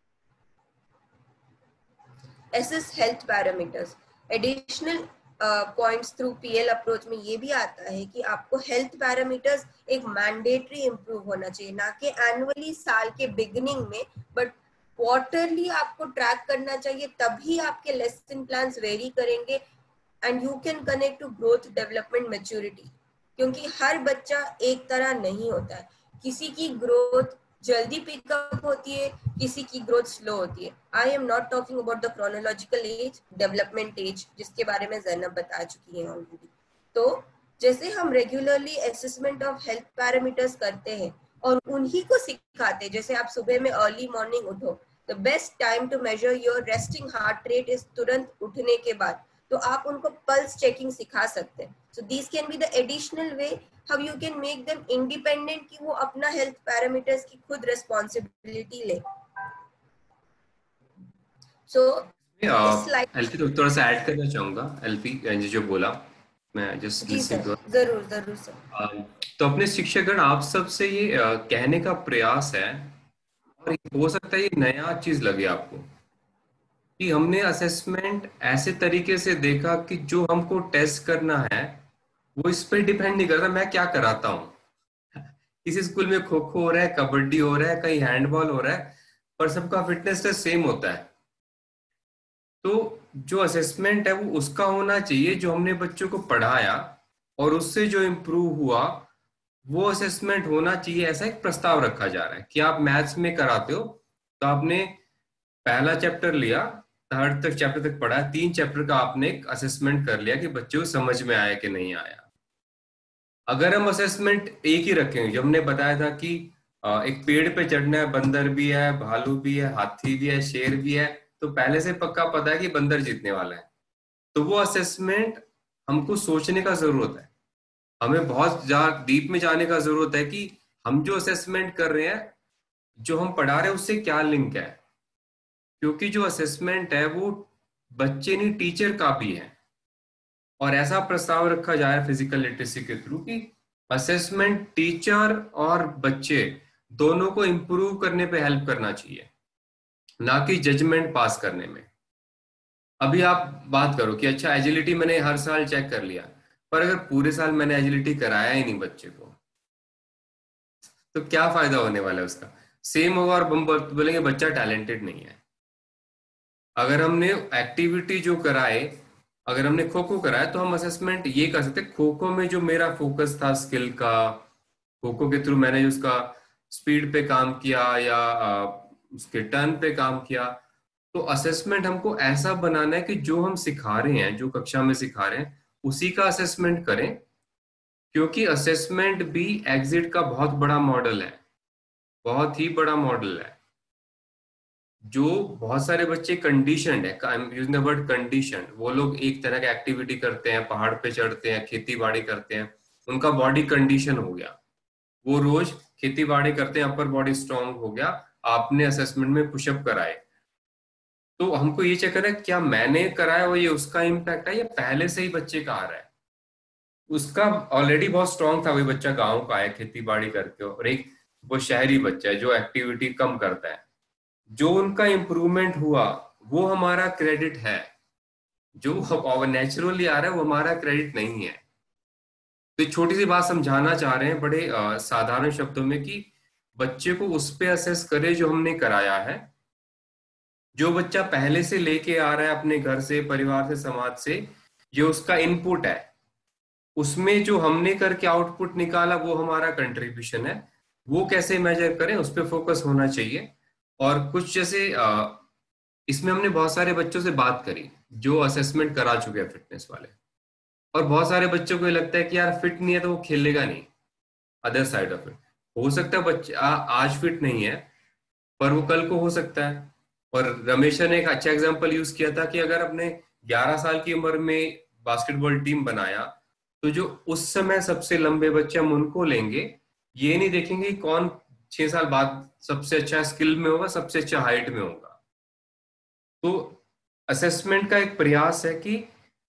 C: assess health parameters। additional points through PL approach में ये भी आता है कि आपको health parameters एक mandatory improve होना चाहिए, ना कि annually साल के beginning में, but quarterly आपको track करना चाहिए, तभी आपके lesson plans vary करेंगे and you can connect to growth, development, maturity। क्योंकि हर बच्चा एक तरह नहीं होता है, किसी की ग्रोथ जल्दी पिकअप होती है, किसी की ग्रोथ स्लो होती है। I am not talking about the chronological age, development age, जिसके बारे में ज़ैनब बता चुकी है ऑलरेडी। तो जैसे हम regularly assessment of health parameters करते हैं और उन्हीं को सिखाते हैं, जैसे आप सुबह में अर्ली मॉर्निंग उठो, the best time to measure your resting heart rate is तुरंत उठने के बाद, तो आप उनको पल्स चेकिंग सिखा सकते हैं। So this can be the additional way how you can make them independent, कि वो अपना हेल्थ पैरामीटर्स की खुद रिस्पॉन्सिबिलिटी ले। सो
A: एल्फी तो थोड़ा सा ऐड करना चाहूंगा, एल्फी जो बोला मैं जस्ट
C: जी
A: लिसनिंग
C: सर,
A: टू।
C: जरूर जरूर सर।
A: तो अपने शिक्षकगण आप सबसे ये कहने का प्रयास है, और हो सकता है ये नया चीज लगे आपको, कि हमने असेसमेंट ऐसे तरीके से देखा कि जो हमको टेस्ट करना है वो इस पर डिपेंड नहीं करता मैं क्या कराता हूँ। किसी स्कूल में खो खो हो रहा है, कबड्डी हो रहा है, कहीं हैंडबॉल हो रहा है, पर सबका फिटनेस टेस्ट सेम होता है। तो जो असेसमेंट है वो उसका होना चाहिए जो हमने बच्चों को पढ़ाया और उससे जो इम्प्रूव हुआ वो असेसमेंट होना चाहिए। ऐसा एक प्रस्ताव रखा जा रहा है कि आप मैथ्स में कराते हो तो आपने पहला चैप्टर लिया, थर्ड तक चैप्टर तक पढ़ा, 3 चैप्टर का आपने एक असेसमेंट कर लिया कि बच्चे को समझ में आया कि नहीं आया। अगर हम असेसमेंट एक ही रखेंगे, जो हमने बताया था कि एक पेड़ पे चढ़ना है, बंदर भी है, भालू भी है, हाथी भी है, शेर भी है, तो पहले से पक्का पता है कि बंदर जीतने वाला है, तो वो असेसमेंट हमको सोचने का जरूरत है। हमें बहुत डीप में जाने का जरूरत है कि हम जो असेसमेंट कर रहे हैं, जो हम पढ़ा रहे हैं उससे क्या लिंक है। क्योंकि जो असेसमेंट है वो बच्चे नहीं टीचर का भी है। और ऐसा प्रस्ताव रखा जाए फिजिकल लिटरेसी के थ्रू कि असेसमेंट टीचर और बच्चे दोनों को इंप्रूव करने पे हेल्प करना चाहिए, ना कि जजमेंट पास करने में। अभी आप बात करो कि अच्छा एजिलिटी मैंने हर साल चेक कर लिया, पर अगर पूरे साल मैंने एजिलिटी कराया ही नहीं बच्चे को, तो क्या फायदा होने वाला है उसका। सेम होगा और हम बोलेंगे बच्चा टैलेंटेड नहीं है। अगर हमने एक्टिविटी जो कराए, अगर हमने खो खो कराया तो हम असेसमेंट ये कर सकते खो खो में जो मेरा फोकस था स्किल का, खो खो के थ्रू मैंने उसका स्पीड पे काम किया या उसके टर्न पे काम किया, तो असेसमेंट हमको ऐसा बनाना है कि जो हम सिखा रहे हैं, जो कक्षा में सिखा रहे हैं उसी का असेसमेंट करें। क्योंकि असेसमेंट भी एग्जिट का बहुत बड़ा मॉडल है, बहुत ही बड़ा मॉडल है। जो बहुत सारे बच्चे कंडीशनड है, I am using the word condition, वो लोग एक तरह का एक्टिविटी करते हैं, पहाड़ पे चढ़ते हैं, खेती बाड़ी करते हैं, उनका बॉडी कंडीशन हो गया, वो रोज खेती बाड़ी करते हैं, अपर बॉडी स्ट्रांग हो गया, आपने असेसमेंट में पुशअप कराए, तो हमको ये चेक करना है क्या मैंने कराया वो ये उसका इम्पैक्ट है या पहले से ही बच्चे का आ रहा है। उसका ऑलरेडी बहुत स्ट्रांग था, वही बच्चा गाँव का है खेती बाड़ी करके, और एक वो शहरी बच्चा है जो एक्टिविटी कम करता है, जो उनका इम्प्रूवमेंट हुआ वो हमारा क्रेडिट है। जो नेचुरली आ रहा है वो हमारा क्रेडिट नहीं है। तो एक छोटी सी बात समझाना चाह रहे हैं बड़े साधारण शब्दों में कि बच्चे को उस पे असेस करे जो हमने कराया है। जो बच्चा पहले से लेके आ रहा है अपने घर से, परिवार से, समाज से, जो उसका इनपुट है, उसमें जो हमने करके आउटपुट निकाला वो हमारा कंट्रीब्यूशन है। वो कैसे मेजर करें उस पर फोकस होना चाहिए। और कुछ जैसे इसमें हमने बहुत सारे बच्चों से बात करी जो असेसमेंट करा चुके हैं फिटनेस वाले, और बहुत सारे बच्चों को ये लगता है कि यार फिट नहीं है तो वो खेलेगा नहीं। अदर साइड ऑफ इट, हो सकता है बच्चा आज फिट नहीं है पर वो कल को हो सकता है। और रमेश ने एक अच्छा एग्जांपल यूज किया था कि अगर अपने 11 साल की उम्र में बास्केटबॉल टीम बनाया, तो जो उस समय सबसे लंबे बच्चे हम उनको लेंगे, ये नहीं देखेंगे कि कौन 6 साल बाद सबसे अच्छा स्किल में होगा, सबसे अच्छा हाइट में होगा। तो असेसमेंट का एक प्रयास है कि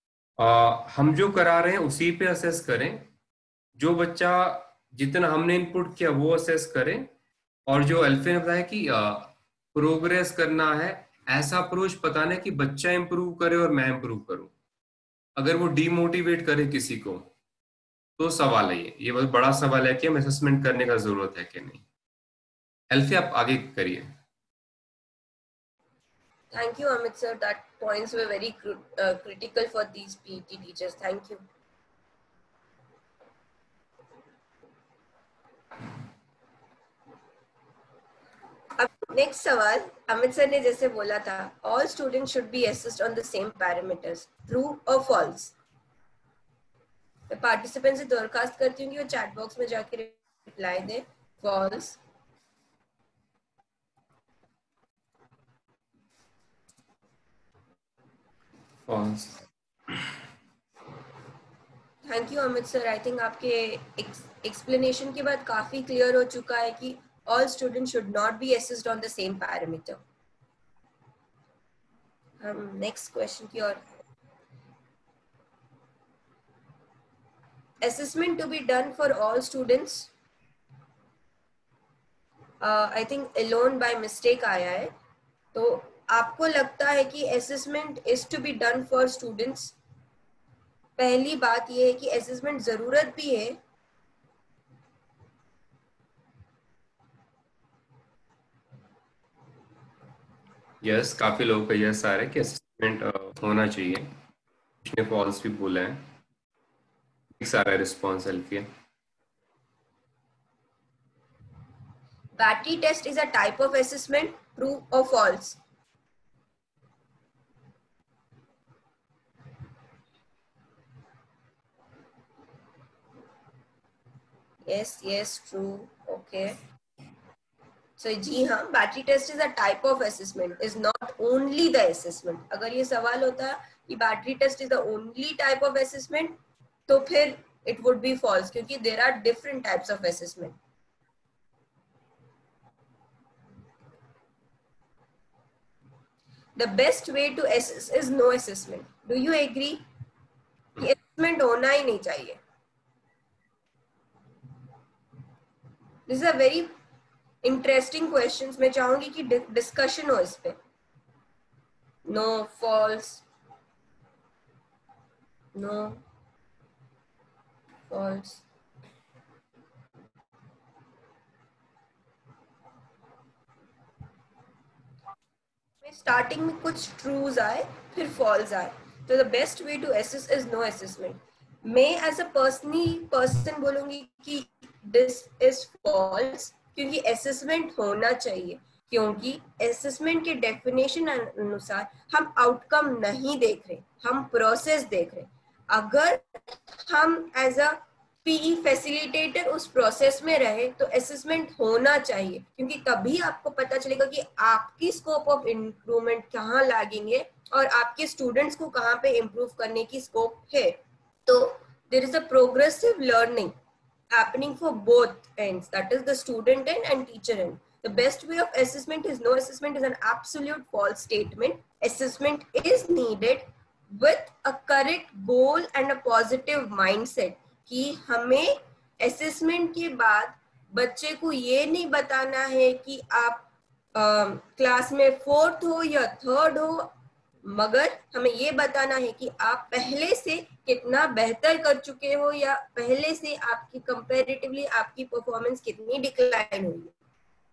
A: हम जो करा रहे हैं उसी पे असेस करें, जो बच्चा जितना हमने इनपुट किया वो असेस करें, और जो अल्फे ने बताया कि प्रोग्रेस करना है, ऐसा अप्रोच बताना है कि बच्चा इंप्रूव करे और मैं इंप्रूव करूं। अगर वो डीमोटिवेट करे किसी को तो सवाल है, ये बहुत बड़ा सवाल है कि हम असेसमेंट करने का जरूरत है कि नहीं। अल्फे आप आगे करिए।
C: Thank you, Amit sir. That points were very critical for these PET teachers. Thank you. अब नेक्स्ट सवाल, अमित सर ने जैसे बोला था, all students should be assessed on the same parameters. True or false? मैं पार्टिसिपेंट से दरखास्त करती हूँ कि वो चैट बॉक्स में जाके रिप्लाई दे। False.
A: False.
C: Thank you Amit sir. I think आपके एक्सप्लेनेशन के बाद काफी क्लियर हो चुका है कि all students should not be assessed on the same parameter. हम नेक्स्ट क्वेश्चन की ओर। Assessment to be done for all students. I think alone by mistake आया है। तो आपको लगता है कि assessment is to be done for students? पहली बात ये है कि assessment जरूरत भी है,
A: यस, काफी लोगों का यस आ रहा है कि असेसमेंट होना चाहिए। कुछ ने फॉल्स भी बोला है। सारा response Alfiya.
C: Battery test is a type of assessment, true or false? Yes, true. Okay. So जी हाँ, battery test is a type of assessment, is not only the assessment. अगर ये सवाल होता कि battery test is the only type of assessment, तो फिर it would be false क्योंकि there are different types of assessment. The best way to assess is no assessment. Do you agree? कि assessment होना ही नहीं चाहिए. This is a very interesting questions. मैं चाहूंगी कि discussion हो इस पे. No, false. No, false. Starting में कुछ ट्रूज आए फिर फॉल्स आए, तो the best way to assess is no assessment. मैं एज अ पर्सन बोलूंगी कि दिस इज फॉल्स क्योंकि असेसमेंट होना चाहिए, क्योंकि असेसमेंट के डेफिनेशन अनुसार हम आउटकम नहीं देख रहे, हम प्रोसेस देख रहे. अगर हम एज अ पीई फैसिलिटेटर उस प्रोसेस में रहे तो असेसमेंट होना चाहिए, क्योंकि तभी आपको पता चलेगा कि आपकी स्कोप ऑफ इम्प्रूवमेंट कहाँ लागेंगे और आपके स्टूडेंट्स को कहाँ पे इम्प्रूव करने की स्कोप है. तो there is a progressive learning happening for both ends, that is the student end and teacher end. The best way of assessment is no assessment is an absolute false statement. Assessment is needed with a correct goal and a positive mindset कि हमें assessment के बाद बच्चे को ये नहीं बताना है कि आप क्लास में 4th हो या 3rd हो, मगर हमें ये बताना है कि आप पहले से कितना बेहतर कर चुके हो या पहले से आपकी कंपैरेटिवली आपकी परफॉर्मेंस कितनी डिक्लाइन हुई है.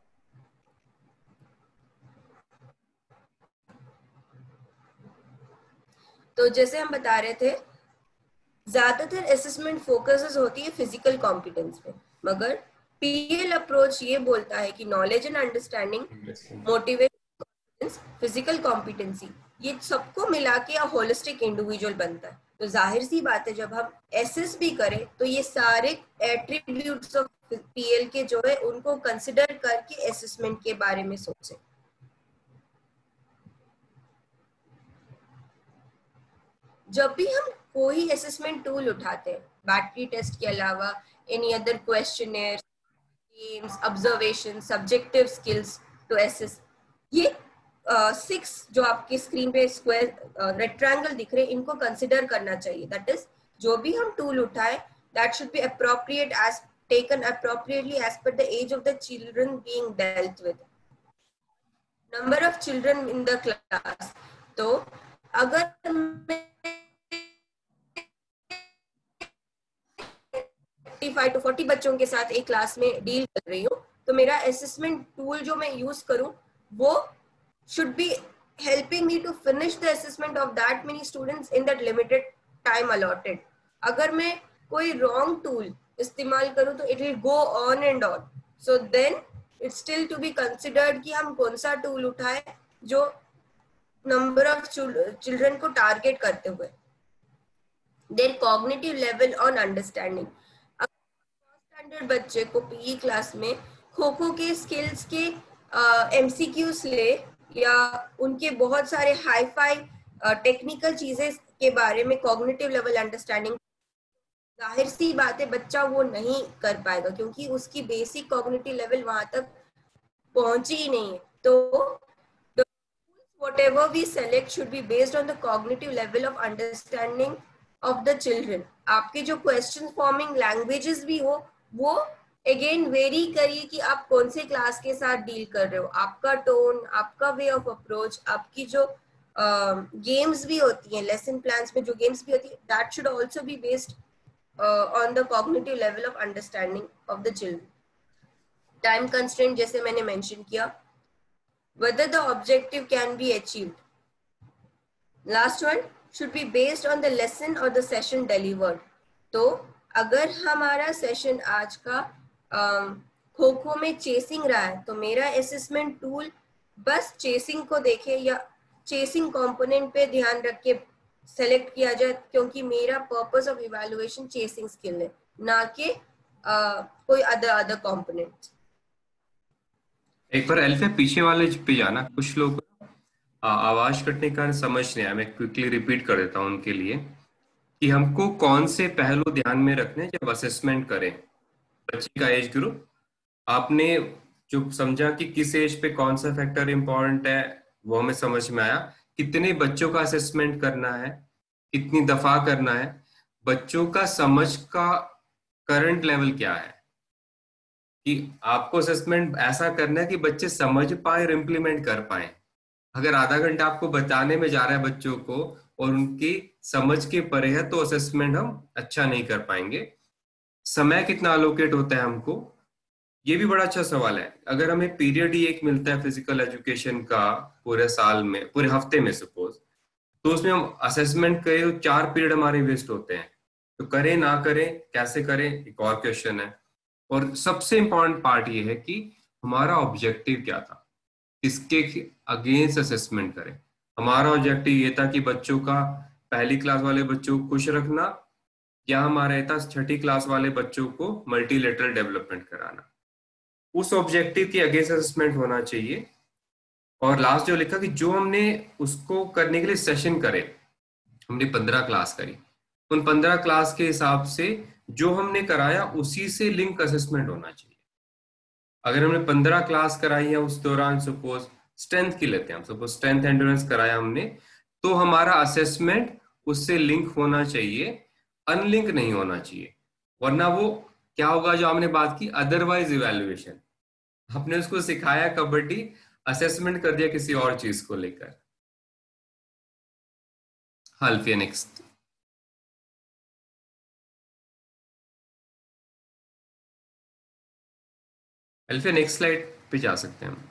C: तो जैसे हम बता रहे थे, ज्यादातर असेसमेंट फोकसेस होती है फिजिकल कॉम्पिटेंस पे, मगर पीएल अप्रोच ये बोलता है कि knowledge and understanding, motivation, physical competency, ये सबको मिला के होलिस्टिक इंडिविजुअल बनता है. तो जाहिर सी बात है जब हम एसेस भी करें तो ये सारे एट्रीब्यूट्स ऑफ पीएल के जो है उनको कंसिडर करके असेसमेंट के बारे में सोचें. जब भी हम कोई असेसमेंट टूल उठाते हैं, बैटरी टेस्ट के अलावा any other questionnaire, games, observation, subjective skills to assess, ये 6 जो आपके स्क्रीन पे स्क्वायर रेक्टेंगल दिख रहे हैं, इनको कंसिडर करना चाहिए. दैट इज जो भी हम टूल उठाए that should be appropriate as taken appropriately as per the age of the children being dealt with. Number of children in the class. तो अगर मैं 35 to 40 बच्चों के साथ एक क्लास में डील कर रही हूँ, तो मेरा असेसमेंट टूल जो मैं यूज करूँ वो should be helping me to finish the assessment of that many students in that limited time allotted. अगर मैं कोई wrong tool इस्तेमाल करूँ तो it will go on and on. So then it's still to be considered कि हम कौन सा tool उठाए जो number of children को target करते हुए. Their cognitive level on understanding. Standard बच्चे को पीई क्लास में खो खो के स्किल्स के एमसीक्यूज ले या उनके बहुत सारे हाई फाई टेक्निकल चीजें के बारे में कॉग्निटिव लेवल अंडरस्टैंडिंग, जाहिर सी बात है बच्चा वो नहीं कर पाएगा क्योंकि उसकी बेसिक कॉग्निटिव लेवल वहां तक पहुंची ही नहीं है. तो whatever we select should be based on the cognitive level of understanding of the children. आपके जो क्वेश्चन फॉर्मिंग लैंग्वेजेस भी हो वो अगेन वेरी करिए कि आप कौन से क्लास के साथ डील कर रहे हो, आपका टोन, आपका वे ऑफ अप्रोच, आपकी जो गेम्स भी होती हैं, लेसन प्लान्स में जो गेम्स भी होती है, that should also be based on the cognitive level of understanding of the children. Time constraint जैसे मैंने मेंशन किया, whether the objective can be achieved. Last one, should be based on the lesson or the session delivered. तो अगर हमारा सेशन आज का खो खो में चेसिंग रहा है तो मेरा असेसमेंट टूल बस चेसिंग को देखे या चेसिंग कंपोनेंट पे ध्यान रख के सेलेक्ट किया जाए, क्योंकि मेरा purpose of evaluation chasing skill है, ना कि कोई अदर कंपोनेंट।
A: एक बार अल्फिया पीछे वाले पे जाना, कुछ लोग आवाज कटने का समझ नहीं आया, मैं क्विकली रिपीट कर देता हूँ उनके लिए कि हमको कौन से पहलू ध्यान में रखने जब असेसमेंट करें। बच्चे का एज ग्रुप आपने जो समझा कि किस एज पे कौन सा फैक्टर इंपॉर्टेंट है वो हमें समझ में आया। कितने बच्चों का असेसमेंट करना है, कितनी दफा करना है, बच्चों का समझ का करंट लेवल क्या है, कि आपको असेसमेंट ऐसा करना है कि बच्चे समझ पाए और इम्प्लीमेंट कर पाए। अगर आधा घंटा आपको बताने में जा रहा है बच्चों को और उनकी समझ के परे है, तो असेसमेंट हम अच्छा नहीं कर पाएंगे। समय कितना अलोकेट होता है हमको, ये भी बड़ा अच्छा सवाल है। अगर हमें पीरियड ही एक मिलता है फिजिकल एजुकेशन का पूरे साल में, पूरे हफ्ते में सपोज, तो उसमें हम असेसमेंट करें तो 4 पीरियड हमारे वेस्ट होते हैं। तो करें ना करें, कैसे करें, एक और क्वेश्चन है। और सबसे इंपॉर्टेंट पार्ट ये है कि हमारा ऑब्जेक्टिव क्या था, इसके अगेंस्ट असेसमेंट करें। हमारा ऑब्जेक्टिव ये था कि बच्चों का, पहली क्लास वाले बच्चों को खुश रखना, या हमारा ये था छठी क्लास वाले बच्चों को मल्टीलेटरल डेवलपमेंट कराना। उस ऑब्जेक्टिव के अगेंस्ट असेसमेंट होना चाहिए। और लास्ट जो लिखा कि जो हमने उसको करने के लिए सेशन करे, हमने 15 क्लास करी, उन 15 क्लास के हिसाब से जो हमने कराया उसी से लिंक असेसमेंट होना चाहिए। अगर हमने 15 क्लास कराई है उस दौरान, सपोज स्ट्रेंथ की लेते हैं हम, सपोज स्ट्रेंथ एंड्योरेंस कराया हमने, तो हमारा असेसमेंट उससे लिंक होना चाहिए, अनलिंक नहीं होना चाहिए। वरना वो क्या होगा जो हमने बात की, अदरवाइज इवेल्युएशन। आपने उसको सिखाया कबड्डी, असेसमेंट कर दिया किसी और चीज को लेकर। Alfiya next. Alfiya next slide पे जा सकते हैं हम।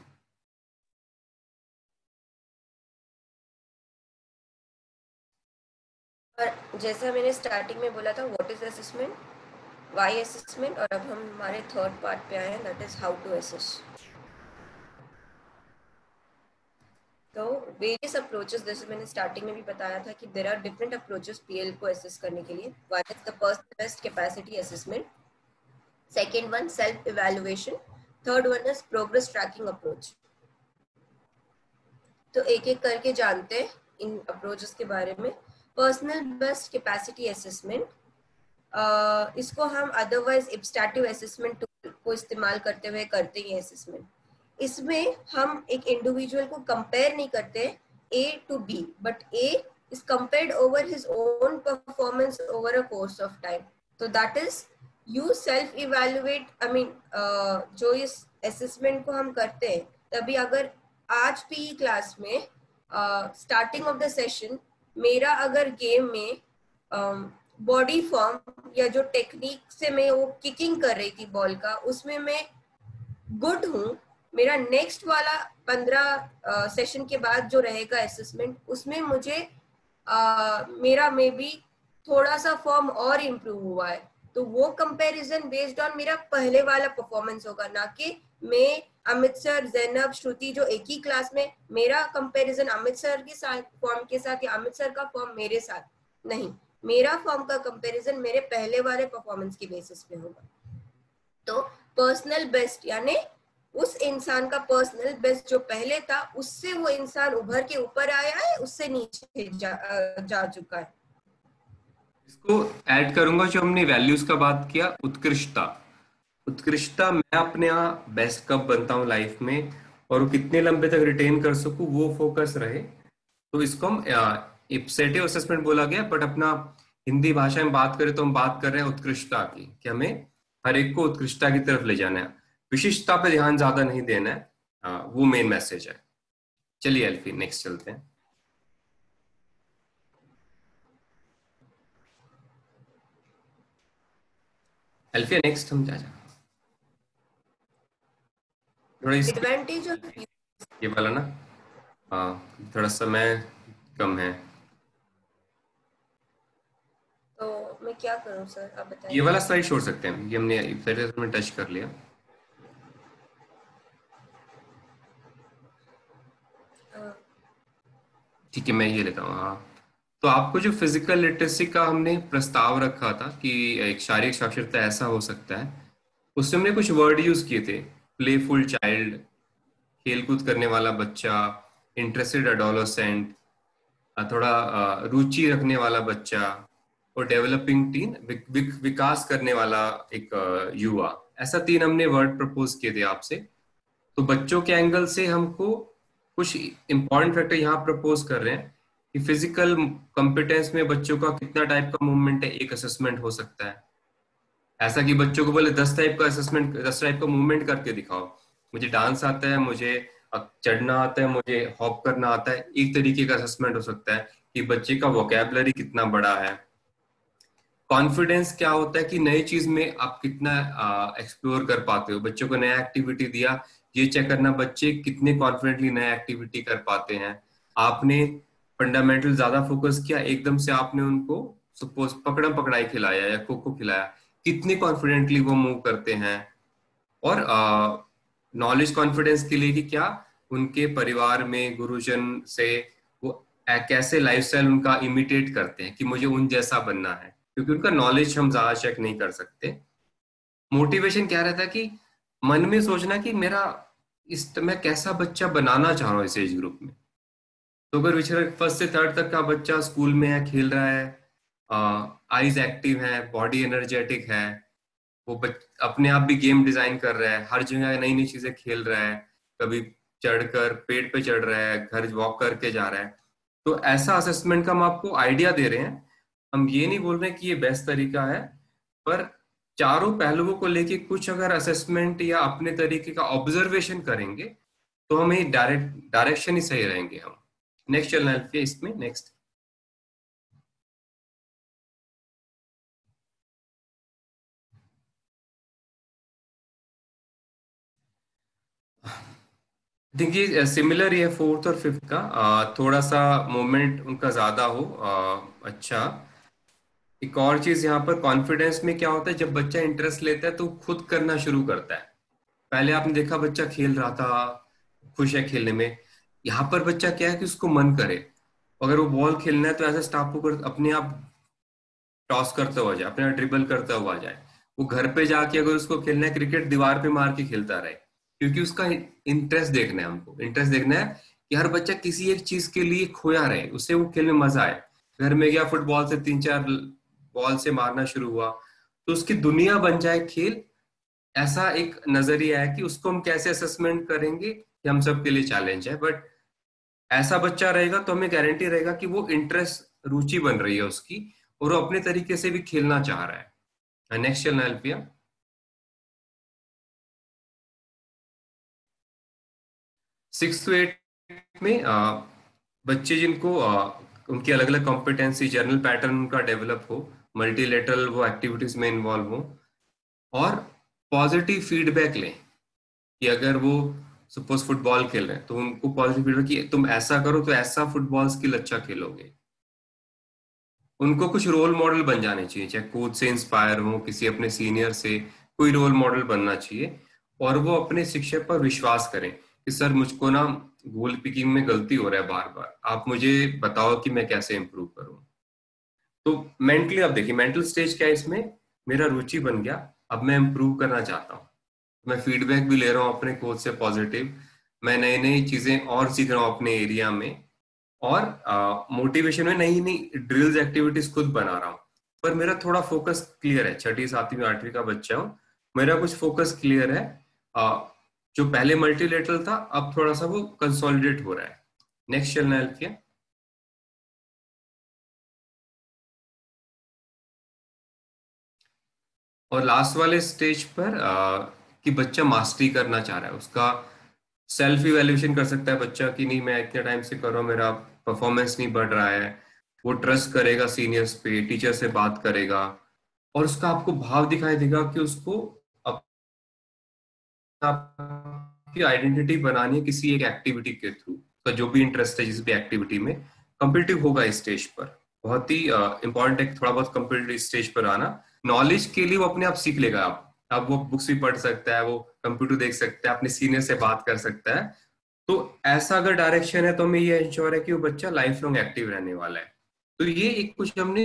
C: और जैसा मैंने स्टार्टिंग में बोला था, what is assessment, why assessment, और अब हम हमारे थर्ड पार्ट पे आए हैं, that is how to assess. तो वेरियस अप्रोचेस, जैसे मैंने स्टार्टिंग में भी बताया था कि there are different approaches PL को असेस करने के लिए। One is the personal best capacity assessment, second one self evaluation, third one is progress tracking approach. तो एक एक करके जानते हैं इन अप्रोचेस के बारे में। पर्सनल बेस्ट कैपेसिटी असेसमेंट, इसको हम अदरवाइज इब्स्टैटिव असेसमेंट टूल को इस्तेमाल करते हुए करते हैं असेसमेंट। इसमें हम एक इंडिविजुअल को कंपेयर नहीं करते A to B, but A is compared over his own performance over a course of time. So that is you self evaluate, I mean जो इस assessment को हम करते हैं, तभी अगर आज पीई क्लास में स्टार्टिंग ऑफ द सेशन मेरा अगर गेम में बॉडी फॉर्म या जो टेक्निक से मैं वो किकिंग कर रही थी बॉल का, उसमें मैं गुड हूँ, मेरा नेक्स्ट वाला 15 सेशन के बाद जो रहेगा असेसमेंट, उसमें मुझे मेरा मे बी थोड़ा सा फॉर्म और इम्प्रूव हुआ है, तो वो कंपैरिजन बेस्ड ऑन मेरा पहले वाला परफॉर्मेंस होगा, ना कि मैं अमित सर, जैनब, श्रुति जो एक ही क्लास में, मेरा कंपैरिजन अमित सर के साथ फॉर्म के साथ या अमित सर का फॉर्म मेरे साथ नहीं, मेरा फॉर्म का कंपैरिजन मेरे पहले वाले परफॉर्मेंस के बेसिस पे होगा। तो पर्सनल बेस्ट यानी उस इंसान का पर्सनल बेस्ट जो पहले था उससे वो इंसान उभर के ऊपर आया है, उससे नीचे जा चुका है।
A: इसको ऐड करूंगा जो हमने वैल्यूज का बात किया, उत्कृष्टता। उत्कृष्टता, मैं अपने यहाँ बेस्ट कब बनता हूँ लाइफ में और वो कितने लंबे तक रिटेन कर सकूं, वो फोकस रहे। तो इसको हम इप्सेटिव असेसमेंट बोला गया, बट अपना हिंदी भाषा में बात करें तो हम बात कर रहे हैं उत्कृष्टता की, कि हमें हर एक को उत्कृष्टता की तरफ ले जाना है, विशिष्टता पे ध्यान ज्यादा नहीं देना है। वो मेन मैसेज है। चलिए अल्फी नेक्स्ट चलते हैं। अल्फिया नेक्स्ट हम क्या
C: एडवांटेज ऑफ
A: ये वाला ना, थोड़ा समय कम है।
C: तो मैं क्या करूं सर, आप
A: ये
C: बताइए।
A: वाला स्लाइड छोड़ सकते हैं, ये हमने पहले में टच कर लिया।
C: हाँ।
A: ठीक है, मैं ये लेता हूँ। हाँ, तो आपको जो फिजिकल लिटरेसी का हमने प्रस्ताव रखा था कि एक शारीरिक साक्षरता ऐसा हो सकता है, उसमें हमने कुछ वर्ड यूज किए थे। प्लेफुल चाइल्ड, खेलकूद करने वाला बच्चा, इंटरेस्टेड अडोलोसेंट, थोड़ा रुचि रखने वाला बच्चा, और डेवलपिंग टीन, विकास करने वाला एक युवा। ऐसा 3 हमने वर्ड प्रपोज किए थे आपसे। तो बच्चों के एंगल से हमको कुछ इंपॉर्टेंट फैक्टर यहाँ प्रपोज कर रहे हैं कि फिजिकल कॉम्पिटेंस में बच्चों का कितना टाइप का मूवमेंट है, एक असेसमेंट हो सकता है। ऐसा कि बच्चों को बोले 10 टाइप का असेसमेंट, 10 टाइप का मूवमेंट करके दिखाओ। मुझे डांस आता है, मुझे चढ़ना आता है, मुझे हॉप करना आता है, एक तरीके का असेसमेंट हो सकता है कि बच्चे का वोकैबुलरी कितना बड़ा है। कॉन्फिडेंस क्या होता है कि नई चीज में आप कितना एक्सप्लोर कर पाते हो। बच्चों को नया एक्टिविटी दिया, ये चेक करना बच्चे कितने कॉन्फिडेंटली नया एक्टिविटी कर पाते हैं। आपने फंडामेंटल ज्यादा फोकस किया, एकदम से आपने उनको सपोज पकड़म पकड़ाई खिलाया या खो खो खिलाया, कितने कॉन्फिडेंटली वो मूव करते हैं। और नॉलेज कॉन्फिडेंस के लिए कि क्या उनके परिवार में गुरुजन से वो कैसे लाइफस्टाइल उनका इमिटेट करते हैं कि मुझे उन जैसा बनना है, क्योंकि उनका नॉलेज हम ज्यादा चेक नहीं कर सकते। मोटिवेशन क्या रहता है कि मन में सोचना कि मेरा मैं कैसा बच्चा बनाना चाह रहा हूँ इस एज ग्रुप में। तो अगर विचार 1st से 3rd तक का बच्चा स्कूल में है, खेल रहा है, आईज एक्टिव है, बॉडी एनर्जेटिक है, वो अपने आप भी गेम डिजाइन कर रहा है, हर जगह नई नई चीजें खेल रहा है, कभी चढ़कर पेड़ पे चढ़ रहा है, घर वॉक करके जा रहा है, तो ऐसा असेसमेंट का हम आपको आइडिया दे रहे हैं। हम ये नहीं बोल रहे कि ये बेस्ट तरीका है, पर चारों पहलुओं को लेके कुछ अगर असेसमेंट या अपने तरीके का ऑब्जर्वेशन करेंगे तो हमें डायरेक्शन ही सही रहेंगे हम। नेक्स्ट चलना है इसमें, नेक्स्ट। देखिए सिमिलर ये 4th और 5th का, थोड़ा सा मोमेंट उनका ज्यादा हो। अच्छा, एक और चीज यहाँ पर कॉन्फिडेंस में क्या होता है, जब बच्चा इंटरेस्ट लेता है तो खुद करना शुरू करता है। पहले आपने देखा बच्चा खेल रहा था, खुश है खेलने में। यहाँ पर बच्चा क्या है कि उसको मन करे, अगर वो बॉल खेलना है तो ऐसा स्टाफ को अपने आप टॉस करता हुआ जाए, अपने आप ड्रिबल करता हुआ जाए। वो घर पे जाके अगर उसको खेलना है क्रिकेट, दीवार पे मार के खेलता रहे, क्योंकि उसका इंटरेस्ट देखना है। हमको इंटरेस्ट देखना है कि हर बच्चा किसी एक चीज के लिए खोया रहे, उससे वो खेल में मजा आए। घर में गया, फुटबॉल से 3-4 बॉल से मारना शुरू हुआ, तो उसकी दुनिया बन जाए खेल। ऐसा एक नजरिया है कि उसको हम कैसे असेसमेंट करेंगे कि हम सबके लिए चैलेंज है। बट ऐसा बच्चा रहेगा तो हमें गारंटी रहेगा कि वो इंटरेस्ट, रुचि बन रही है उसकी, और वो अपने तरीके से भी खेलना चाह रहा है। नेक्स्ट चलना है अल्फिया। 6 to 8 में बच्चे जिनको उनकी अलग अलग कॉम्पिटेंसी, जर्नल पैटर्न उनका डेवलप हो, मल्टीलेटरल वो एक्टिविटीज में इन्वॉल्व हो, और पॉजिटिव फीडबैक लें कि अगर वो सपोज फुटबॉल खेल रहे हैं तो उनको पॉजिटिव फीडबैक कि तुम ऐसा करो तो ऐसा फुटबॉल स्किल अच्छा खेलोगे। उनको कुछ रोल मॉडल बन जाने चाहिए, चाहे कोच से इंस्पायर हो, किसी अपने सीनियर से कोई रोल मॉडल बनना चाहिए। और वो अपने शिक्षक पर विश्वास करें कि सर मुझको ना गोल पिकिंग में गलती हो रहा है बार बार, आप मुझे बताओ कि मैं कैसे इंप्रूव करूं। तो मेंटली, अब देखिए मेंटल स्टेज क्या है इसमें, मेरा रुचि बन गया, अब मैं इंप्रूव करना चाहता हूँ, मैं फीडबैक भी ले रहा हूँ अपने कोच से पॉजिटिव, मैं नई नई चीजें और सीख रहा हूँ अपने एरिया में, और मोटिवेशन में नई नई ड्रिल्स एक्टिविटीज खुद बना रहा हूँ। पर मेरा थोड़ा फोकस क्लियर है, 6ठी 7वीं 8वीं का बच्चा हूँ, मेरा कुछ फोकस क्लियर है। जो पहले मल्टीलेटरल था अब थोड़ा सा वो कंसोलिडेट हो रहा है। नेक्स्ट चलना है अल्फिया। और लास्ट वाले स्टेज पर कि बच्चा मास्टरी करना चाह रहा है, उसका सेल्फ इवेल्युएशन कर सकता है बच्चा कि नहीं मैं इतने टाइम से कर रहा हूँ, मेरा परफॉर्मेंस नहीं बढ़ रहा है। वो ट्रस्ट करेगा सीनियर्स पे, टीचर से बात करेगा, और उसका आपको भाव दिखाई देगा कि उसको अपने आप आपकी आइडेंटिटी बनानी है किसी एक एक्टिविटी के थ्रू, तो जो भी इंटरेस्ट है जिस भी एक्टिविटी में, कम्पिटिटिव होगा इस स्टेज पर। बहुत ही इंपॉर्टेंट है थोड़ा बहुत कम्पिटिटिव स्टेज पर आना। नॉलेज के लिए वो अपने आप सीख लेगा। अब वो बुक्स भी पढ़ सकता है, वो कंप्यूटर देख सकता है, अपने सीनियर से बात कर सकता है। तो ऐसा अगर डायरेक्शन है तो हमें ये इंश्योर है कि वो बच्चा लाइफ लॉन्ग एक्टिव रहने वाला है। तो ये एक कुछ हमने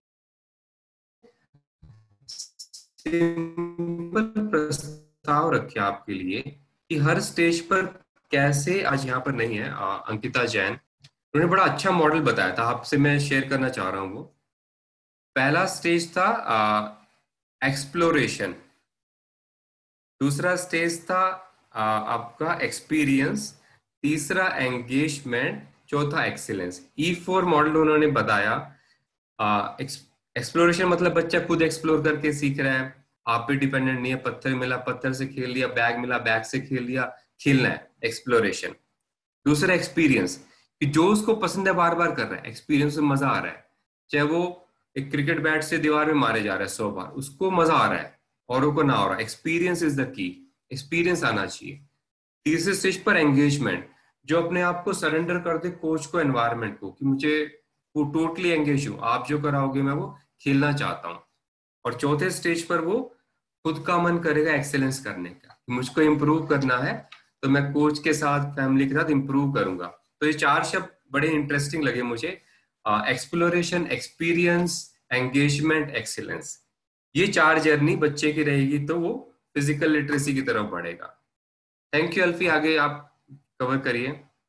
A: सिंपल प्रस्ताव रखे आपके लिए कि हर स्टेज पर कैसे, आज यहाँ पर नहीं है अंकिता जैन, उन्होंने बड़ा अच्छा मॉडल बताया था, आपसे मैं शेयर करना चाह रहा हूँ वो। पहला स्टेज था एक्सप्लोरेशन, दूसरा स्टेज था आपका एक्सपीरियंस, तीसरा एंगेजमेंट, चौथा एक्सीलेंस। E4 मॉडल उन्होंने बताया। एक्सप्लोरेशन मतलब बच्चा खुद एक्सप्लोर करके सीख रहा है, आप पे डिपेंडेंट नहीं है, पत्थर मिला पत्थर से खेल लिया, बैग मिला बैग से खेल लिया, खेलना है, एक्सप्लोरेशन। दूसरा एक्सपीरियंस, कि जो उसको पसंद है बार बार कर रहा है, एक्सपीरियंस में मजा आ रहा है, चाहे वो एक क्रिकेट बैट से दीवार में मारे जा रहा है 100 बार, उसको मजा आ रहा है, औरों को ना हो रहा है। Experience is the key, experience आना चाहिए। तीसरे स्टेज पर एंगेजमेंट, जो अपने आप को सरेंडर कर दे कोच को, एनवायरनमेंट को, कि मुझे वो टोटली एंगेज हूं, आप जो कराओगे मैं वो खेलना चाहता हूँ। और चौथे स्टेज पर वो खुद का मन करेगा एक्सेलेंस करने का, मुझको इम्प्रूव करना है, तो मैं कोच के साथ, फैमिली के साथ इम्प्रूव करूंगा। तो ये चार शब्द बड़े इंटरेस्टिंग लगे मुझे, एक्सप्लोरेशन, एक्सपीरियंस, एंगेजमेंट, एक्सीलेंस। ये चार जर्नी बच्चे की रहेगी तो वो फिजिकल लिटरेसी की तरफ बढ़ेगा। थैंक यू अल्फी, आगे आप कवर करिए।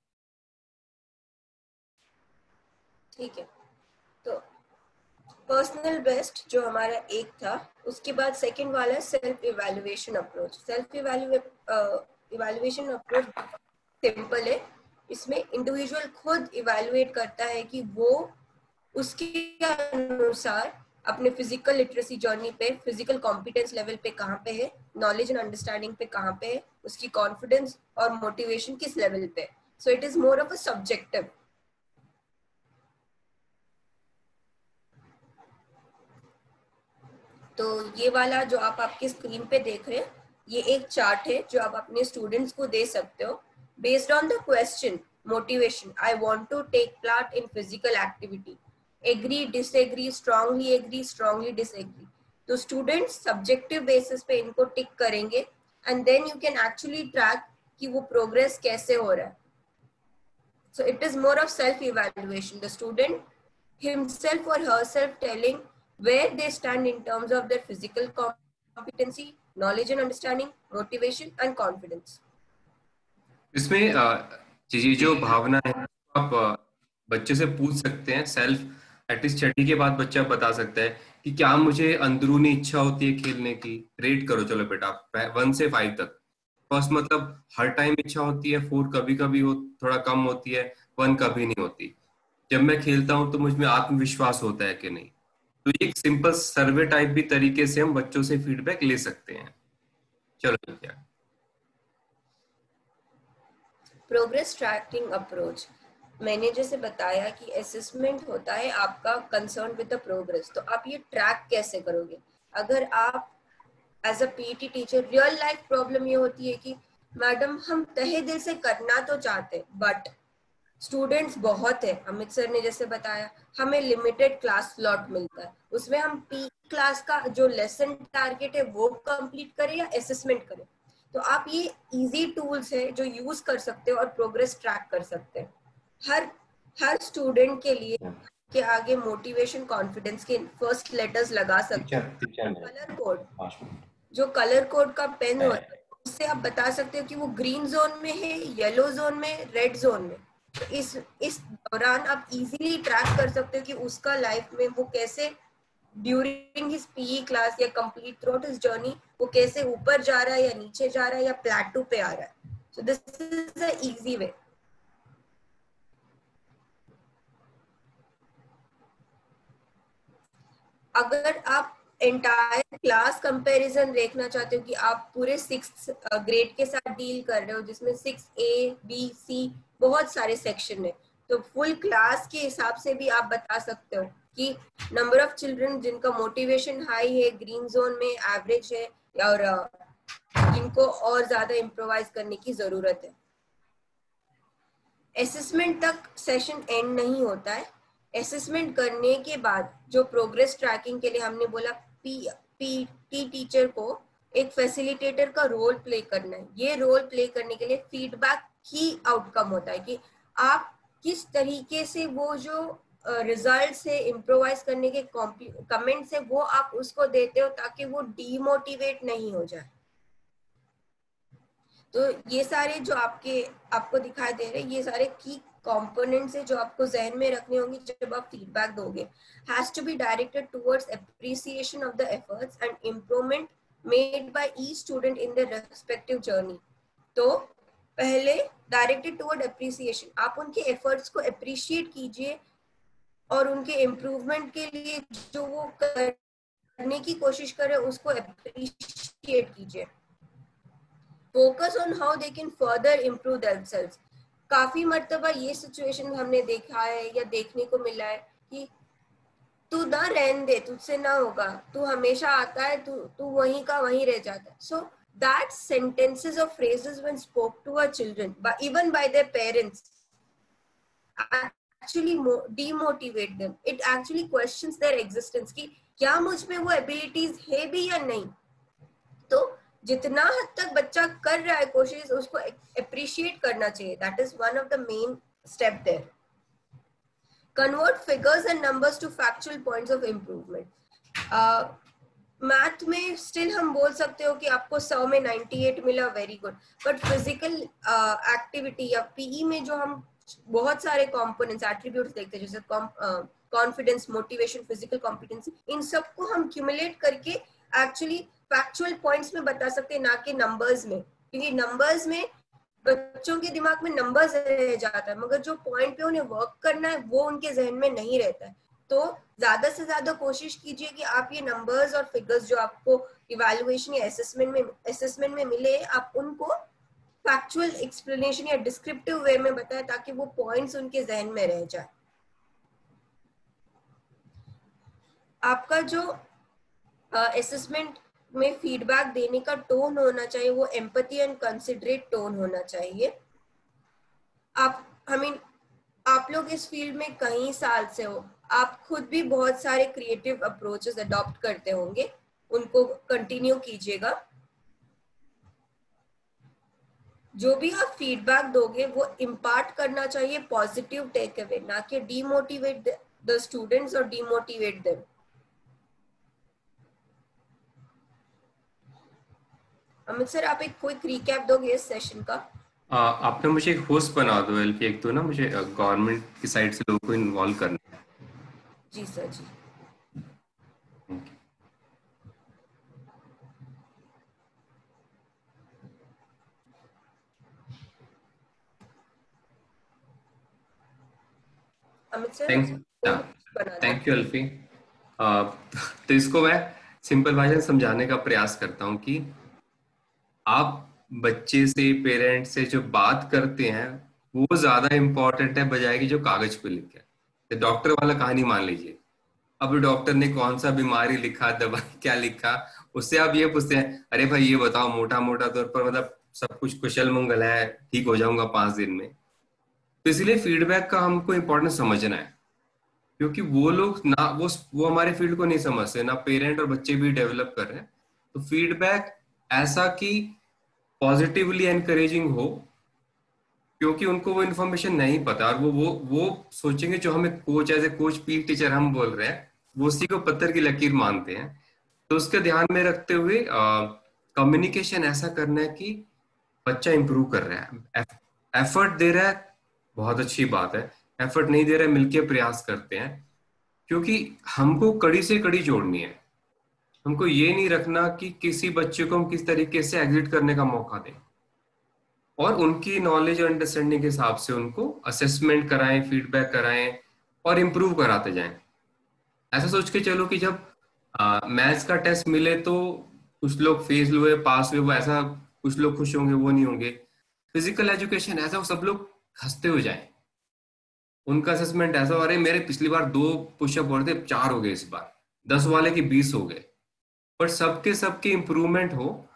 C: ठीक है, तो पर्सनल बेस्ट जो हमारा एक था, उसके बाद सेकंड वाला self evaluation approach. Self evaluation approach simple है। इसमें इंडिविजुअल खुद इवैल्यूएट करता है कि वो उसके अनुसार अपने फिजिकल लिटरेसी जर्नी पे, फिजिकल कॉम्पिटेंस लेवल पे कहाँ पे है, नॉलेज एंड अंडरस्टैंडिंग पे कहाँ पे है, उसकी कॉन्फिडेंस और मोटिवेशन किस लेवल पे। So it is more of a subjective. तो ये वाला जो आप आपकी स्क्रीन पे देख रहे हैं, ये एक चार्ट है जो आप अपने स्टूडेंट्स को दे सकते हो based on the question motivation. I want to take part in physical activity, agree, disagree, strongly disagree. तो स्टूडेंट्स सब्जेक्टिव बेसिस पे इनको टिक करेंगे and then you can actually track कि वो प्रोग्रेस कैसे हो रहा है। So it is more of self evaluation, the student himself or herself telling where they stand in terms of their physical competency, knowledge and understanding, motivation and confidence.
A: इसमें ये जो भावना है आप बच्चे से पूछ सकते हैं। सेल्फ एटलीस्ट स्टडी के बाद बच्चा बता सकता है कि क्या मुझे अंदरूनी इच्छा होती है खेलने की। रेट करो चलो बेटा 1 से 5 तक। फर्स्ट मतलब हर टाइम इच्छा होती है, 4 कभी कभी हो, थोड़ा कम होती है, 1 कभी नहीं होती। जब मैं खेलता हूं तो मुझ में आत्मविश्वास होता है कि नहीं। तो एक सिंपल सर्वे टाइप भी तरीके से हम बच्चों से फीडबैक ले सकते हैं। चलो क्या
C: प्रोग्रेस ट्रैकिंग अप्रोच, मैंने जैसे बताया कि असेसमेंट होता है आपका कंसर्न विद द प्रोग्रेस। तो आप ये ट्रैक कैसे करोगे? अगर आप as a PT teacher, real life problem ये होती है कि मैडम हम तहे दिल से करना तो चाहते बट स्टूडेंट्स बहुत है। अमित सर ने जैसे बताया हमें लिमिटेड क्लास स्लॉट मिलता है, उसमें हम पी क्लास का जो लेसन टारगेट है वो कंप्लीट करें या असेसमेंट करें। तो आप ये इजी टूल्स है जो यूज कर सकते हो और प्रोग्रेस ट्रैक कर सकते हैं। हर स्टूडेंट के लिए के आगे मोटिवेशन कॉन्फिडेंस के फर्स्ट लेटर्स लगा सकते हैं। कलर कोड, जो कलर कोड का पेन होता है उससे आप बता सकते हो कि वो ग्रीन जोन में है, येलो जोन में, रेड जोन में। तो इस दौरान आप इजीली ट्रैक कर सकते हो कि उसका लाइफ में वो कैसे ड्यूरिंग हिज पीई क्लास या complete throughout his journey वो कैसे ऊपर जा रहा है या नीचे जा रहा है या प्लेटू पे आ रहा है। So this is a easy way. अगर आप एंटायर क्लास कंपैरिजन देखना चाहते हो कि आप पूरे 6th ग्रेड के साथ डील कर रहे हो जिसमें 6A, B, C बहुत सारे सेक्शन है, तो फुल क्लास के हिसाब से भी आप बता सकते हो कि नंबर ऑफ चिल्ड्रन जिनका मोटिवेशन हाई है, ग्रीन जोन में एवरेज है, और इनको और ज्यादा इम्प्रोवाइज करने की जरूरत है। असेसमेंट तक सेशन एंड नहीं होता है। असेसमेंट करने के बाद जो प्रोग्रेस ट्रैकिंग के लिए हमने बोला पीटी टीचर को एक फैसिलिटेटर का रोल प्ले करना है। ये रोल प्ले करने के लिए फीडबैक की आउटकम होता है कि आप किस तरीके से वो जो रिजल्ट से इम्प्रोवाइज करने के कमेंट्स है वो आप उसको देते हो ताकि वो डीमोटिवेट नहीं हो जाए। तो ये सारे जो आपको दिखाई दे रहे हैं ये सारे की कंपोनेंट्स है जो आपको जहन में रखने होंगे जब आप फीडबैक दोगे। Has to be directed towards appreciation of the efforts and improvement made by each student in the respective journey. तो पहले डायरेक्टेड टुवर्ड एप्रिसिएशन, आप उनके एफर्ट्स को अप्रिशिएट कीजिए और उनके इम्प्रूवमेंट के लिए जो वो करने की कोशिश करे उसको अप्रिशिएट कीजिए। Focus on how they can further improve themselves. काफी मर्तबा ये सिचुएशन हमने देखा है या देखने को मिला है कि तू ना रहने दे, तुझसे ना होगा, तू हमेशा आता है, तू वहीं का वहीं रह जाता है। सो that sentences or phrases when spoke to our children, but even by their parents, actually demotivate them. It actually questions their existence कि क्या मुझ में वो abilities है भी या नहीं। तो जितना हद तक बच्चा कर रहा है कोशिश उसको appreciate करना चाहिए। That is one of the main step there. Convert figures and numbers to factual points of improvement. Math में स्टिल हम बोल सकते हो कि आपको 100 में 98 मिला, very good, but physical activity या पीई में जो हम बहुत सारे कंपोनेंट्स एट्रीब्यूट्स देखते हैं जैसे कॉन्फिडेंस, मोटिवेशन, फिजिकल कॉम्पिटेंसी, इन सबको हम क्यूमुलेट करके एक्चुअली फैक्चुअल पॉइंट्स में बता सकते हैं, ना कि नंबर्स में, क्योंकि नंबर्स में बच्चों के दिमाग में नंबर्स रह जाता है मगर जो पॉइंट पे उन्हें वर्क करना है वो उनके जहन में नहीं रहता है। तो ज्यादा से ज्यादा कोशिश कीजिए कि आप ये नंबर्स और फिगर्स जो आपको इवैल्यूएशन या असेसमेंट में मिले आप उनको फैक्चुअल एक्सप्लेनेशन या डिस्क्रिप्टिव वे में बताएं ताकि वो पॉइंट्स उनके जहन में रह जाए। आपका जो असेसमेंट में फीडबैक देने का टोन होना चाहिए वो एम्पैथी एंड कंसिडरेट टोन होना चाहिए। आप लोग इस फील्ड में कई साल से हो, आप खुद भी बहुत सारे क्रिएटिव अप्रोचेस अडॉप्ट करते होंगे, उनको कंटिन्यू कीजिएगा। जो भी आप फीडबैक दोगे वो इम्पार्ट करना चाहिए पॉजिटिव टेक अवे, ना कि डीमोटिवेट द स्टूडेंट्स और डीमोटिवेट देम। अमित सर आप एक क्विक रिकैप दोगे इस सेशन का?
A: आपने मुझे एक होस्ट बना दो एलपी, एक तो ना मुझे गवर्नमेंट की साइड से लोगों को इन्वॉल्व करना है।
C: जी सर जी। Amit sir
A: thank you Alfi. तो इसको मैं सिंपल भाषा में समझाने का प्रयास करता हूँ कि आप बच्चे से, पेरेंट्स से जो बात करते हैं वो ज्यादा इम्पोर्टेंट है बजाय कि जो कागज पे लिखे। तो डॉक्टर वाला कहानी मान लीजिए, अब डॉक्टर ने कौन सा बीमारी लिखा, दवाई क्या लिखा, उससे आप ये पूछते हैं अरे भाई ये बताओ मोटा मोटा तौर पर मतलब सब कुछ कुशल मंगल है, ठीक हो जाऊंगा 5 दिन में। तो इसलिए फीडबैक का हमको इम्पोर्टेंस समझना है, क्योंकि वो लोग ना वो हमारे फील्ड को नहीं समझते, ना पेरेंट और बच्चे भी डेवलप कर रहे हैं। तो फीडबैक ऐसा कि पॉजिटिवली एनकरेजिंग हो, क्योंकि उनको वो इन्फॉर्मेशन नहीं पता और वो सोचेंगे जो हमें coach as a coach P teacher हम बोल रहे हैं वो उसी को पत्थर की लकीर मानते हैं। तो उसके ध्यान में रखते हुए कम्युनिकेशन ऐसा करना है कि बच्चा इंप्रूव कर रहा है, एफर्ट दे रहा है, बहुत अच्छी बात है, एफर्ट नहीं दे रहा है मिलके प्रयास करते हैं, क्योंकि हमको कड़ी से कड़ी जोड़नी है। हमको ये नहीं रखना कि किसी बच्चे को हम किस तरीके से एग्जिट करने का मौका दें, और उनकी नॉलेज और अंडरस्टैंडिंग के हिसाब से उनको असेसमेंट कराएं, फीडबैक कराएं और इम्प्रूव कराते जाएं। ऐसा सोच के चलो कि जब मैथ्स का टेस्ट मिले तो कुछ लोग फेल हुए, पास हुए, वो ऐसा कुछ लोग खुश होंगे, वो नहीं होंगे। फिजिकल एजुकेशन ऐसा सब लोग हंसते हो जाएं। उनका असेसमेंट ऐसा, अरे मेरे पिछली बार 2 पुशअप हो रहे थे 4 हो गए, इस बार 10 वाले के 20 हो गए। पर सबके इम्प्रूवमेंट हो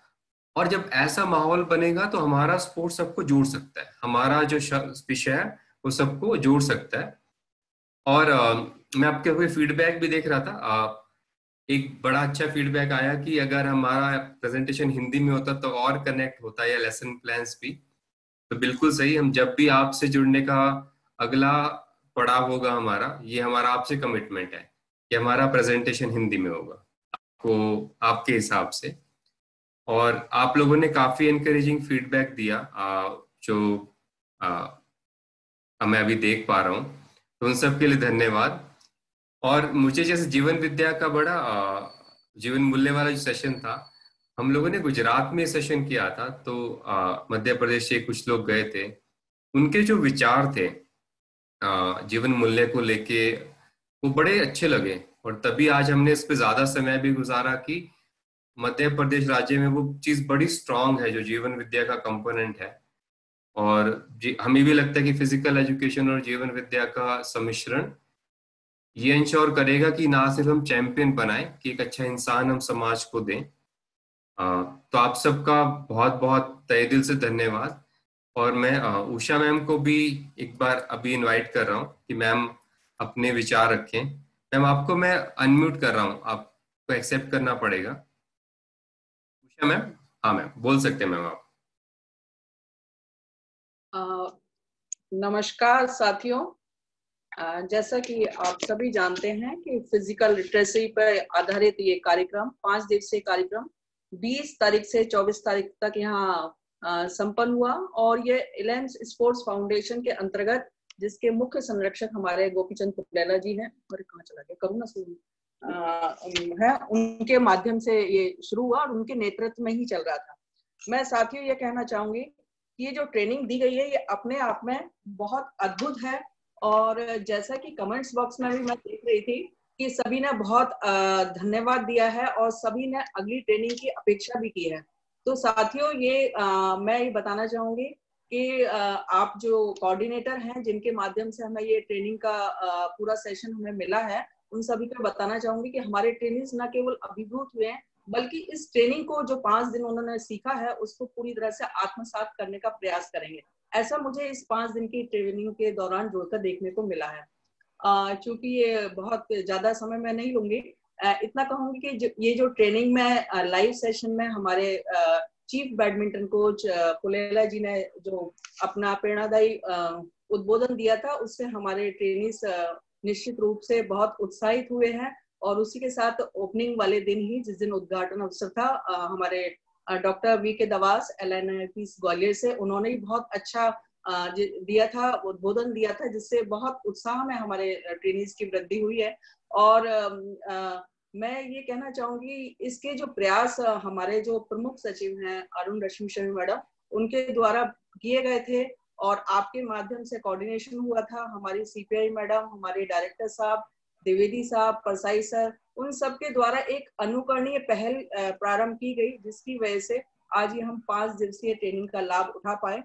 A: और जब ऐसा माहौल बनेगा तो हमारा स्पोर्ट सबको जोड़ सकता है, हमारा जो विषय है वो सबको जोड़ सकता है। और मैं आपके कोई फीडबैक भी देख रहा था, एक बड़ा अच्छा फीडबैक आया कि अगर हमारा प्रेजेंटेशन हिंदी में होता तो और कनेक्ट होता, या लेसन प्लान्स भी। तो बिल्कुल सही, हम जब भी आपसे जुड़ने का अगला पड़ाव होगा हमारा, ये हमारा आपसे कमिटमेंट है कि हमारा प्रेजेंटेशन हिंदी में होगा को आपके हिसाब से। और आप लोगों ने काफी एनकरेजिंग फीडबैक दिया, जो मैं अभी देख पा रहा हूँ, तो उन सब के लिए धन्यवाद। और मुझे जैसे जीवन विद्या का बड़ा जीवन मूल्य वाला जो सेशन था, हम लोगों ने गुजरात में सेशन किया था, तो मध्य प्रदेश से कुछ लोग गए थे। उनके जो विचार थे जीवन मूल्य को लेके, वो बड़े अच्छे लगे। और तभी आज हमने इस पे ज्यादा समय भी गुजारा कि मध्य प्रदेश राज्य में वो चीज बड़ी स्ट्रांग है जो जीवन विद्या का कंपोनेंट है। और हमें भी लगता है कि फिजिकल एजुकेशन और जीवन विद्या का सम्मिश्रण ये इंश्योर करेगा कि ना सिर्फ हम चैंपियन बनाए, कि एक अच्छा इंसान हम समाज को दें। तो आप सबका बहुत बहुत तहे दिल से धन्यवाद। और मैं उषा मैम को भी एक बार अभी इनवाइट कर रहा हूँ कि मैम अपने विचार रखें। मैम आपको मैं अनम्यूट कर रहा हूँ, आपको एक्सेप्ट करना पड़ेगा। उषा मैम, हाँ मैम बोल सकते हैं मैम आप।
D: नमस्कार साथियों, जैसा कि आप सभी जानते हैं कि फिजिकल लिटरेसी पर आधारित ये कार्यक्रम 5 दिवसीय कार्यक्रम 20 तारीख से 24 तारीख तक यहाँ संपन्न हुआ। और ये इलेम्स स्पोर्ट्स फाउंडेशन के अंतर्गत, जिसके मुख्य संरक्षक हमारे गोपीचंद पुपलेला जी हैं, और कहाँ चला गया करुणा है, उनके माध्यम से ये शुरू हुआ और उनके नेतृत्व में ही चल रहा था। मैं साथियों ये कहना चाहूंगी कि ये जो ट्रेनिंग दी गई है ये अपने आप में बहुत अद्भुत है। और जैसा कि कमेंट्स बॉक्स में भी मैं देख रही थी कि सभी ने बहुत धन्यवाद दिया है और सभी ने अगली ट्रेनिंग की अपेक्षा भी की है। तो साथियों ये मैं ये बताना चाहूंगी कि आप जो कोऑर्डिनेटर हैं, जिनके माध्यम से हमें ये ट्रेनिंग का पूरा सेशन हमें मिला है, उन सभी को बताना चाहूंगी कि हमारे ट्रेनिंग्स न केवल अभिभूत हुए हैं, बल्कि इस ट्रेनिंग को जो 5 दिन उन्होंने सीखा है उसको पूरी तरह से आत्मसात करने का प्रयास करेंगे। ऐसा मुझे इस 5 दिन की ट्रेनिंग के दौरान जुड़कर देखने को मिला है। चूंकि ये बहुत ज्यादा समय मैं नहीं लूंगी, इतना कहूंगी कि ये जो ट्रेनिंग में लाइव सेशन में हमारे chief badminton coach Pullela ji ने जो अपना प्रेरणादायी उद्बोधन दिया था, उससे हमारे ट्रेनिस निश्चित रूप से बहुत उत्साहित हुए हैं। और उसी के साथ ओपनिंग वाले दिन ही, जिस दिन उद्घाटन अवसर था, हमारे डॉक्टर वी के दवास LNIPs ग्वालियर से, उन्होंने भी बहुत अच्छा दिया था, उद्बोधन दिया था, जिससे बहुत उत्साह में हमारे ट्रेनिज की वृद्धि हुई है। और मैं ये कहना चाहूंगी इसके जो प्रयास हमारे जो प्रमुख सचिव हैं अरुण रश्मि शर्मा मैडम, उनके द्वारा किए गए थे और आपके माध्यम से कोऑर्डिनेशन हुआ था। हमारी CPI मैडम, हमारे डायरेक्टर साहब द्विवेदी साहब, परसाई सर, उन सब के द्वारा एक अनुकरणीय पहल प्रारंभ की गई, जिसकी वजह से आज ये हम 5 दिवसीय ट्रेनिंग का लाभ उठा पाए।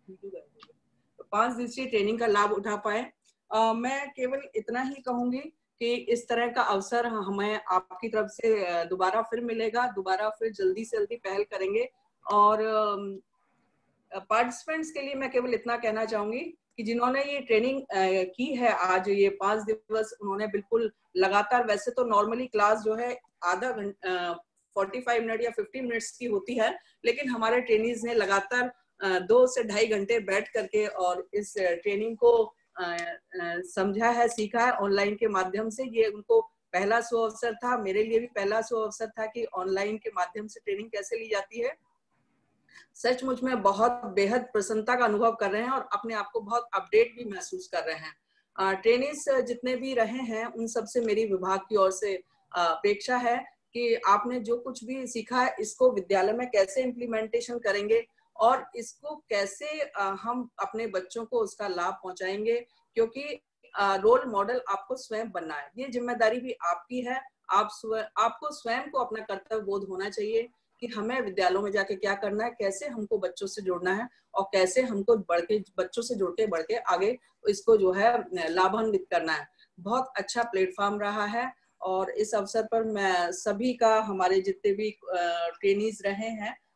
D: 5 दिवसीय ट्रेनिंग का लाभ उठा पाए। मैं केवल इतना ही कहूंगी कि इस तरह का अवसर हमें आपकी तरफ से दोबारा फिर मिलेगा, दोबारा फिर जल्दी से जल्दी पहल करेंगे। और पार्टिसिपेंट्स के लिए मैं केवल इतना कहना चाहूंगी कि जिन्होंने ये ट्रेनिंग की है, आज ये 5 दिवस उन्होंने बिल्कुल लगातार, वैसे तो नॉर्मली क्लास जो है आधा घंटा 45 मिनट या 50 मिनट्स की होती है, लेकिन हमारे ट्रेनिज ने लगातार 2 से 2.5 घंटे बैठ करके और इस ट्रेनिंग को समझा है, सीखा है ऑनलाइन के माध्यम से। ये उनको पहला अवसर था, मेरे लिए भी पहला अवसर था कि ऑनलाइन के माध्यम से ट्रेनिंग कैसे ली जाती है। सचमुच में बहुत बेहद प्रसन्नता का अनुभव कर रहे हैं और अपने आप को बहुत अपडेट भी महसूस कर रहे हैं। ट्रेनिंग्स जितने भी रहे हैं उन सब से मेरी विभाग की ओर से अपेक्षा है कि आपने जो कुछ भी सीखा है इसको विद्यालय में कैसे इम्प्लीमेंटेशन करेंगे और इसको कैसे हम अपने बच्चों को उसका लाभ पहुंचाएंगे, क्योंकि रोल मॉडल आपको स्वयं बनना है। ये जिम्मेदारी भी आपकी है। आपको स्वयं को अपना कर्तव्य बोध होना चाहिए कि हमें विद्यालयों में जाके क्या करना है, कैसे हमको बच्चों से जुड़ना है और कैसे हमको बच्चों से जुड़ के आगे इसको जो है लाभान्वित करना है। बहुत अच्छा प्लेटफॉर्म रहा है और इस अवसर पर मैं सभी का, हमारे जितने भी ट्रेनीज रहे हैं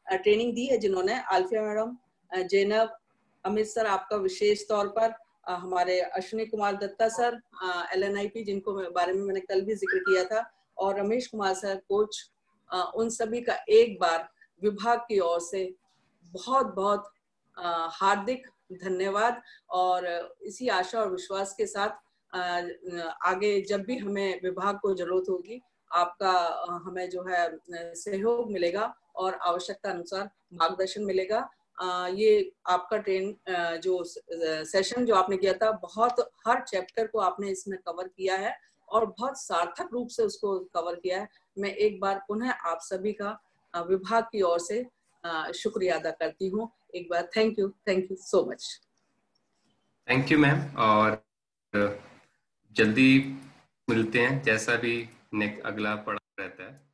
D: ट्रेनिंग दी है जिन्होंने, आल्फिया मैडम, जैनब, अमित सर आपका विशेष तौर पर, हमारे अश्विनी कुमार दत्ता सर LNIP जिनको बारे में मैंने कल भी जिक्र किया था, और रमेश कुमार सर कोच, उन सभी का एक बार विभाग की ओर से बहुत बहुत हार्दिक धन्यवाद। और इसी आशा और विश्वास के साथ आगे जब भी हमें विभाग को जरूरत होगी आपका हमें जो है सहयोग मिलेगा और आवश्यकता अनुसार मार्गदर्शन मिलेगा। ये आपका जो सेशन जो आपने किया था, बहुत हर चैप्टर को आपने इसमें कवर किया है और बहुत सार्थक रूप से उसको कवर किया है। मैं एक बार पुनः आप सभी का विभाग की ओर से शुक्रिया अदा करती हूँ। एक बार thank you so much.
A: Thank you ma'am, और जल्दी मिलते हैं जैसा भी अगला पड़ा रहता है।